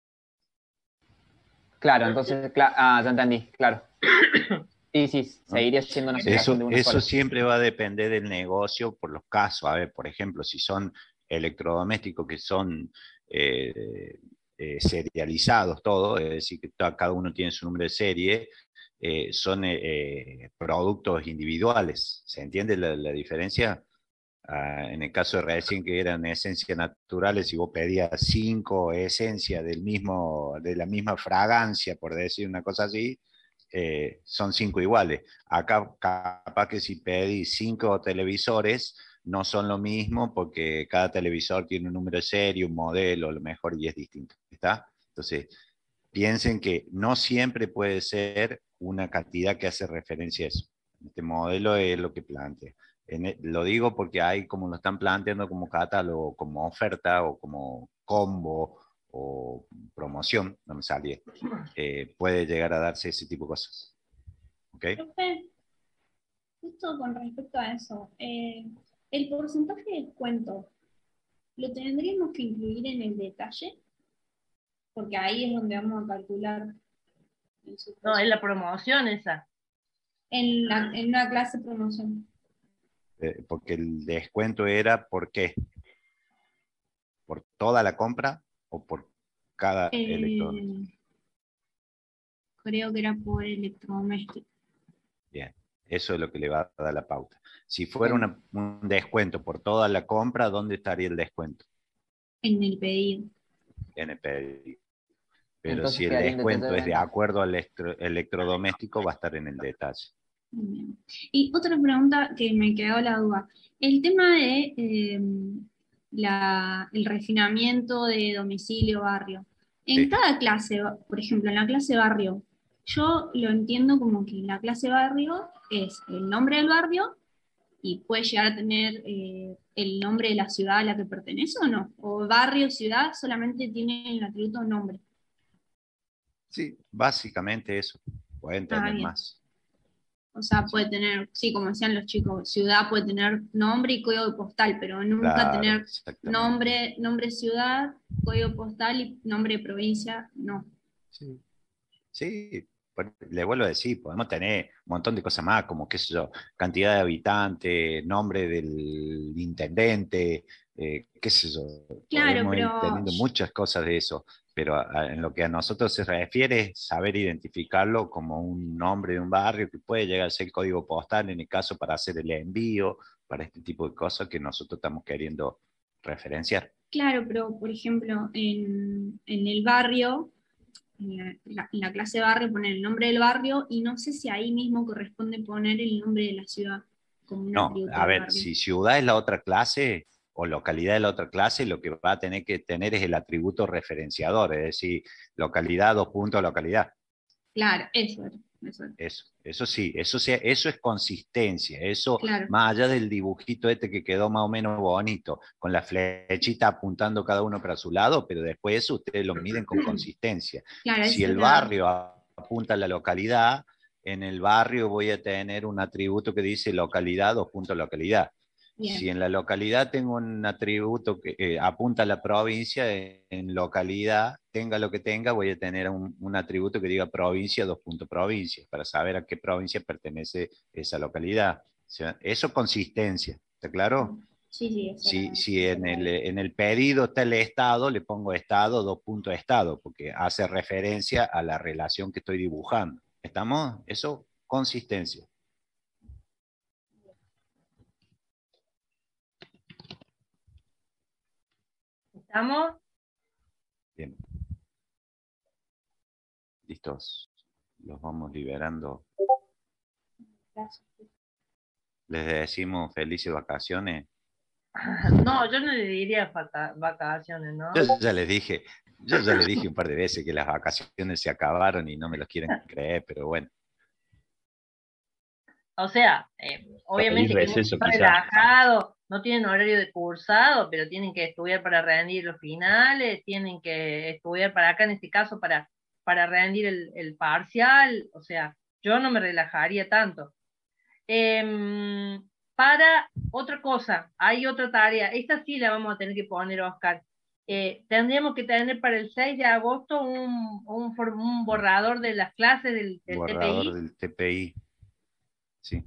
Claro, entonces, cla- ah, ya entendí, claro. Sí, sí, seguiría siendo una asociación Eso, de una eso sola. siempre va a depender del negocio por los casos. A ver, por ejemplo, si son electrodomésticos que son eh, eh, serializados todos, es decir, que ta- cada uno tiene su número de serie, eh, son eh, eh, productos individuales. ¿Se entiende la, la diferencia? Ah, en el caso de recién que eran esencias naturales, si vos pedías cinco esencias del mismo, de la misma fragancia, por decir una cosa así, eh, son cinco iguales. Acá capaz que si pedís cinco televisores, no son lo mismo porque cada televisor tiene un número de serie, un modelo, a lo mejor, y es distinto. ¿Está? Entonces, piensen que no siempre puede ser una cantidad que hace referencia a eso. Este modelo es lo que plantea. En e- lo digo porque hay como lo están planteando como catálogo, como oferta o como combo o promoción, no me salía, eh, puede llegar a darse ese tipo de cosas. ¿Ok? Profe, justo con respecto a eso, eh, el porcentaje de descuento, ¿lo tendríamos que incluir en el detalle? Porque ahí es donde vamos a calcular el su No, es precio. la promoción esa. En, la, en una clase promoción. Eh, porque el descuento era ¿por qué? ¿Por toda la compra o por cada electrodoméstico? Eh, creo que era por electrodoméstico. Bien, eso es lo que le va a dar la pauta. Si fuera En, una- un descuento por toda la compra, ¿dónde estaría el descuento? En el pedido. En el pedido. Pero entonces si el quedaría en detalle descuento de es de venta. acuerdo al electro- electrodoméstico, va a estar en el detalle. Bien. Y otra pregunta que me quedó la duda. El tema de eh, la, el refinamiento de domicilio barrio. En Sí. cada clase, por ejemplo, en la clase barrio, yo lo entiendo como que la clase barrio es el nombre del barrio y puede llegar a tener eh, el nombre de la ciudad a la que pertenece o no. O barrio, ciudad, solamente tiene el atributo nombre. Sí, básicamente eso. Pueden Ah, tener bien. más. O sea, Sí. puede tener, sí, como decían los chicos, ciudad puede tener nombre y código postal, pero nunca Claro, tener exactamente. nombre, nombre ciudad, código postal y nombre de provincia, no. Sí. Sí, por- le vuelvo a decir, podemos tener un montón de cosas más, como qué sé yo, cantidad de habitantes, nombre del intendente, eh, qué sé yo, Claro, podemos ir pero teniendo muchas cosas de eso, pero a- a- en lo que a nosotros se refiere, es saber identificarlo como un nombre de un barrio que puede llegar a ser el código postal en el caso para hacer el envío, para este tipo de cosas que nosotros estamos queriendo referenciar. claro, pero por ejemplo, en, en el barrio, en la, la- en la clase barrio poner el nombre del barrio y no sé si ahí mismo corresponde poner el nombre de la ciudad como un No, atributo a del ver, barrio. si ciudad es la otra clase o localidad es la otra clase, lo que va a tener que tener es el atributo referenciador, es decir, localidad, dos puntos, localidad. Claro, eso era, eso era. Eso, eso sí, eso, sí, eso es consistencia, eso Claro, más allá del dibujito este que quedó más o menos bonito, con la flechita apuntando cada uno para su lado, pero después eso ustedes lo miden con consistencia. claro, Si eso el era. barrio apunta a la localidad, en el barrio voy a tener un atributo que dice localidad, dos puntos, localidad. Bien. Si en la localidad tengo un atributo que eh, apunta a la provincia, en localidad, tenga lo que tenga, voy a tener un, un atributo que diga provincia, dos puntos provincia, para saber a qué provincia pertenece esa localidad. O sea, eso consistencia, ¿está claro? Sí, sí, eso Si, era- si eso en era- el, en el pedido está el estado, le pongo estado, dos puntos estado, porque hace referencia a la relación que estoy dibujando. ¿Estamos? Eso, consistencia. ¿Estamos? Bien. Listos. Los vamos liberando. Gracias. Les decimos felices vacaciones. No, yo no le diría vaca- vacaciones, ¿no? Yo ya les dije, yo ya les dije un par de veces que las vacaciones se acabaron y no me lo quieren creer, pero bueno. O sea, eh, obviamente Feliz que no receso, está quizás. relajado, no tienen horario de cursado, pero tienen que estudiar para rendir los finales, tienen que estudiar para acá, en este caso, para, para rendir el, el parcial. O sea, yo no me relajaría tanto. Em, para otra cosa, hay otra tarea, esta sí la vamos a tener que poner, Oscar. Eh, tendríamos que tener para el seis de agosto un, un, for- un borrador de las clases del, del Borrador T P I. del T P I. Sí.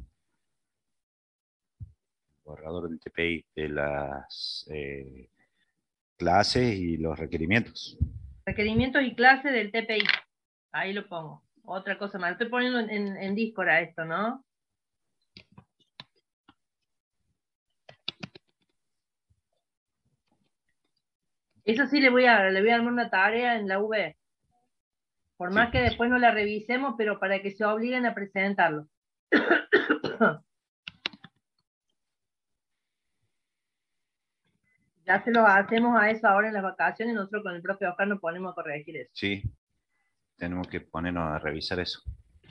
Borrador del T P I de las eh, clases y los requerimientos. Requerimientos y clases del T P I. Ahí lo pongo. Otra cosa más. Lo estoy poniendo en, en, en Discord a esto, ¿no? Eso sí le voy a, le voy a armar una tarea en la U B. Por más Sí. que después no la revisemos, pero para que se obliguen a presentarlo. Ya se lo hacemos a eso ahora en las vacaciones, nosotros con el profe Oscar nos ponemos a corregir eso. Sí, tenemos que ponernos a revisar eso.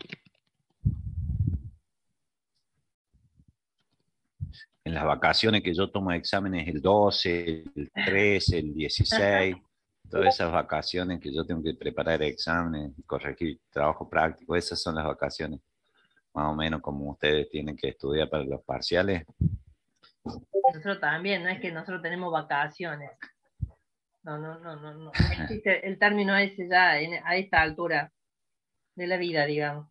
En las vacaciones que yo tomo exámenes el doce, el trece, el dieciséis, todas esas vacaciones que yo tengo que preparar exámenes, corregir trabajo práctico, esas son las vacaciones. Más o menos como ustedes tienen que estudiar para los parciales. Nosotros también, no es que nosotros tenemos vacaciones. No, no, no, no, no. No existe el término ese ya en- a esta altura de la vida, digamos.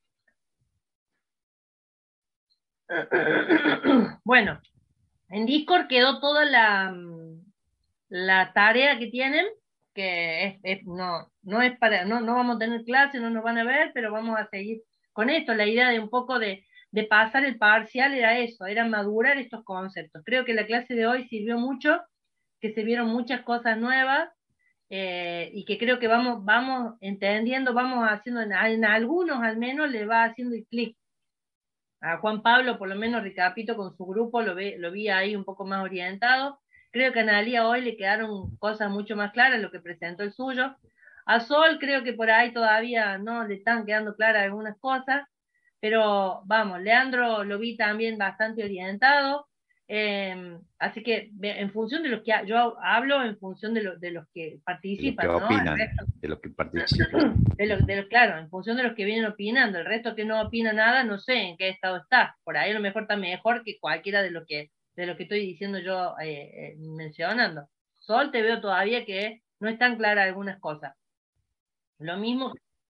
Bueno, en Discord quedó toda la, mm, la tarea que tienen, que es, es- no, no es para, no, no vamos a tener clase, no nos van a ver, pero vamos a seguir con esto. La idea de un poco de, de pasar el parcial era eso, era madurar estos conceptos. Creo que la clase de hoy sirvió mucho, que se vieron muchas cosas nuevas, eh, y que creo que vamos, vamos entendiendo, vamos haciendo, en, en algunos al menos le va haciendo el clic. A Juan Pablo, por lo menos recapito con su grupo, lo, ve, lo vi ahí un poco más orientado. Creo que a Analía hoy le quedaron cosas mucho más claras, lo que presentó el suyo. A Sol creo que por ahí todavía no le están quedando claras algunas cosas, pero vamos, Leandro lo vi también bastante orientado. Eh, así que en función de los que yo hablo, en función de, lo, de los que De los que participan, ¿no? El opinan, resto, de los que participan. de lo, de lo- claro, en función de los que vienen opinando, el resto que no opina nada, no sé en qué estado está. Por ahí a lo mejor está mejor que cualquiera de lo que, de lo que estoy diciendo yo, eh, eh, mencionando. Sol, te veo todavía que no están claras algunas cosas. Lo mismo.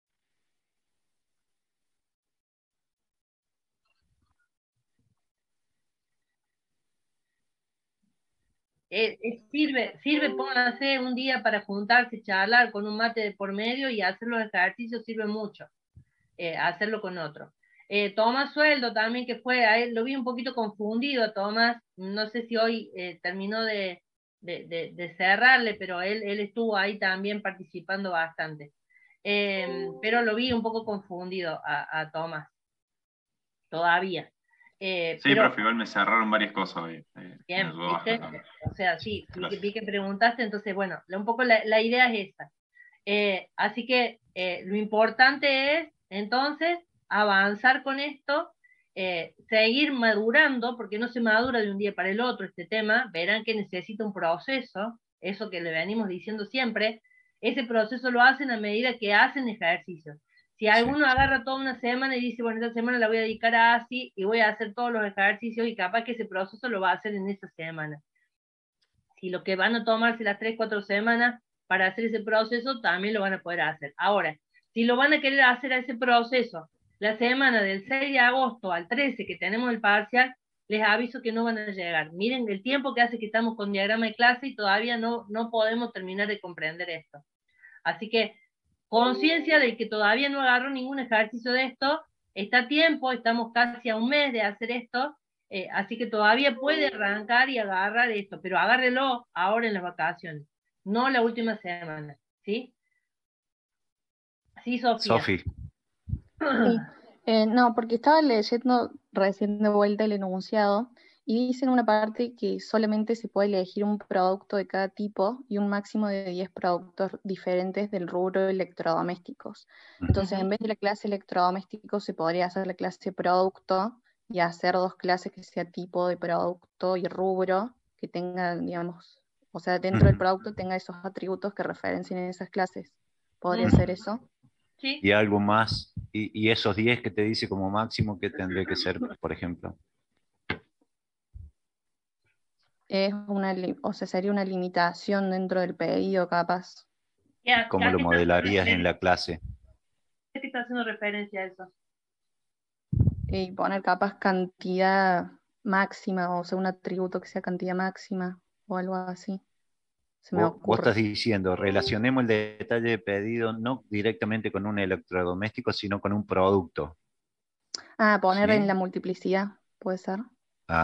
Eh, eh, sirve, sirve, pónganse un día para juntarse, charlar con un mate de por medio y hacer los ejercicios, sirve mucho. Eh, hacerlo con otro. Eh, Tomás Sueldo también, que fue, a él lo vi un poquito confundido a Tomás, no sé si hoy eh, terminó de, de, de, de cerrarle, pero él, él estuvo ahí también participando bastante. Eh, pero lo vi un poco confundido a, a Tomás, todavía. Eh, Sí, pero, profe, igual me cerraron varias cosas hoy. eh, me bien, ayudó ¿viste? bastante. O sea, sí, vi que, Gracias. vi que preguntaste, entonces, bueno, un poco la, la idea es esta. Eh, así que eh, lo importante es, entonces, avanzar con esto, eh, seguir madurando, porque no se madura de un día para el otro este tema, verán que necesita un proceso, eso que le venimos diciendo siempre, ese proceso lo hacen a medida que hacen ejercicios. Si Sí. alguno agarra toda una semana y dice, bueno, esta semana la voy a dedicar a así y voy a hacer todos los ejercicios y capaz que ese proceso lo va a hacer en esa semana. Si lo que van a tomarse las tres, cuatro semanas para hacer ese proceso, también lo van a poder hacer. Ahora, si lo van a querer hacer a ese proceso la semana del seis de agosto al trece que tenemos el parcial, les aviso que no van a llegar. Miren el tiempo que hace que estamos con diagrama de clase y todavía no, no podemos terminar de comprender esto. Así que conciencia de que todavía no agarró ningún ejercicio de esto, está a tiempo, estamos casi a un mes de hacer esto, eh, así que todavía puede arrancar y agarrar esto, pero agárrelo ahora en las vacaciones, no la última semana, ¿sí? Sí, Sofía. Sofi, Sí. Eh, no, porque estaba leyendo recién de vuelta el enunciado y dice en una parte que solamente se puede elegir un producto de cada tipo y un máximo de diez productos diferentes del rubro electrodomésticos. Entonces, en vez de la clase electrodomésticos, se podría hacer la clase producto y hacer dos clases que sea tipo de producto y rubro, que tengan, digamos, o sea, dentro del Ujú. producto tenga esos atributos que referencien esas clases. ¿Podría Ujú. ser eso? Sí. Y algo más, y, y esos diez que te dice como máximo, ¿qué tendría que ser, por ejemplo? Es una, li- o sea, sería una limitación dentro del pedido, capaz. ¿Qué, a- ¿Cómo a lo qué está haciendo modelarías en referencia? la clase? ¿Qué está haciendo referencia a eso? Y poner capaz cantidad máxima, o sea, un atributo que sea cantidad máxima, o algo así. Se me Vos, vos estás ocurre. diciendo, relacionemos el detalle de pedido no directamente con un electrodoméstico, sino con un producto. Ah, poner en ¿Sí? la multiplicidad, puede ser. Mm.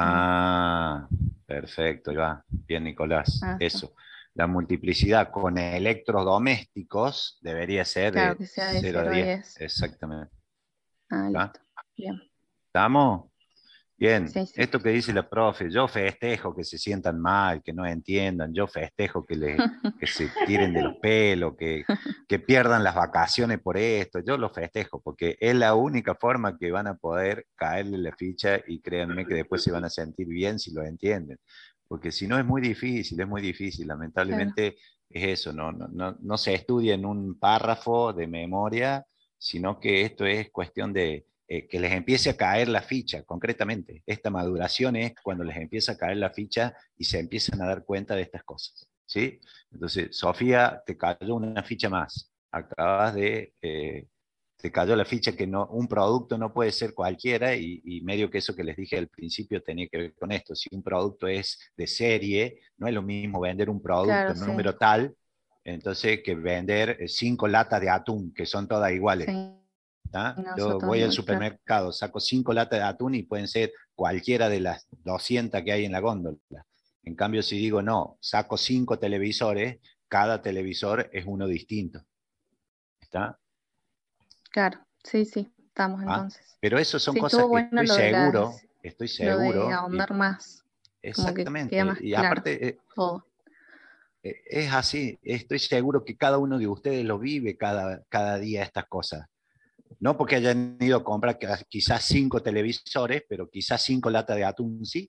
Ah, perfecto, ahí va. Bien, Nicolás. Ah, está. Eso. La multiplicidad con electrodomésticos debería ser Claro, de que sea de cero a cero a diez. diez. Exactamente. Ah, ¿Está? listo. Bien. ¿Estamos? Bien, Sí, sí. esto que dice la profe, yo festejo que se sientan mal, que no entiendan, yo festejo que, le, que se tiren de los pelos, que, que pierdan las vacaciones por esto, yo lo festejo, porque es la única forma que van a poder caerle la ficha y créanme que después se van a sentir bien si lo entienden, porque si no es muy difícil, es muy difícil, Claro. lamentablemente es eso, no, no, no, no se estudia en un párrafo de memoria, sino que esto es cuestión de eh, que les empiece a caer la ficha, concretamente. Esta maduración es cuando les empieza a caer la ficha y se empiezan a dar cuenta de estas cosas. ¿Sí? Entonces, Sofía, te cayó una ficha más. Acabas de... Eh, te cayó la ficha que no, un producto no puede ser cualquiera y, y medio que eso que les dije al principio tenía que ver con esto. Si un producto es de serie, no es lo mismo vender un producto Claro, sí. número tal, entonces que vender eh, cinco latas de atún, que son todas iguales. Sí, ¿Tá? no, Yo son todos voy al iguales, claro. supermercado, saco cinco latas de atún y pueden ser cualquiera de las doscientas que hay en la góndola. En cambio, si digo no, saco cinco televisores, cada televisor es uno distinto. ¿Está? Claro, sí, sí, estamos ¿Ah? entonces. Pero eso son Sí, cosas estuvo que bueno estoy lo de seguro, las, estoy lo de seguro, y ahondar más, como que queda exactamente, más y claro aparte eh, todo. eh, es así, estoy seguro que cada uno de ustedes lo vive cada, cada día estas cosas. No porque hayan ido a comprar quizás cinco televisores, pero quizás cinco latas de atún sí.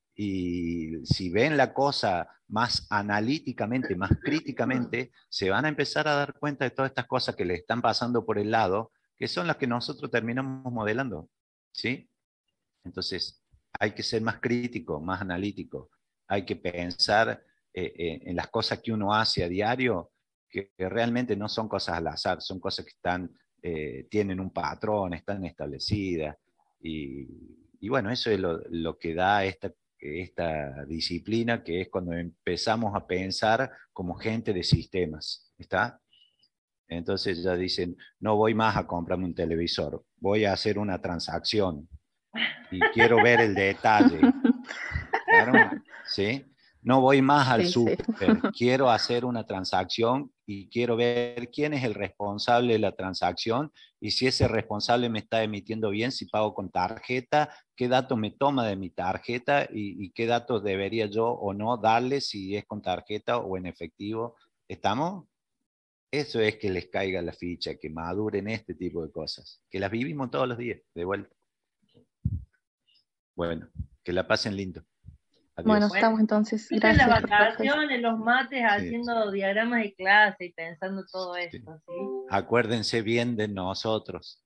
Y si ven la cosa más analíticamente, más críticamente, se van a empezar a dar cuenta de todas estas cosas que le están pasando por el lado, que son las que nosotros terminamos modelando. ¿Sí? Entonces, hay que ser más crítico, más analítico. Hay que pensar eh, eh, en las cosas que uno hace a diario, que, que realmente no son cosas al azar, son cosas que están, eh, tienen un patrón, están establecidas. Y, y bueno, eso es lo, lo que da esta, esta disciplina, que es cuando empezamos a pensar como gente de sistemas. ¿Está? Entonces ya dicen, no voy más a comprarme un televisor, voy a hacer una transacción y quiero ver el detalle. ¿Claro? ¿Sí? No voy más al Sí, sí. súper, quiero hacer una transacción y quiero ver quién es el responsable de la transacción y si ese responsable me está emitiendo bien, si pago con tarjeta, qué datos me toma de mi tarjeta y, y qué datos debería yo o no darle si es con tarjeta o en efectivo. ¿Estamos? Eso es que les caiga la ficha, que maduren este tipo de cosas, que las vivimos todos los días, de vuelta. Bueno, que la pasen lindo. Bueno, Adiós. estamos entonces. Disfruten las Gracias, profes. vacaciones, los mates, Sí. haciendo diagramas de clase y pensando todo Sí. esto, ¿sí? Acuérdense bien de nosotros.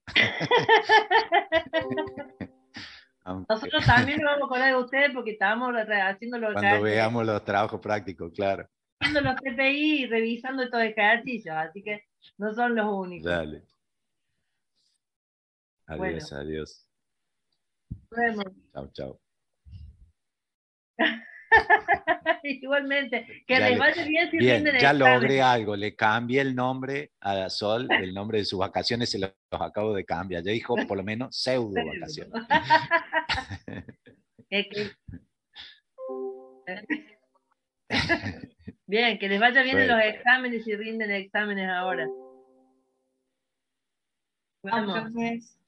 Aunque Nosotros también nos vamos a acordar de ustedes porque estamos re- haciendo los cuando ejercicios, veamos los trabajos prácticos, claro. haciendo los T P I y revisando estos ejercicios, así que no son los únicos. Dale. Bueno, Adiós, adiós. nos vemos. Chao, chao. Igualmente, que Ya les le- vaya bien si Bien, rinden ya examen. logré algo. Le cambié el nombre a Sol, el nombre de sus vacaciones se los, los acabo de cambiar. Ya dijo por lo menos pseudo vacaciones. Es que- Bien, que les vaya bien en Bueno. los exámenes y rinden exámenes ahora. Chao, Vamos. profes.